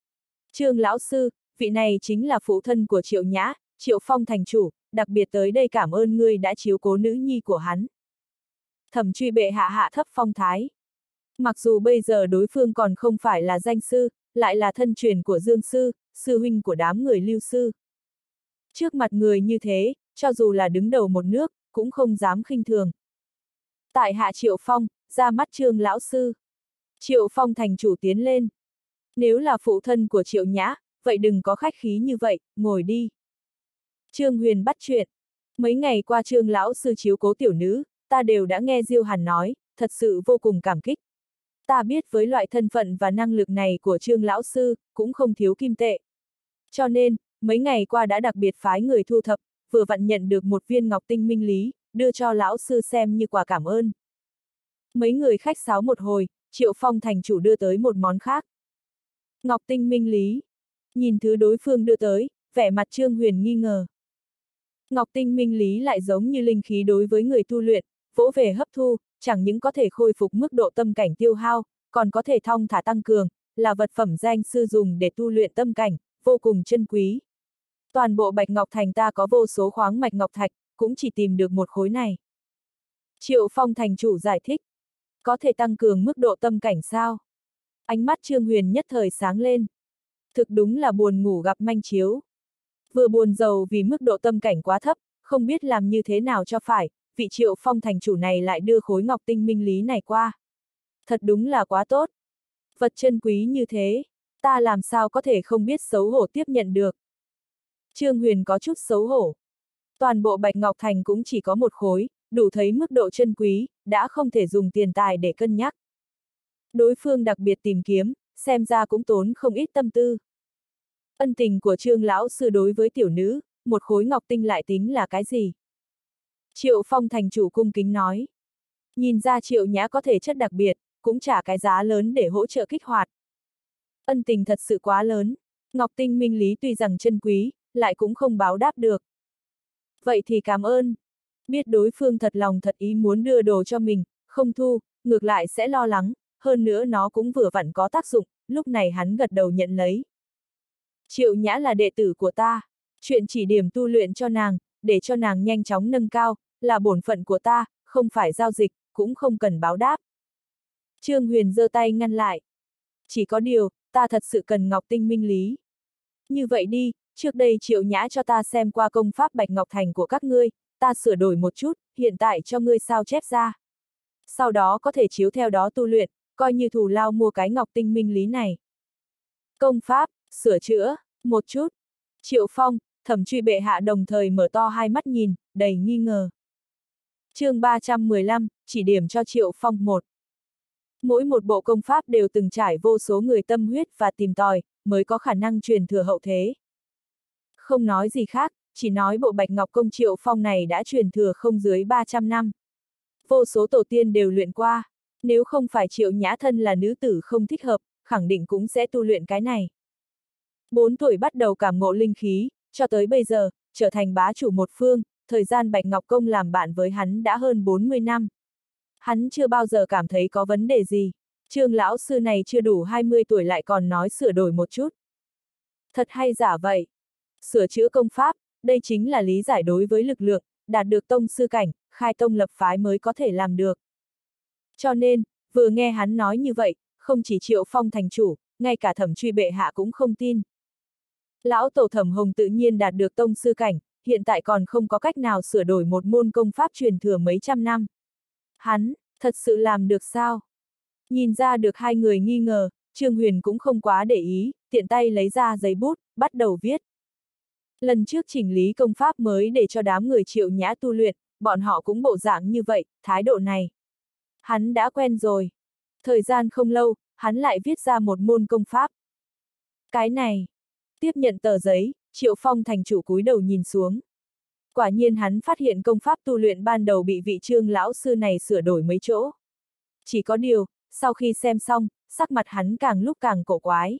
Trương lão sư, vị này chính là phụ thân của Triệu Nhã, Triệu Phong thành chủ, đặc biệt tới đây cảm ơn ngươi đã chiếu cố nữ nhi của hắn. Thẩm Truy bệ hạ hạ thấp phong thái. Mặc dù bây giờ đối phương còn không phải là danh sư, lại là thân truyền của Dương sư, sư huynh của đám người Lưu sư. Trước mặt người như thế, cho dù là đứng đầu một nước, cũng không dám khinh thường. Tại hạ Triệu Phong, ra mắt Trương lão sư. Triệu Phong thành chủ tiến lên. Nếu là phụ thân của Triệu Nhã, vậy đừng có khách khí như vậy, ngồi đi. Trương Huyền bắt chuyện. Mấy ngày qua Trương lão sư chiếu cố tiểu nữ, ta đều đã nghe Diêu Hàn nói, thật sự vô cùng cảm kích. Ta biết với loại thân phận và năng lực này của Trương lão sư, cũng không thiếu kim tệ. Cho nên, mấy ngày qua đã đặc biệt phái người thu thập, vừa vặn nhận được một viên ngọc tinh minh lý, đưa cho lão sư xem như quà cảm ơn. Mấy người khách sáo một hồi, Triệu Phong thành chủ đưa tới một món khác. Ngọc tinh minh lý. Nhìn thứ đối phương đưa tới, vẻ mặt Trương Huyền nghi ngờ. Ngọc tinh minh lý lại giống như linh khí đối với người tu luyện, vỗ về hấp thu, chẳng những có thể khôi phục mức độ tâm cảnh tiêu hao, còn có thể thong thả tăng cường, là vật phẩm danh sư dùng để tu luyện tâm cảnh, vô cùng chân quý. Toàn bộ Bạch Ngọc Thành ta có vô số khoáng mạch ngọc thạch, cũng chỉ tìm được một khối này. Triệu Phong thành chủ giải thích. Có thể tăng cường mức độ tâm cảnh sao? Ánh mắt Trương Huyền nhất thời sáng lên. Thực đúng là buồn ngủ gặp manh chiếu. Vừa buồn rầu vì mức độ tâm cảnh quá thấp, không biết làm như thế nào cho phải, vị Triệu Phong thành chủ này lại đưa khối ngọc tinh minh lý này qua. Thật đúng là quá tốt. Vật chân quý như thế, ta làm sao có thể không biết xấu hổ tiếp nhận được. Trương Huyền có chút xấu hổ. Toàn bộ Bạch Ngọc Thành cũng chỉ có một khối, đủ thấy mức độ chân quý, đã không thể dùng tiền tài để cân nhắc. Đối phương đặc biệt tìm kiếm, xem ra cũng tốn không ít tâm tư. Ân tình của Trương lão sư đối với tiểu nữ, một khối ngọc tinh lại tính là cái gì? Triệu Phong thành chủ cung kính nói. Nhìn ra Triệu Nhã có thể chất đặc biệt, cũng trả cái giá lớn để hỗ trợ kích hoạt. Ân tình thật sự quá lớn, ngọc tinh minh lý tuy rằng chân quý, lại cũng không báo đáp được. Vậy thì cảm ơn. Biết đối phương thật lòng thật ý muốn đưa đồ cho mình, không thu, ngược lại sẽ lo lắng, hơn nữa nó cũng vừa vặn có tác dụng, lúc này hắn gật đầu nhận lấy. Triệu Nhã là đệ tử của ta, chuyện chỉ điểm tu luyện cho nàng, để cho nàng nhanh chóng nâng cao, là bổn phận của ta, không phải giao dịch, cũng không cần báo đáp. Trương Huyền giơ tay ngăn lại. Chỉ có điều, ta thật sự cần ngọc tinh minh lý. Như vậy đi, trước đây Triệu Nhã cho ta xem qua công pháp Bạch Ngọc Thành của các ngươi, ta sửa đổi một chút, hiện tại cho ngươi sao chép ra. Sau đó có thể chiếu theo đó tu luyện, coi như thù lao mua cái ngọc tinh minh lý này. Công pháp, sửa chữa, một chút. Triệu Phong, Thẩm Truy bệ hạ đồng thời mở to hai mắt nhìn, đầy nghi ngờ. Chương ba trăm mười lăm, chỉ điểm cho Triệu Phong một. Mỗi một bộ công pháp đều từng trải vô số người tâm huyết và tìm tòi, mới có khả năng truyền thừa hậu thế. Không nói gì khác, chỉ nói bộ Bạch Ngọc Công Triệu Phong này đã truyền thừa không dưới ba trăm năm. Vô số tổ tiên đều luyện qua, nếu không phải Triệu Nhã thân là nữ tử không thích hợp, khẳng định cũng sẽ tu luyện cái này. Bốn tuổi bắt đầu cảm ngộ linh khí, cho tới bây giờ, trở thành bá chủ một phương, thời gian Bạch Ngọc Công làm bạn với hắn đã hơn bốn mươi năm. Hắn chưa bao giờ cảm thấy có vấn đề gì. Trương lão sư này chưa đủ hai mươi tuổi lại còn nói sửa đổi một chút. Thật hay giả vậy? Sửa chữa công pháp, đây chính là lý giải đối với lực lượng, đạt được tông sư cảnh, khai tông lập phái mới có thể làm được. Cho nên, vừa nghe hắn nói như vậy, không chỉ Triệu Phong thành chủ, ngay cả Thẩm Truy bệ hạ cũng không tin. Lão tổ Thẩm Hồng tự nhiên đạt được tông sư cảnh, hiện tại còn không có cách nào sửa đổi một môn công pháp truyền thừa mấy trăm năm. Hắn, thật sự làm được sao? Nhìn ra được hai người nghi ngờ, Trương Huyền cũng không quá để ý, tiện tay lấy ra giấy bút, bắt đầu viết. Lần trước chỉnh lý công pháp mới để cho đám người Triệu Nhã tu luyện, bọn họ cũng bộ dạng như vậy, thái độ này. Hắn đã quen rồi. Thời gian không lâu, hắn lại viết ra một môn công pháp. Cái này. Tiếp nhận tờ giấy, Triệu Phong thành chủ cúi đầu nhìn xuống. Quả nhiên hắn phát hiện công pháp tu luyện ban đầu bị vị Trương lão sư này sửa đổi mấy chỗ. Chỉ có điều, sau khi xem xong, sắc mặt hắn càng lúc càng cổ quái.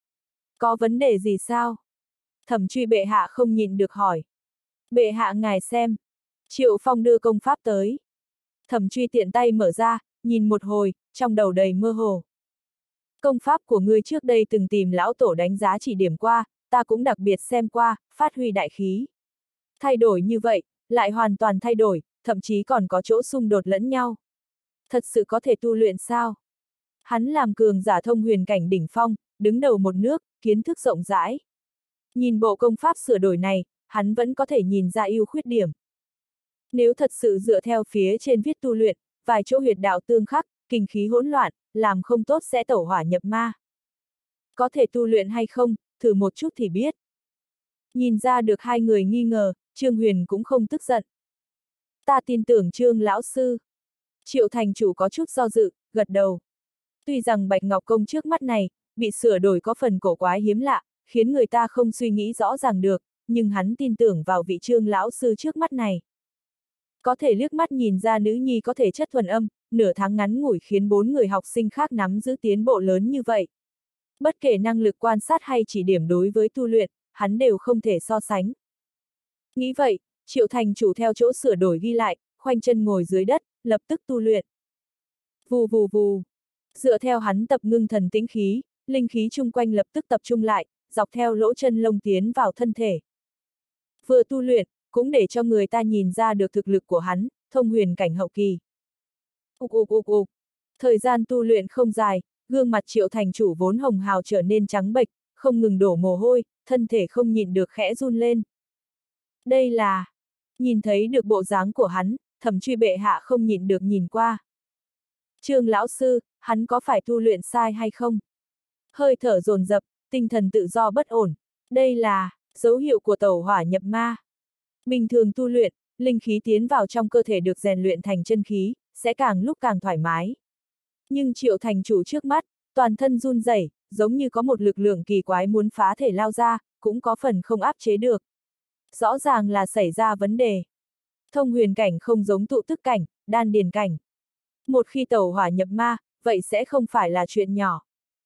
Có vấn đề gì sao? Thẩm Truy bệ hạ không nhịn được hỏi. Bệ hạ ngài xem. Triệu Phong đưa công pháp tới. Thẩm Truy tiện tay mở ra, nhìn một hồi, trong đầu đầy mơ hồ. Công pháp của ngươi trước đây từng tìm lão tổ đánh giá chỉ điểm qua, ta cũng đặc biệt xem qua, phát huy đại khí. Thay đổi như vậy, lại hoàn toàn thay đổi, thậm chí còn có chỗ xung đột lẫn nhau. Thật sự có thể tu luyện sao? Hắn làm cường giả thông huyền cảnh đỉnh phong, đứng đầu một nước, kiến thức rộng rãi. Nhìn bộ công pháp sửa đổi này, hắn vẫn có thể nhìn ra ưu khuyết điểm. Nếu thật sự dựa theo phía trên viết tu luyện, vài chỗ huyệt đạo tương khắc, kinh khí hỗn loạn, làm không tốt sẽ tẩu hỏa nhập ma. Có thể tu luyện hay không, thử một chút thì biết. Nhìn ra được hai người nghi ngờ, Trương Huyền cũng không tức giận. Ta tin tưởng Trương lão sư. Triệu thành chủ có chút do dự, gật đầu. Tuy rằng Bạch Ngọc Công trước mắt này, bị sửa đổi có phần cổ quái hiếm lạ, khiến người ta không suy nghĩ rõ ràng được, nhưng hắn tin tưởng vào vị Trương lão sư trước mắt này. Có thể liếc mắt nhìn ra nữ nhi có thể chất thuần âm, nửa tháng ngắn ngủi khiến bốn người học sinh khác nắm giữ tiến bộ lớn như vậy. Bất kể năng lực quan sát hay chỉ điểm đối với tu luyện, hắn đều không thể so sánh. Nghĩ vậy, Triệu thành chủ theo chỗ sửa đổi ghi lại, khoanh chân ngồi dưới đất, lập tức tu luyện. Vù vù vù. Dựa theo hắn tập ngưng thần tĩnh khí, linh khí chung quanh lập tức tập trung lại, dọc theo lỗ chân lông tiến vào thân thể. Vừa tu luyện, cũng để cho người ta nhìn ra được thực lực của hắn, thông huyền cảnh hậu kỳ. Ục ục ục ục. Thời gian tu luyện không dài, gương mặt Triệu thành chủ vốn hồng hào trở nên trắng bệch, không ngừng đổ mồ hôi, thân thể không nhịn được khẽ run lên. Đây là... Nhìn thấy được bộ dáng của hắn, Thẩm Truy bệ hạ không nhịn được nhìn qua. Trương lão sư, hắn có phải tu luyện sai hay không? Hơi thở dồn dập, tinh thần tự do bất ổn. Đây là dấu hiệu của tẩu hỏa nhập ma. Bình thường tu luyện, linh khí tiến vào trong cơ thể được rèn luyện thành chân khí, sẽ càng lúc càng thoải mái. Nhưng Triệu thành chủ trước mắt, toàn thân run rẩy, giống như có một lực lượng kỳ quái muốn phá thể lao ra, cũng có phần không áp chế được. Rõ ràng là xảy ra vấn đề. Thông huyền cảnh không giống tụ tức cảnh, đan điền cảnh. Một khi tẩu hỏa nhập ma, vậy sẽ không phải là chuyện nhỏ.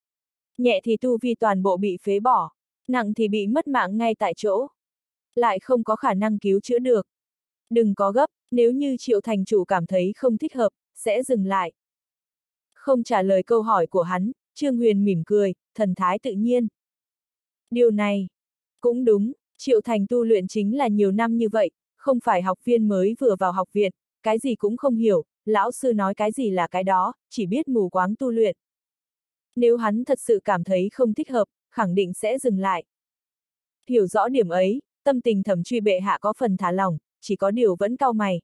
Nhẹ thì tu vi toàn bộ bị phế bỏ, nặng thì bị mất mạng ngay tại chỗ. Lại không có khả năng cứu chữa được. Đừng có gấp, nếu như Triệu thành chủ cảm thấy không thích hợp, sẽ dừng lại. Không trả lời câu hỏi của hắn, Trương Huyền mỉm cười, thần thái tự nhiên. Điều này, cũng đúng, Triệu thành tu luyện chính là nhiều năm như vậy, không phải học viên mới vừa vào học viện, cái gì cũng không hiểu, lão sư nói cái gì là cái đó, chỉ biết mù quáng tu luyện. Nếu hắn thật sự cảm thấy không thích hợp, khẳng định sẽ dừng lại. Hiểu rõ điểm ấy, tâm tình Thẩm Truy bệ hạ có phần thả lỏng, chỉ có điều vẫn cau mày.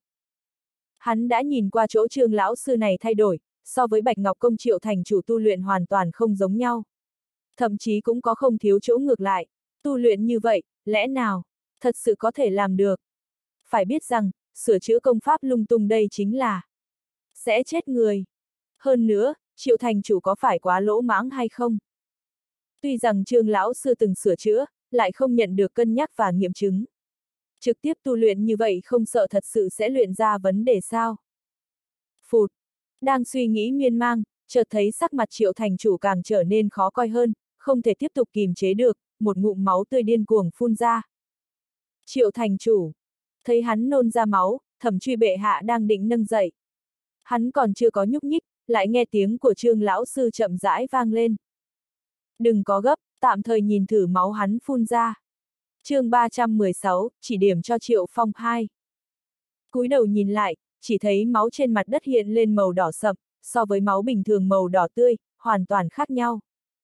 Hắn đã nhìn qua chỗ Trương lão sư này thay đổi, so với Bạch Ngọc Công Triệu thành chủ tu luyện hoàn toàn không giống nhau. Thậm chí cũng có không thiếu chỗ ngược lại, tu luyện như vậy, lẽ nào, thật sự có thể làm được. Phải biết rằng, sửa chữa công pháp lung tung đây chính là sẽ chết người. Hơn nữa, Triệu thành chủ có phải quá lỗ mãng hay không? Tuy rằng Trương lão sư từng sửa chữa, lại không nhận được cân nhắc và nghiệm chứng. Trực tiếp tu luyện như vậy không sợ thật sự sẽ luyện ra vấn đề sao? Phụt! Đang suy nghĩ miên man, chợt thấy sắc mặt Triệu thành chủ càng trở nên khó coi hơn, không thể tiếp tục kìm chế được, một ngụm máu tươi điên cuồng phun ra. Triệu thành chủ. Thấy hắn nôn ra máu, Thẩm Truy bệ hạ đang định nâng dậy. Hắn còn chưa có nhúc nhích, lại nghe tiếng của Trương lão sư chậm rãi vang lên. Đừng có gấp, tạm thời nhìn thử máu hắn phun ra. Chương ba trăm mười sáu, chỉ điểm cho Triệu Phong hai. Cúi đầu nhìn lại, chỉ thấy máu trên mặt đất hiện lên màu đỏ sậm, so với máu bình thường màu đỏ tươi, hoàn toàn khác nhau.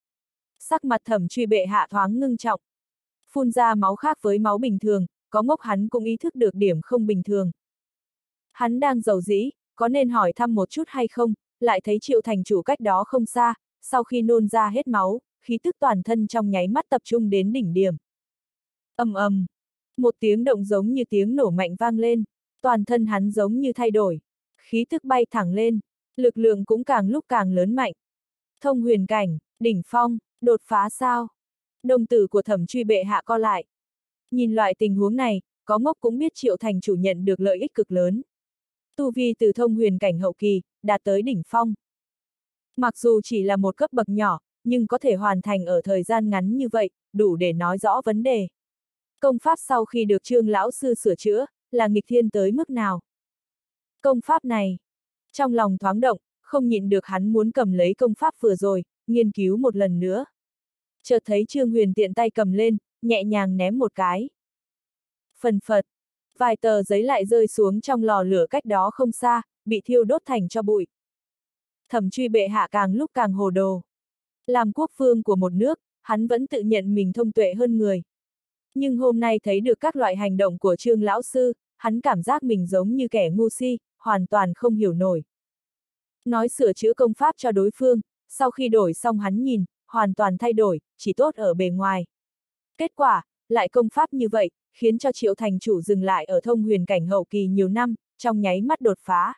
Sắc mặt Thẩm Truy bệ hạ thoáng ngưng trọng. Phun ra máu khác với máu bình thường, có ngốc hắn cũng ý thức được điểm không bình thường. Hắn đang giàu dĩ, có nên hỏi thăm một chút hay không, lại thấy Triệu thành chủ cách đó không xa, sau khi nôn ra hết máu, khí tức toàn thân trong nháy mắt tập trung đến đỉnh điểm. Ầm ầm, một tiếng động giống như tiếng nổ mạnh vang lên, toàn thân hắn giống như thay đổi, khí tức bay thẳng lên, lực lượng cũng càng lúc càng lớn mạnh. Thông huyền cảnh, đỉnh phong, đột phá sao? Đồng tử của Thẩm Truy bệ hạ co lại. Nhìn loại tình huống này, có ngốc cũng biết Triệu thành chủ nhận được lợi ích cực lớn. Tu vi từ thông huyền cảnh hậu kỳ, đạt tới đỉnh phong. Mặc dù chỉ là một cấp bậc nhỏ, nhưng có thể hoàn thành ở thời gian ngắn như vậy, đủ để nói rõ vấn đề. Công pháp sau khi được Trương lão sư sửa chữa, là nghịch thiên tới mức nào? Công pháp này, trong lòng thoáng động, không nhịn được hắn muốn cầm lấy công pháp vừa rồi, nghiên cứu một lần nữa. Chợt thấy Trương Huyền tiện tay cầm lên, nhẹ nhàng ném một cái. Phần phật, vài tờ giấy lại rơi xuống trong lò lửa cách đó không xa, bị thiêu đốt thành cho bụi. Thẩm Truy bệ hạ càng lúc càng hồ đồ. Làm quốc vương của một nước, hắn vẫn tự nhận mình thông tuệ hơn người. Nhưng hôm nay thấy được các loại hành động của Trương lão sư, hắn cảm giác mình giống như kẻ ngu si, hoàn toàn không hiểu nổi. Nói sửa chữa công pháp cho đối phương, sau khi đổi xong hắn nhìn, hoàn toàn thay đổi, chỉ tốt ở bề ngoài. Kết quả, lại công pháp như vậy, khiến cho Triệu thành chủ dừng lại ở thông huyền cảnh hậu kỳ nhiều năm, trong nháy mắt đột phá.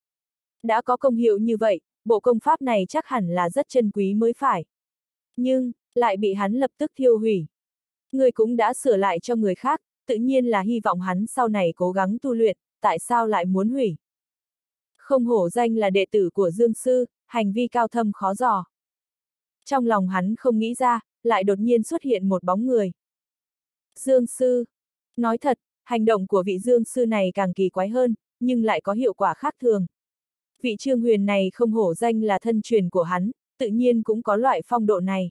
Đã có công hiệu như vậy, bộ công pháp này chắc hẳn là rất chân quý mới phải. Nhưng, lại bị hắn lập tức thiêu hủy. Người cũng đã sửa lại cho người khác, tự nhiên là hy vọng hắn sau này cố gắng tu luyện, tại sao lại muốn hủy? Không hổ danh là đệ tử của Dương Sư, hành vi cao thâm khó dò. Trong lòng hắn không nghĩ ra, lại đột nhiên xuất hiện một bóng người. Dương Sư. Nói thật, hành động của vị Dương Sư này càng kỳ quái hơn, nhưng lại có hiệu quả khác thường. Vị Trương Huyền này không hổ danh là thân truyền của hắn, tự nhiên cũng có loại phong độ này.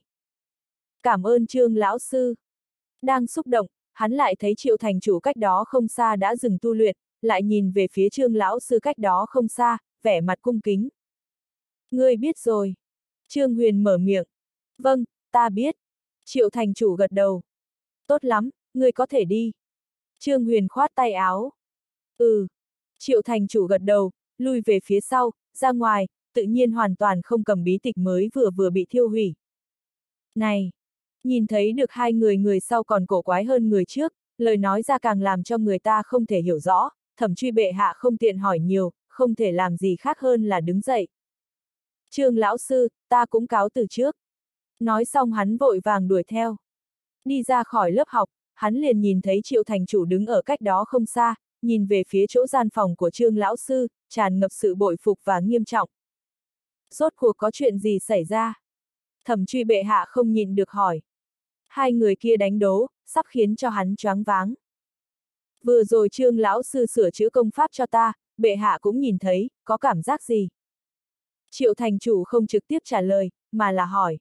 Cảm ơn Trương lão sư. Đang xúc động, hắn lại thấy Triệu thành chủ cách đó không xa đã dừng tu luyện, lại nhìn về phía Trương lão sư cách đó không xa, vẻ mặt cung kính. Ngươi biết rồi. Trương Huyền mở miệng. Vâng, ta biết. Triệu thành chủ gật đầu. Tốt lắm, ngươi có thể đi. Trương Huyền khoát tay áo. Ừ. Triệu thành chủ gật đầu, lui về phía sau, ra ngoài, tự nhiên hoàn toàn không cầm bí tịch mới vừa vừa bị thiêu hủy. Này! Nhìn thấy được hai người người sau còn cổ quái hơn người trước, lời nói ra càng làm cho người ta không thể hiểu rõ, Thẩm Truy bệ hạ không tiện hỏi nhiều, không thể làm gì khác hơn là đứng dậy. Trương lão sư, ta cũng cáo từ trước. Nói xong hắn vội vàng đuổi theo. Đi ra khỏi lớp học, hắn liền nhìn thấy Triệu thành chủ đứng ở cách đó không xa, nhìn về phía chỗ gian phòng của Trương lão sư, tràn ngập sự bội phục và nghiêm trọng. Rốt cuộc có chuyện gì xảy ra? Thẩm Truy bệ hạ không nhịn được hỏi. Hai người kia đánh đố, sắp khiến cho hắn choáng váng. Vừa rồi Trương lão sư sửa chữa công pháp cho ta, bệ hạ cũng nhìn thấy, có cảm giác gì? Triệu thành chủ không trực tiếp trả lời, mà là hỏi.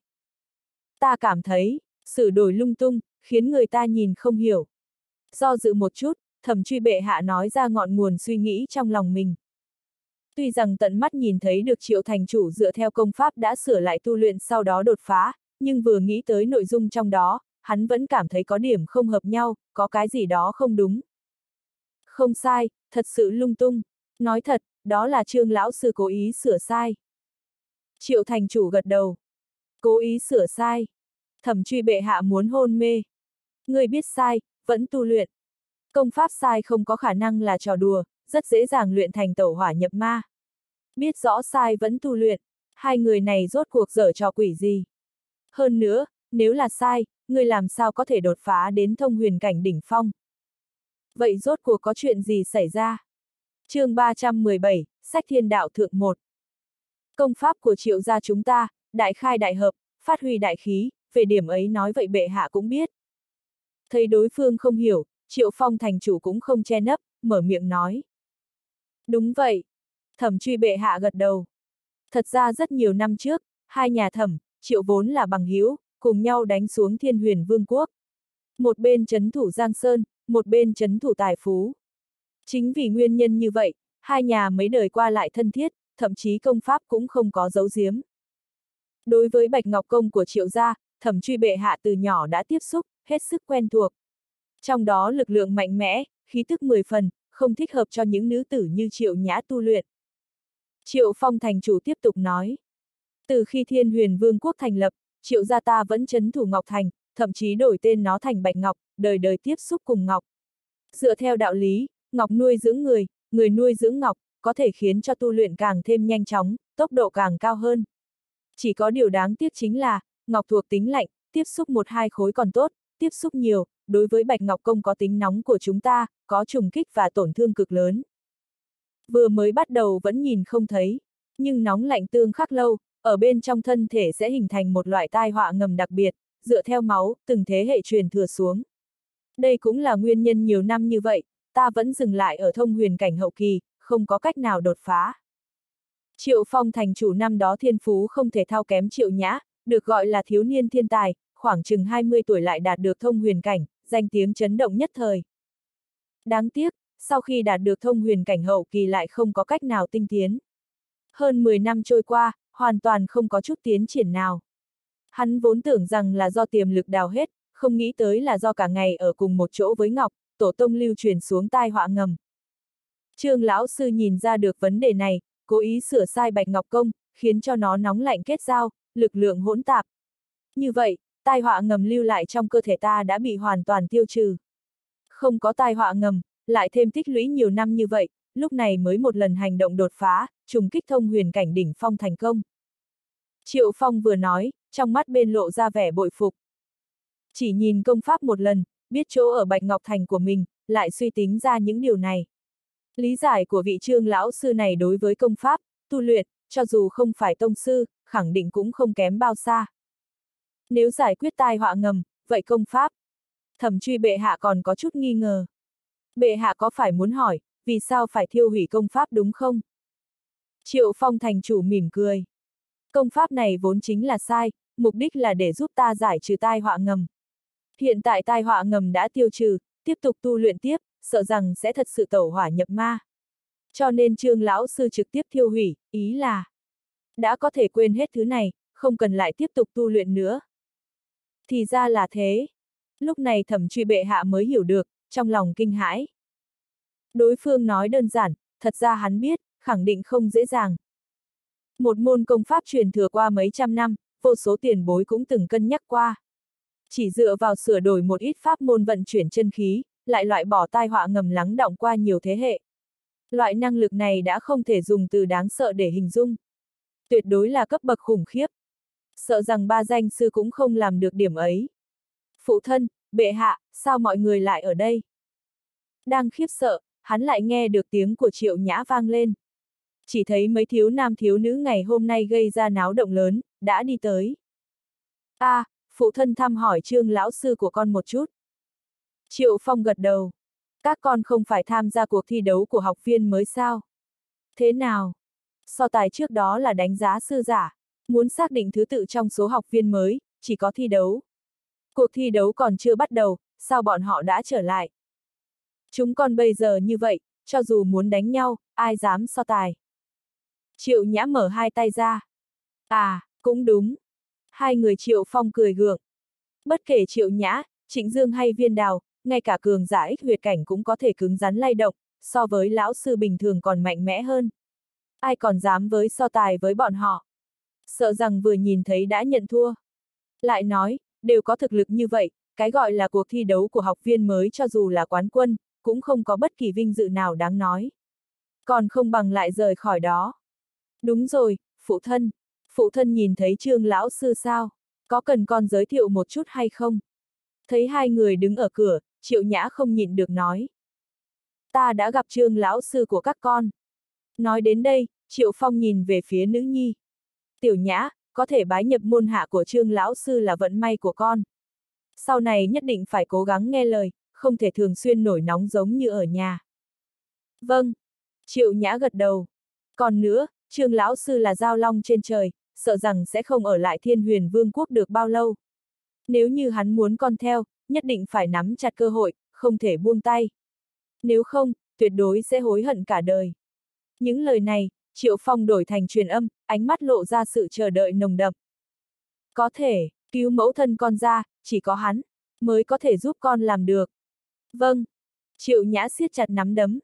Ta cảm thấy, sửa đổi lung tung, khiến người ta nhìn không hiểu. Do dự một chút, Thẩm Truy bệ hạ nói ra ngọn nguồn suy nghĩ trong lòng mình. Tuy rằng tận mắt nhìn thấy được Triệu thành chủ dựa theo công pháp đã sửa lại tu luyện sau đó đột phá, nhưng vừa nghĩ tới nội dung trong đó, hắn vẫn cảm thấy có điểm không hợp nhau, có cái gì đó không đúng. Không sai, thật sự lung tung. Nói thật, đó là Trương lão sư cố ý sửa sai. Triệu thành chủ gật đầu. Cố ý sửa sai. Thẩm Truy bệ hạ muốn hôn mê. Người biết sai, vẫn tu luyện. Công pháp sai không có khả năng là trò đùa, rất dễ dàng luyện thành tẩu hỏa nhập ma. Biết rõ sai vẫn tu luyện, hai người này rốt cuộc giở trò quỷ gì? Hơn nữa, nếu là sai, người làm sao có thể đột phá đến thông huyền cảnh đỉnh phong? Vậy rốt cuộc có chuyện gì xảy ra? Chương ba trăm mười bảy, Sách Thiên Đạo Thượng một. Công pháp của Triệu gia chúng ta, đại khai đại hợp, phát huy đại khí, về điểm ấy nói vậy bệ hạ cũng biết, Thấy đối phương không hiểu, Triệu Phong thành chủ cũng không che nấp, mở miệng nói. Đúng vậy. Thẩm Truy bệ hạ gật đầu. Thật ra rất nhiều năm trước, hai nhà Thẩm, Triệu vốn là bằng hữu, cùng nhau đánh xuống Thiên Huyền Vương quốc. Một bên trấn thủ Giang Sơn, một bên trấn thủ Tài Phú. Chính vì nguyên nhân như vậy, hai nhà mấy đời qua lại thân thiết, thậm chí công pháp cũng không có giấu giếm. Đối với Bạch Ngọc Công của Triệu gia, Thẩm Truy bệ hạ từ nhỏ đã tiếp xúc, hết sức quen thuộc. Trong đó lực lượng mạnh mẽ, khí tức mười phần, không thích hợp cho những nữ tử như Triệu Nhã tu luyện. Triệu Phong thành chủ tiếp tục nói. Từ khi Thiên Huyền Vương quốc thành lập, Triệu gia ta vẫn trấn thủ Ngọc Thành, thậm chí đổi tên nó thành Bạch Ngọc, đời đời tiếp xúc cùng Ngọc. Dựa theo đạo lý, Ngọc nuôi dưỡng người, người nuôi dưỡng Ngọc, có thể khiến cho tu luyện càng thêm nhanh chóng, tốc độ càng cao hơn. Chỉ có điều đáng tiếc chính là, Ngọc thuộc tính lạnh, tiếp xúc một hai khối còn tốt, tiếp xúc nhiều, đối với Bạch Ngọc Công có tính nóng của chúng ta, có trùng kích và tổn thương cực lớn. Vừa mới bắt đầu vẫn nhìn không thấy, nhưng nóng lạnh tương khắc lâu, ở bên trong thân thể sẽ hình thành một loại tai họa ngầm đặc biệt, dựa theo máu, từng thế hệ truyền thừa xuống. Đây cũng là nguyên nhân nhiều năm như vậy, ta vẫn dừng lại ở thông huyền cảnh hậu kỳ, không có cách nào đột phá. Triệu Phong thành chủ năm đó thiên phú không thể thao kém Triệu Nhã, được gọi là thiếu niên thiên tài, khoảng chừng hai mươi tuổi lại đạt được thông huyền cảnh, danh tiếng chấn động nhất thời. Đáng tiếc, sau khi đạt được thông huyền cảnh hậu kỳ lại không có cách nào tinh tiến. Hơn mười năm trôi qua, hoàn toàn không có chút tiến triển nào. Hắn vốn tưởng rằng là do tiềm lực đào hết, không nghĩ tới là do cả ngày ở cùng một chỗ với Ngọc, tổ tông lưu truyền xuống tai họa ngầm. Trương lão sư nhìn ra được vấn đề này, cố ý sửa sai Bạch Ngọc Công, khiến cho nó nóng lạnh kết giao, lực lượng hỗn tạp. Như vậy, tai họa ngầm lưu lại trong cơ thể ta đã bị hoàn toàn tiêu trừ. Không có tai họa ngầm, lại thêm tích lũy nhiều năm như vậy, lúc này mới một lần hành động đột phá, trùng kích thông huyền cảnh đỉnh phong thành công. Triệu Phong vừa nói, trong mắt bên lộ ra vẻ bội phục. Chỉ nhìn công pháp một lần, biết chỗ ở Bạch Ngọc Thành của mình, lại suy tính ra những điều này. Lý giải của vị Trương lão sư này đối với công pháp, tu luyện, cho dù không phải tông sư, khẳng định cũng không kém bao xa. Nếu giải quyết tai họa ngầm, vậy công pháp? Thẩm Truy bệ hạ còn có chút nghi ngờ. Bệ hạ có phải muốn hỏi, vì sao phải thiêu hủy công pháp đúng không? Triệu Phong thành chủ mỉm cười. Công pháp này vốn chính là sai, mục đích là để giúp ta giải trừ tai họa ngầm. Hiện tại tai họa ngầm đã tiêu trừ, tiếp tục tu luyện tiếp, sợ rằng sẽ thật sự tẩu hỏa nhập ma. Cho nên Trương lão sư trực tiếp thiêu hủy, ý là đã có thể quên hết thứ này, không cần lại tiếp tục tu luyện nữa. Thì ra là thế. Lúc này Thẩm Truy bệ hạ mới hiểu được, trong lòng kinh hãi. Đối phương nói đơn giản, thật ra hắn biết, khẳng định không dễ dàng. Một môn công pháp truyền thừa qua mấy trăm năm, vô số tiền bối cũng từng cân nhắc qua. Chỉ dựa vào sửa đổi một ít pháp môn vận chuyển chân khí, lại loại bỏ tai họa ngầm lắng đọng qua nhiều thế hệ. Loại năng lực này đã không thể dùng từ đáng sợ để hình dung. Tuyệt đối là cấp bậc khủng khiếp. Sợ rằng ba danh sư cũng không làm được điểm ấy. Phụ thân, bệ hạ, sao mọi người lại ở đây? Đang khiếp sợ, hắn lại nghe được tiếng của Triệu Nhã vang lên. Chỉ thấy mấy thiếu nam thiếu nữ ngày hôm nay gây ra náo động lớn, đã đi tới. A, à, phụ thân thăm hỏi Trương lão sư của con một chút. Triệu Phong gật đầu. Các con không phải tham gia cuộc thi đấu của học viên mới sao? Thế nào? So tài trước đó là đánh giá sư giả. Muốn xác định thứ tự trong số học viên mới, chỉ có thi đấu. Cuộc thi đấu còn chưa bắt đầu, sao bọn họ đã trở lại? Chúng con bây giờ như vậy, cho dù muốn đánh nhau, ai dám so tài? Triệu Nhã mở hai tay ra. À, cũng đúng. Hai người Triệu Phong cười gượng. Bất kể Triệu Nhã, Trịnh Dương hay Viên Đào, ngay cả cường giả ích huyệt cảnh cũng có thể cứng rắn lay động, so với lão sư bình thường còn mạnh mẽ hơn. Ai còn dám với so tài với bọn họ? Sợ rằng vừa nhìn thấy đã nhận thua. Lại nói, đều có thực lực như vậy, cái gọi là cuộc thi đấu của học viên mới cho dù là quán quân, cũng không có bất kỳ vinh dự nào đáng nói. Còn không bằng lại rời khỏi đó. Đúng rồi, phụ thân. Phụ thân nhìn thấy Trương lão sư sao? Có cần con giới thiệu một chút hay không? Thấy hai người đứng ở cửa, Triệu Nhã không nhịn được nói. Ta đã gặp Trương lão sư của các con. Nói đến đây, Triệu Phong nhìn về phía nữ nhi. Tiểu Nhã, có thể bái nhập môn hạ của Trương lão sư là vận may của con. Sau này nhất định phải cố gắng nghe lời, không thể thường xuyên nổi nóng giống như ở nhà. Vâng. Triệu Nhã gật đầu. Còn nữa, Trương lão sư là giao long trên trời, sợ rằng sẽ không ở lại Thiên Huyền Vương quốc được bao lâu. Nếu như hắn muốn con theo, nhất định phải nắm chặt cơ hội, không thể buông tay. Nếu không, tuyệt đối sẽ hối hận cả đời. Những lời này, Triệu Phong đổi thành truyền âm, ánh mắt lộ ra sự chờ đợi nồng đậm. Có thể, cứu mẫu thân con ra, chỉ có hắn, mới có thể giúp con làm được. Vâng. Triệu Nhã siết chặt nắm đấm.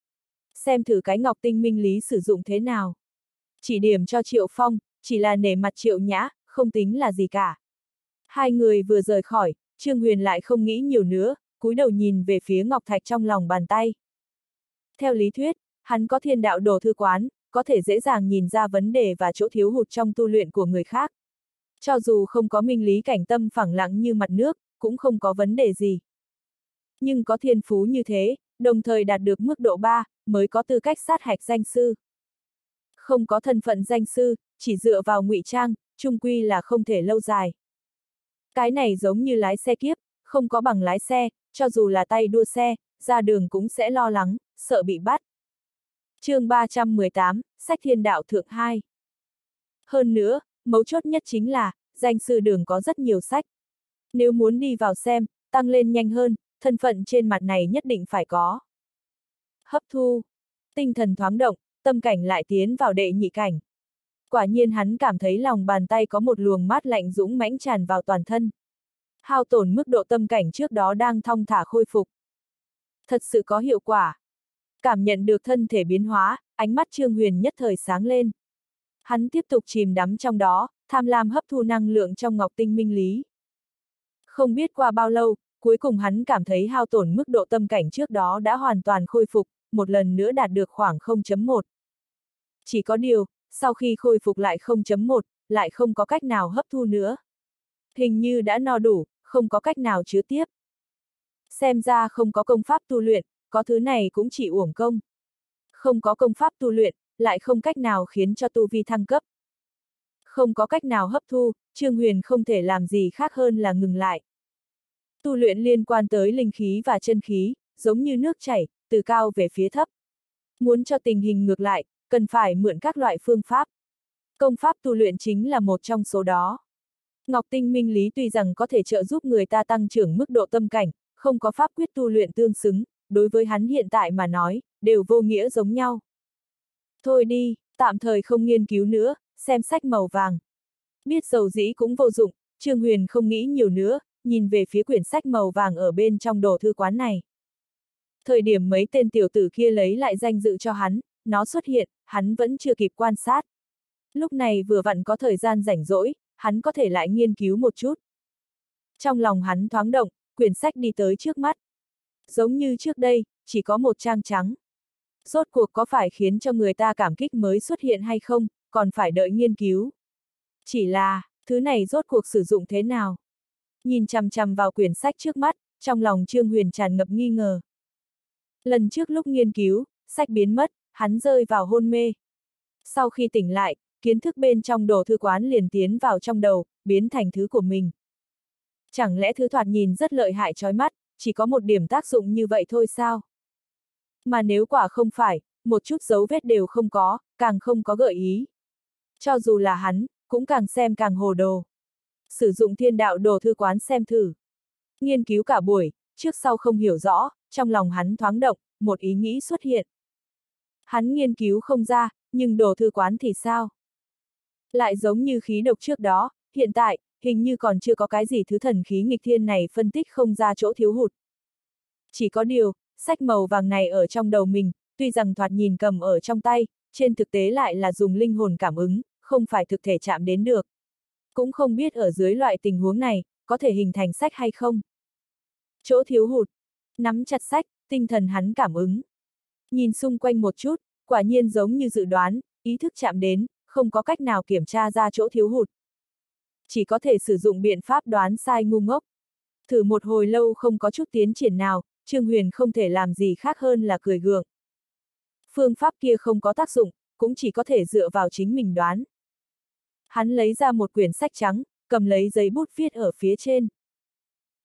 Xem thử cái ngọc tinh minh lý sử dụng thế nào. Chỉ điểm cho Triệu Phong, chỉ là nể mặt Triệu Nhã, không tính là gì cả. Hai người vừa rời khỏi, Trương Huyền lại không nghĩ nhiều nữa, cúi đầu nhìn về phía ngọc thạch trong lòng bàn tay. Theo lý thuyết, hắn có thiên đạo đồ thư quán, có thể dễ dàng nhìn ra vấn đề và chỗ thiếu hụt trong tu luyện của người khác. Cho dù không có minh lý cảnh tâm phẳng lặng như mặt nước, cũng không có vấn đề gì. Nhưng có thiên phú như thế, đồng thời đạt được mức độ ba, mới có tư cách sát hạch danh sư. Không có thân phận danh sư, chỉ dựa vào ngụy trang, chung quy là không thể lâu dài. Cái này giống như lái xe kiếp, không có bằng lái xe, cho dù là tay đua xe, ra đường cũng sẽ lo lắng, sợ bị bắt. Chương ba trăm mười tám, Sách Thiên Đạo Thượng hai. Hơn nữa, mấu chốt nhất chính là, danh sư đường có rất nhiều sách. Nếu muốn đi vào xem, tăng lên nhanh hơn, thân phận trên mặt này nhất định phải có. Hấp thu. Tinh thần thoáng động, tâm cảnh lại tiến vào đệ nhị cảnh. Quả nhiên hắn cảm thấy lòng bàn tay có một luồng mát lạnh dũng mãnh tràn vào toàn thân. Hao tổn mức độ tâm cảnh trước đó đang thong thả khôi phục. Thật sự có hiệu quả. Cảm nhận được thân thể biến hóa, ánh mắt Trương Huyền nhất thời sáng lên. Hắn tiếp tục chìm đắm trong đó, tham lam hấp thu năng lượng trong ngọc tinh minh lý. Không biết qua bao lâu, cuối cùng hắn cảm thấy hao tổn mức độ tâm cảnh trước đó đã hoàn toàn khôi phục, một lần nữa đạt được khoảng không chấm một. Chỉ có điều, sau khi khôi phục lại không chấm một, lại không có cách nào hấp thu nữa. Hình như đã no đủ, không có cách nào chứa tiếp. Xem ra không có công pháp tu luyện, có thứ này cũng chỉ uổng công. Không có công pháp tu luyện, lại không cách nào khiến cho tu vi thăng cấp. Không có cách nào hấp thu, Trương Huyền không thể làm gì khác hơn là ngừng lại. Tu luyện liên quan tới linh khí và chân khí, giống như nước chảy, từ cao về phía thấp. Muốn cho tình hình ngược lại, cần phải mượn các loại phương pháp. Công pháp tu luyện chính là một trong số đó. Ngọc tinh minh lý tuy rằng có thể trợ giúp người ta tăng trưởng mức độ tâm cảnh, không có pháp quyết tu luyện tương xứng, đối với hắn hiện tại mà nói, đều vô nghĩa giống nhau. Thôi đi, tạm thời không nghiên cứu nữa, xem sách màu vàng. Biết dầu dĩ cũng vô dụng, Trương Huyền không nghĩ nhiều nữa, nhìn về phía quyển sách màu vàng ở bên trong đồ thư quán này. Thời điểm mấy tên tiểu tử kia lấy lại danh dự cho hắn, nó xuất hiện, hắn vẫn chưa kịp quan sát. Lúc này vừa vặn có thời gian rảnh rỗi, hắn có thể lại nghiên cứu một chút. Trong lòng hắn thoáng động, quyển sách đi tới trước mắt. Giống như trước đây, chỉ có một trang trắng. Rốt cuộc có phải khiến cho người ta cảm kích mới xuất hiện hay không, còn phải đợi nghiên cứu. Chỉ là, thứ này rốt cuộc sử dụng thế nào? Nhìn chằm chằm vào quyển sách trước mắt, trong lòng Trương Huyền tràn ngập nghi ngờ. Lần trước lúc nghiên cứu, sách biến mất, hắn rơi vào hôn mê. Sau khi tỉnh lại, kiến thức bên trong đồ thư quán liền tiến vào trong đầu, biến thành thứ của mình. Chẳng lẽ thứ thoạt nhìn rất lợi hại chói mắt, chỉ có một điểm tác dụng như vậy thôi sao? Mà nếu quả không phải, một chút dấu vết đều không có, càng không có gợi ý. Cho dù là hắn, cũng càng xem càng hồ đồ. Sử dụng thiên đạo đồ thư quán xem thử. Nghiên cứu cả buổi, trước sau không hiểu rõ, trong lòng hắn thoáng động, một ý nghĩ xuất hiện. Hắn nghiên cứu không ra, nhưng đồ thư quán thì sao? Lại giống như khí độc trước đó, hiện tại, hình như còn chưa có cái gì thứ thần khí nghịch thiên này phân tích không ra chỗ thiếu hụt. Chỉ có điều, sách màu vàng này ở trong đầu mình, tuy rằng thoạt nhìn cầm ở trong tay, trên thực tế lại là dùng linh hồn cảm ứng, không phải thực thể chạm đến được. Cũng không biết ở dưới loại tình huống này, có thể hình thành sách hay không. Chỗ thiếu hụt. Nắm chặt sách, tinh thần hắn cảm ứng. Nhìn xung quanh một chút, quả nhiên giống như dự đoán, ý thức chạm đến, không có cách nào kiểm tra ra chỗ thiếu hụt. Chỉ có thể sử dụng biện pháp đoán sai ngu ngốc. Thử một hồi lâu không có chút tiến triển nào, Trương Huyền không thể làm gì khác hơn là cười gượng. Phương pháp kia không có tác dụng, cũng chỉ có thể dựa vào chính mình đoán. Hắn lấy ra một quyển sách trắng, cầm lấy giấy bút viết ở phía trên.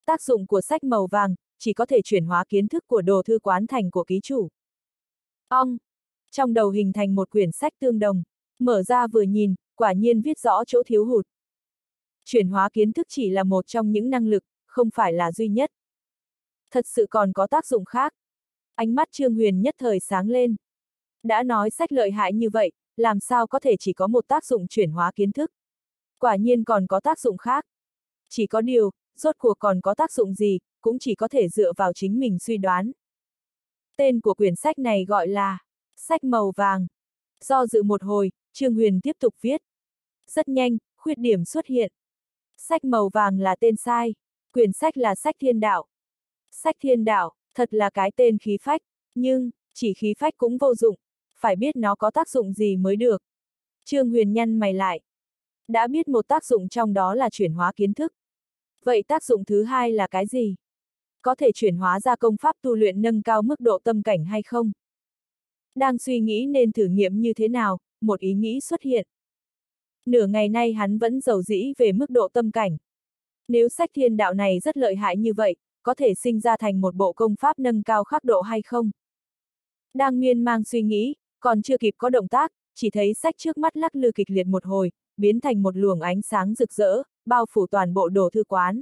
Tác dụng của sách màu vàng, chỉ có thể chuyển hóa kiến thức của đồ thư quán thành của ký chủ. Ong! Trong đầu hình thành một quyển sách tương đồng, mở ra vừa nhìn, quả nhiên viết rõ chỗ thiếu hụt. Chuyển hóa kiến thức chỉ là một trong những năng lực, không phải là duy nhất. Thật sự còn có tác dụng khác. Ánh mắt Trương Huyền nhất thời sáng lên. Đã nói sách lợi hại như vậy, làm sao có thể chỉ có một tác dụng chuyển hóa kiến thức? Quả nhiên còn có tác dụng khác. Chỉ có điều, rốt cuộc còn có tác dụng gì, cũng chỉ có thể dựa vào chính mình suy đoán. Tên của quyển sách này gọi là Sách màu vàng. Do dự một hồi, Trương Huyền tiếp tục viết. Rất nhanh, khuyết điểm xuất hiện. Sách màu vàng là tên sai. Quyển sách là sách thiên đạo. Sách thiên đạo, thật là cái tên khí phách, nhưng, chỉ khí phách cũng vô dụng, phải biết nó có tác dụng gì mới được. Trương Huyền nhăn mày lại. Đã biết một tác dụng trong đó là chuyển hóa kiến thức. Vậy tác dụng thứ hai là cái gì? Có thể chuyển hóa ra công pháp tu luyện nâng cao mức độ tâm cảnh hay không? Đang suy nghĩ nên thử nghiệm như thế nào, một ý nghĩ xuất hiện. Nửa ngày nay hắn vẫn dầu dĩ về mức độ tâm cảnh. Nếu sách thiên đạo này rất lợi hại như vậy, có thể sinh ra thành một bộ công pháp nâng cao khắc độ hay không? Đang miên man suy nghĩ, còn chưa kịp có động tác, chỉ thấy sách trước mắt lắc lư kịch liệt một hồi, biến thành một luồng ánh sáng rực rỡ, bao phủ toàn bộ đồ thư quán.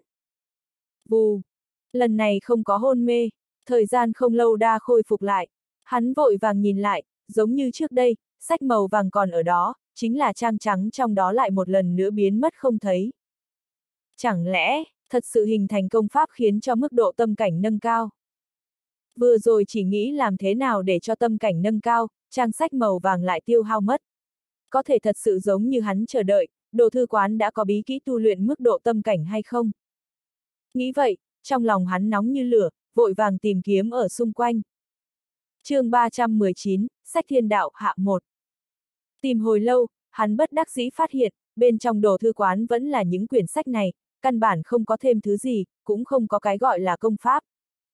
Vù! Lần này không có hôn mê, thời gian không lâu đã khôi phục lại. Hắn vội vàng nhìn lại, giống như trước đây, sách màu vàng còn ở đó, chính là trang trắng trong đó lại một lần nữa biến mất không thấy. Chẳng lẽ, thật sự hình thành công pháp khiến cho mức độ tâm cảnh nâng cao? Vừa rồi chỉ nghĩ làm thế nào để cho tâm cảnh nâng cao, trang sách màu vàng lại tiêu hao mất. Có thể thật sự giống như hắn chờ đợi, đồ thư quán đã có bí kỹ tu luyện mức độ tâm cảnh hay không? Nghĩ vậy, trong lòng hắn nóng như lửa, vội vàng tìm kiếm ở xung quanh. Chương ba trăm mười chín, Sách Thiên Đạo hạ một. Tìm hồi lâu, hắn bất đắc dĩ phát hiện, bên trong đồ thư quán vẫn là những quyển sách này, căn bản không có thêm thứ gì, cũng không có cái gọi là công pháp.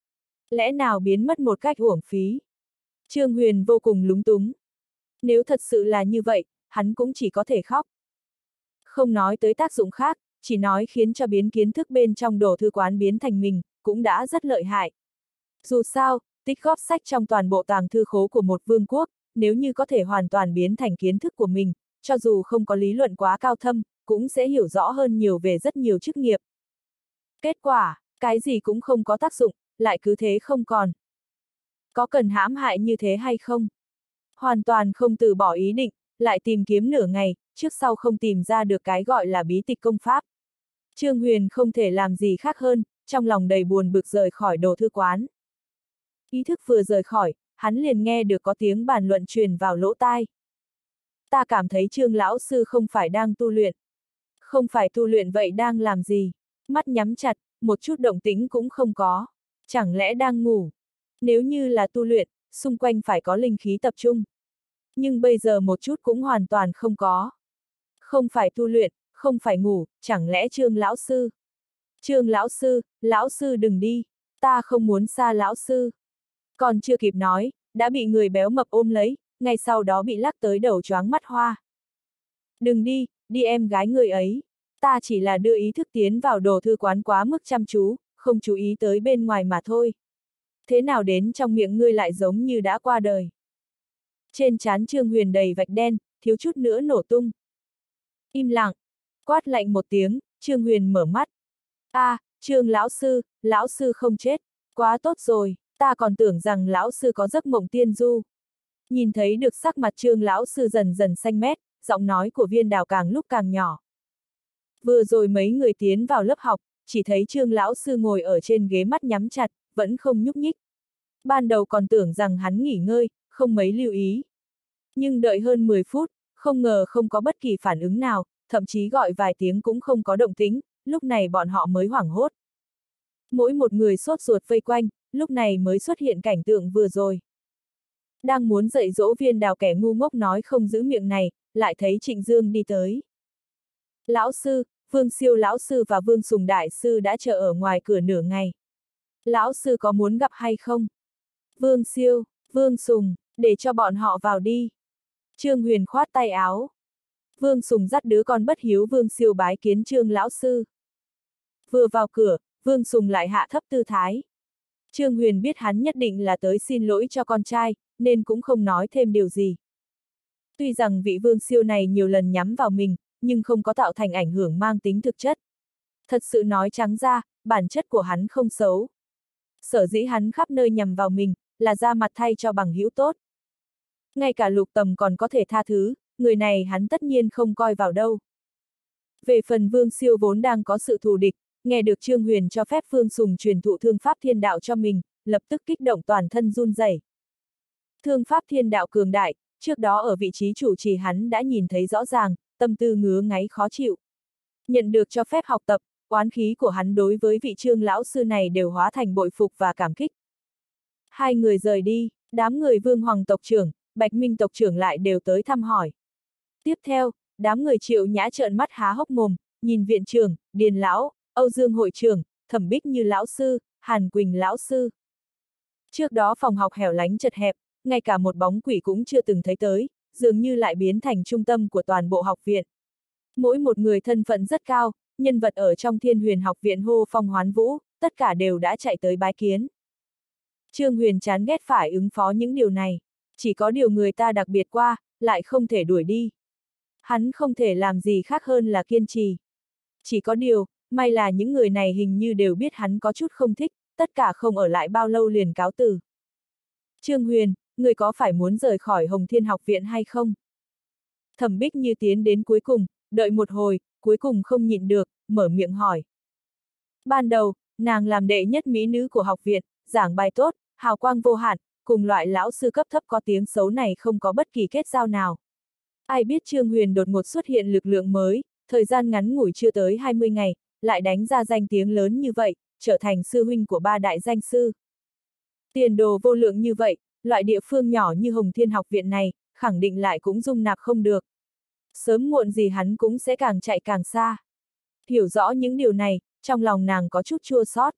Lẽ nào biến mất một cách uổng phí? Trương Huyền vô cùng lúng túng. Nếu thật sự là như vậy, hắn cũng chỉ có thể khóc. Không nói tới tác dụng khác, chỉ nói khiến cho biến kiến thức bên trong đồ thư quán biến thành mình, cũng đã rất lợi hại. Dù sao, tích góp sách trong toàn bộ tàng thư khố của một vương quốc, nếu như có thể hoàn toàn biến thành kiến thức của mình, cho dù không có lý luận quá cao thâm, cũng sẽ hiểu rõ hơn nhiều về rất nhiều chức nghiệp. Kết quả, cái gì cũng không có tác dụng, lại cứ thế không còn. Có cần hãm hại như thế hay không? Hoàn toàn không từ bỏ ý định, lại tìm kiếm nửa ngày, trước sau không tìm ra được cái gọi là bí tịch công pháp. Trương Huyền không thể làm gì khác hơn, trong lòng đầy buồn bực rời khỏi đồ thư quán. Ý thức vừa rời khỏi, hắn liền nghe được có tiếng bàn luận truyền vào lỗ tai. Ta cảm thấy Trương lão sư không phải đang tu luyện. Không phải tu luyện vậy đang làm gì? Mắt nhắm chặt, một chút động tĩnh cũng không có. Chẳng lẽ đang ngủ? Nếu như là tu luyện, xung quanh phải có linh khí tập trung. Nhưng bây giờ một chút cũng hoàn toàn không có. Không phải tu luyện, không phải ngủ, chẳng lẽ Trương lão sư? Trương lão sư, lão sư đừng đi, ta không muốn xa lão sư. Còn chưa kịp nói, đã bị người béo mập ôm lấy, ngay sau đó bị lắc tới đầu choáng mắt hoa. Đừng đi, đi em gái người ấy. Ta chỉ là đưa ý thức tiến vào đồ thư quán quá mức chăm chú, không chú ý tới bên ngoài mà thôi. Thế nào đến trong miệng ngươi lại giống như đã qua đời. Trên trán Trương Huyền đầy vạch đen, thiếu chút nữa nổ tung. Im lặng, quát lạnh một tiếng, Trương Huyền mở mắt. A, à, Trương lão sư, lão sư không chết, quá tốt rồi, ta còn tưởng rằng lão sư có giấc mộng tiên du. Nhìn thấy được sắc mặt Trương lão sư dần dần xanh mét, giọng nói của Viên Đào càng lúc càng nhỏ. Vừa rồi mấy người tiến vào lớp học, chỉ thấy Trương lão sư ngồi ở trên ghế mắt nhắm chặt, vẫn không nhúc nhích. Ban đầu còn tưởng rằng hắn nghỉ ngơi, không mấy lưu ý. Nhưng đợi hơn mười phút, không ngờ không có bất kỳ phản ứng nào, thậm chí gọi vài tiếng cũng không có động tĩnh, lúc này bọn họ mới hoảng hốt. Mỗi một người sốt ruột vây quanh, lúc này mới xuất hiện cảnh tượng vừa rồi. Đang muốn dạy dỗ Viên Đào kẻ ngu ngốc nói không giữ miệng này, lại thấy Trịnh Dương đi tới. Lão sư, Vương Siêu lão sư và Vương Sùng đại sư đã chờ ở ngoài cửa nửa ngày. Lão sư có muốn gặp hay không? Vương Siêu, Vương Sùng, để cho bọn họ vào đi. Trương Huyền khoát tay áo. Vương Sùng dắt đứa con bất hiếu Vương Siêu bái kiến Trương lão sư. Vừa vào cửa, Vương Sùng lại hạ thấp tư thái. Trương Huyền biết hắn nhất định là tới xin lỗi cho con trai, nên cũng không nói thêm điều gì. Tuy rằng vị vương siêu này nhiều lần nhắm vào mình, nhưng không có tạo thành ảnh hưởng mang tính thực chất. Thật sự nói trắng ra, bản chất của hắn không xấu. Sở dĩ hắn khắp nơi nhằm vào mình, là ra mặt thay cho bằng hữu tốt. Ngay cả Lục Tầm còn có thể tha thứ, người này hắn tất nhiên không coi vào đâu. Về phần Vương Siêu vốn đang có sự thù địch, nghe được Trương Huyền cho phép Vương Sùng truyền thụ thương pháp thiên đạo cho mình, lập tức kích động toàn thân run rẩy. Thương pháp thiên đạo cường đại, trước đó ở vị trí chủ trì hắn đã nhìn thấy rõ ràng, tâm tư ngứa ngáy khó chịu. Nhận được cho phép học tập, oán khí của hắn đối với vị Trương lão sư này đều hóa thành bội phục và cảm kích. Hai người rời đi, đám người Vương Hoàng tộc trưởng, Bạch Minh tộc trưởng lại đều tới thăm hỏi. Tiếp theo, đám người Triệu Nhã trợn mắt há hốc mồm, nhìn viện trưởng, Điền lão, Âu Dương hội trưởng, Thẩm Bích Như lão sư, Hàn Quỳnh lão sư. Trước đó phòng học hẻo lánh chật hẹp, ngay cả một bóng quỷ cũng chưa từng thấy tới, dường như lại biến thành trung tâm của toàn bộ học viện. Mỗi một người thân phận rất cao, nhân vật ở trong Thiên Huyền học viện hô phong hoán vũ, tất cả đều đã chạy tới bái kiến. Trương Huyền chán ghét phải ứng phó những điều này, chỉ có điều người ta đặc biệt qua, lại không thể đuổi đi. Hắn không thể làm gì khác hơn là kiên trì. Chỉ có điều, may là những người này hình như đều biết hắn có chút không thích, tất cả không ở lại bao lâu liền cáo từ. Trương Huyền, người có phải muốn rời khỏi Hồng Thiên học viện hay không? Thẩm Bích Như tiến đến cuối cùng, đợi một hồi, cuối cùng không nhịn được, mở miệng hỏi. Ban đầu, nàng làm đệ nhất mỹ nữ của học viện, giảng bài tốt, hào quang vô hạn, cùng loại lão sư cấp thấp có tiếng xấu này không có bất kỳ kết giao nào. Ai biết Trương Huyền đột ngột xuất hiện lực lượng mới, thời gian ngắn ngủi chưa tới hai mươi ngày, lại đánh ra danh tiếng lớn như vậy, trở thành sư huynh của ba đại danh sư. Tiền đồ vô lượng như vậy, loại địa phương nhỏ như Hồng Thiên học viện này, khẳng định lại cũng dung nạp không được. Sớm muộn gì hắn cũng sẽ càng chạy càng xa. Hiểu rõ những điều này, trong lòng nàng có chút chua xót.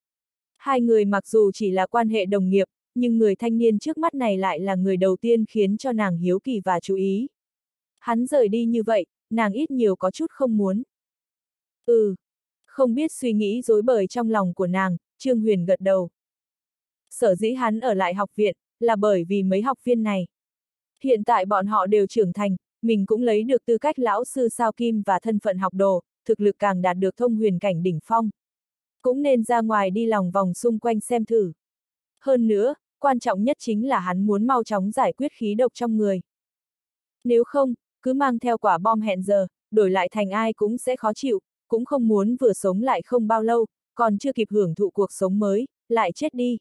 Hai người mặc dù chỉ là quan hệ đồng nghiệp, nhưng người thanh niên trước mắt này lại là người đầu tiên khiến cho nàng hiếu kỳ và chú ý. Hắn rời đi như vậy, nàng ít nhiều có chút không muốn. Ừ, không biết suy nghĩ rối bời trong lòng của nàng, Trương Huyền gật đầu. Sở dĩ hắn ở lại học viện, là bởi vì mấy học viên này. Hiện tại bọn họ đều trưởng thành, mình cũng lấy được tư cách lão sư sao kim và thân phận học đồ, thực lực càng đạt được thông huyền cảnh đỉnh phong. Cũng nên ra ngoài đi lòng vòng xung quanh xem thử. Hơn nữa, quan trọng nhất chính là hắn muốn mau chóng giải quyết khí độc trong người. Nếu không, cứ mang theo quả bom hẹn giờ, đổi lại thành ai cũng sẽ khó chịu, cũng không muốn vừa sống lại không bao lâu, còn chưa kịp hưởng thụ cuộc sống mới, lại chết đi.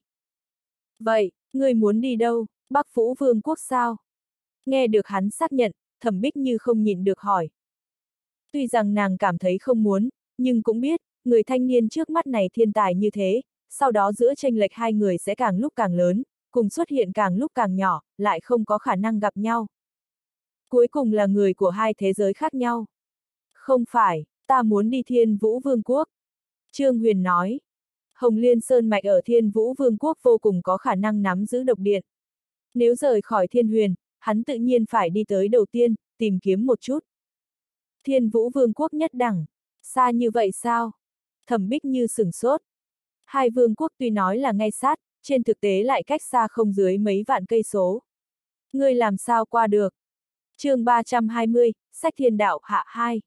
Vậy, ngươi muốn đi đâu, Bắc Phũ Vương quốc sao? Nghe được hắn xác nhận, Thẩm Bích Như không nhịn được hỏi. Tuy rằng nàng cảm thấy không muốn, nhưng cũng biết, người thanh niên trước mắt này thiên tài như thế, sau đó giữa chênh lệch hai người sẽ càng lúc càng lớn, cùng xuất hiện càng lúc càng nhỏ, lại không có khả năng gặp nhau. Cuối cùng là người của hai thế giới khác nhau. Không phải, ta muốn đi Thiên Vũ Vương quốc. Trương Huyền nói. Hồng Liên Sơn Mạch ở Thiên Vũ Vương quốc vô cùng có khả năng nắm giữ độc điện. Nếu rời khỏi Thiên Huyền, hắn tự nhiên phải đi tới đầu tiên, tìm kiếm một chút. Thiên Vũ Vương quốc nhất đẳng. Xa như vậy sao? Thẩm Bích Như sửng sốt. Hai vương quốc tuy nói là ngay sát, trên thực tế lại cách xa không dưới mấy vạn cây số. Ngươi làm sao qua được? Chương ba trăm hai mươi, Sách Thiên Đạo hạ hai.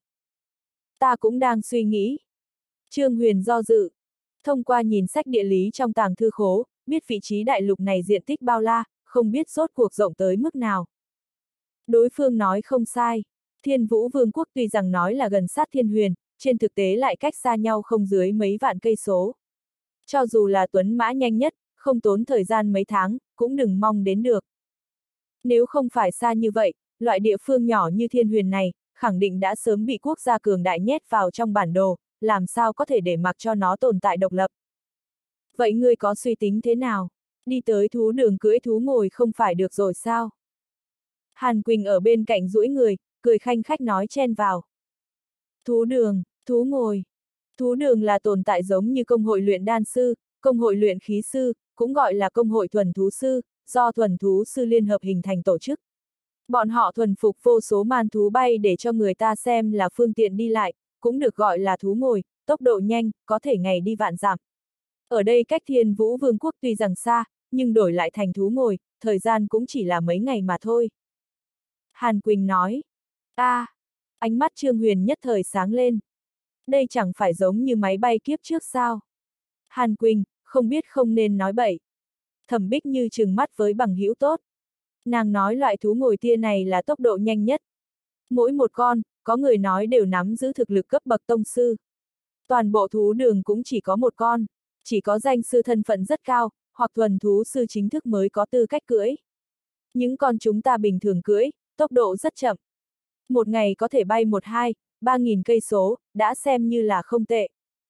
Ta cũng đang suy nghĩ. Trương Huyền do dự. Thông qua nhìn sách địa lý trong tàng thư khố, biết vị trí đại lục này diện tích bao la, không biết rốt cuộc rộng tới mức nào. Đối phương nói không sai. Thiên Vũ Vương quốc tuy rằng nói là gần sát Thiên Huyền, trên thực tế lại cách xa nhau không dưới mấy vạn cây số. Cho dù là tuấn mã nhanh nhất, không tốn thời gian mấy tháng, cũng đừng mong đến được. Nếu không phải xa như vậy, loại địa phương nhỏ như Thiên Huyền này, khẳng định đã sớm bị quốc gia cường đại nhét vào trong bản đồ, làm sao có thể để mặc cho nó tồn tại độc lập. Vậy ngươi có suy tính thế nào? Đi tới thú đường cưỡi thú ngồi không phải được rồi sao? Hàn Quỳnh ở bên cạnh duỗi người, cười khanh khách nói chen vào. Thú đường, thú ngồi. Thú đường là tồn tại giống như công hội luyện đan sư, công hội luyện khí sư, cũng gọi là công hội thuần thú sư, do thuần thú sư liên hợp hình thành tổ chức. Bọn họ thuần phục vô số man thú bay để cho người ta xem là phương tiện đi lại, cũng được gọi là thú ngồi, tốc độ nhanh, có thể ngày đi vạn dặm. Ở đây cách Thiên Vũ Vương quốc tuy rằng xa, nhưng đổi lại thành thú ngồi, thời gian cũng chỉ là mấy ngày mà thôi. Hàn Quỳnh nói. a à, ánh mắt Trương Huyền nhất thời sáng lên. Đây chẳng phải giống như máy bay kiếp trước sao? Hàn Quỳnh, không biết không nên nói bậy. Thẩm Bích Như trừng mắt với bằng hữu tốt. Nàng nói loại thú ngồi tia này là tốc độ nhanh nhất. Mỗi một con, có người nói đều nắm giữ thực lực cấp bậc tông sư. Toàn bộ thú đường cũng chỉ có một con, chỉ có danh sư thân phận rất cao, hoặc thuần thú sư chính thức mới có tư cách cưỡi. Những con chúng ta bình thường cưỡi, tốc độ rất chậm. Một ngày có thể bay một hai, ba nghìn cây số, đã xem như là không tệ.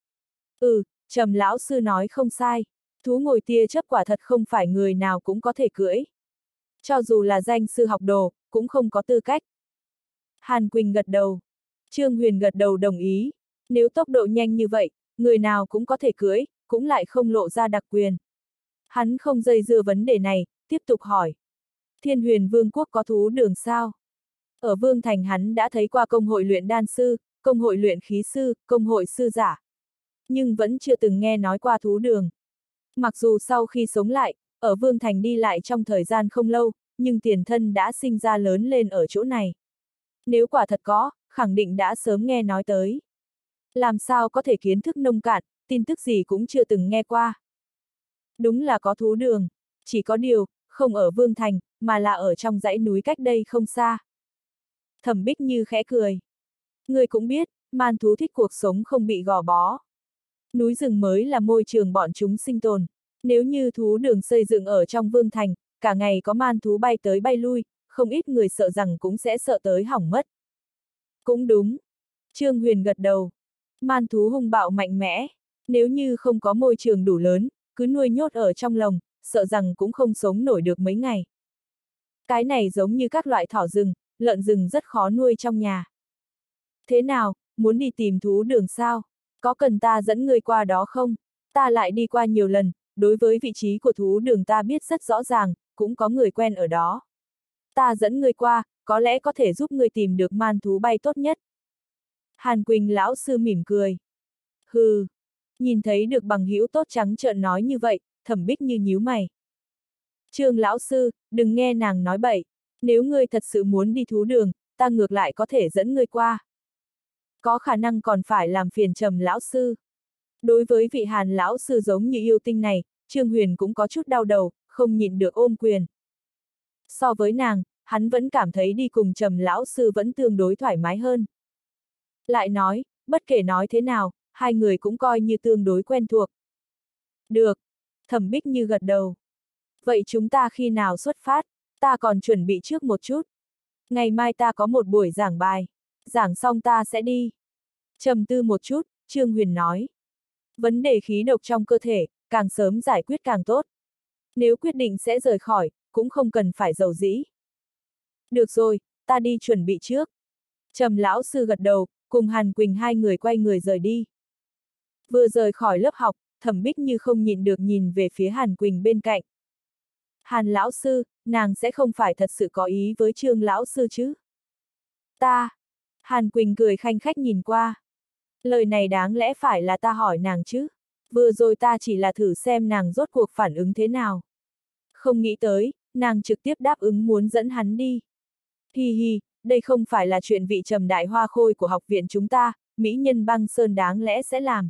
Ừ, Trầm lão sư nói không sai, thú ngồi tia chớp quả thật không phải người nào cũng có thể cưỡi. Cho dù là danh sư học đồ, cũng không có tư cách. Hàn Quỳnh gật đầu. Trương Huyền gật đầu đồng ý. Nếu tốc độ nhanh như vậy, người nào cũng có thể cưỡi, cũng lại không lộ ra đặc quyền. Hắn không dây dưa vấn đề này, tiếp tục hỏi. Thiên Huyền Vương quốc có thú đường sao? Ở Vương Thành hắn đã thấy qua công hội luyện đan sư, công hội luyện khí sư, công hội sư giả. Nhưng vẫn chưa từng nghe nói qua thú đường. Mặc dù sau khi sống lại, ở Vương Thành đi lại trong thời gian không lâu, nhưng tiền thân đã sinh ra lớn lên ở chỗ này. Nếu quả thật có, khẳng định đã sớm nghe nói tới. Làm sao có thể kiến thức nông cạn, tin tức gì cũng chưa từng nghe qua. Đúng là có thú đường, chỉ có điều, không ở Vương Thành, mà là ở trong dãy núi cách đây không xa. Thẩm Bích Như khẽ cười. Người cũng biết, man thú thích cuộc sống không bị gò bó. Núi rừng mới là môi trường bọn chúng sinh tồn. Nếu như thú đường xây dựng ở trong Vương Thành, cả ngày có man thú bay tới bay lui, không ít người sợ rằng cũng sẽ sợ tới hỏng mất. Cũng đúng. Trương Huyền gật đầu. Man thú hung bạo mạnh mẽ. Nếu như không có môi trường đủ lớn, cứ nuôi nhốt ở trong lồng, sợ rằng cũng không sống nổi được mấy ngày. Cái này giống như các loại thỏ rừng, lợn rừng rất khó nuôi trong nhà. Thế nào, muốn đi tìm thú đường sao? Có cần ta dẫn người qua đó không? Ta lại đi qua nhiều lần, đối với vị trí của thú đường ta biết rất rõ ràng, cũng có người quen ở đó. Ta dẫn người qua, có lẽ có thể giúp người tìm được man thú bay tốt nhất. Hàn Quỳnh lão sư mỉm cười. Hừ, nhìn thấy được bằng hữu tốt trắng trợn nói như vậy, Thẩm Bích Như nhíu mày. Trương lão sư, đừng nghe nàng nói bậy, nếu ngươi thật sự muốn đi thú đường, ta ngược lại có thể dẫn ngươi qua. Có khả năng còn phải làm phiền Trầm lão sư. Đối với vị Hàn lão sư giống như yêu tinh này, Trương Huyền cũng có chút đau đầu, không nhịn được ôm quyền. So với nàng, hắn vẫn cảm thấy đi cùng Trầm lão sư vẫn tương đối thoải mái hơn. Lại nói, bất kể nói thế nào, hai người cũng coi như tương đối quen thuộc. Được. Thẩm Bích Như gật đầu. Vậy chúng ta khi nào xuất phát? Ta còn chuẩn bị trước một chút. Ngày mai ta có một buổi giảng bài. Giảng xong ta sẽ đi. Trầm tư một chút, Trương Huyền nói. Vấn đề khí độc trong cơ thể, càng sớm giải quyết càng tốt. Nếu quyết định sẽ rời khỏi, cũng không cần phải giàu dĩ. Được rồi, ta đi chuẩn bị trước. Trầm lão sư gật đầu, cùng Hàn Quỳnh hai người quay người rời đi. Vừa rời khỏi lớp học, Thẩm Bích Như không nhịn được nhìn về phía Hàn Quỳnh bên cạnh. Hàn lão sư, nàng sẽ không phải thật sự có ý với Trương lão sư chứ? Ta. Hàn Quỳnh cười khanh khách nhìn qua. Lời này đáng lẽ phải là ta hỏi nàng chứ? Vừa rồi ta chỉ là thử xem nàng rốt cuộc phản ứng thế nào. Không nghĩ tới, nàng trực tiếp đáp ứng muốn dẫn hắn đi. Hi hi, đây không phải là chuyện vị Trầm đại hoa khôi của học viện chúng ta, mỹ nhân băng sơn đáng lẽ sẽ làm.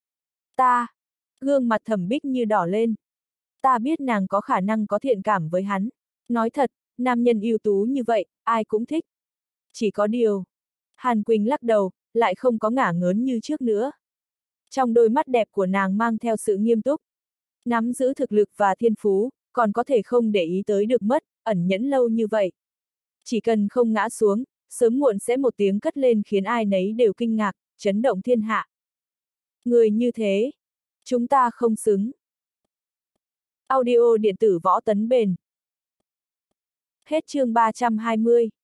Ta. Gương mặt Thẩm Bích Như đỏ lên. Ta biết nàng có khả năng có thiện cảm với hắn. Nói thật, nam nhân ưu tú như vậy, ai cũng thích. Chỉ có điều. Hàn Quỳnh lắc đầu, lại không có ngả ngớn như trước nữa. Trong đôi mắt đẹp của nàng mang theo sự nghiêm túc. Nắm giữ thực lực và thiên phú, còn có thể không để ý tới được mất, ẩn nhẫn lâu như vậy. Chỉ cần không ngã xuống, sớm muộn sẽ một tiếng cất lên khiến ai nấy đều kinh ngạc, chấn động thiên hạ. Người như thế, chúng ta không xứng. Audio điện tử Võ Tấn Bền. Hết chương ba trăm hai mươi.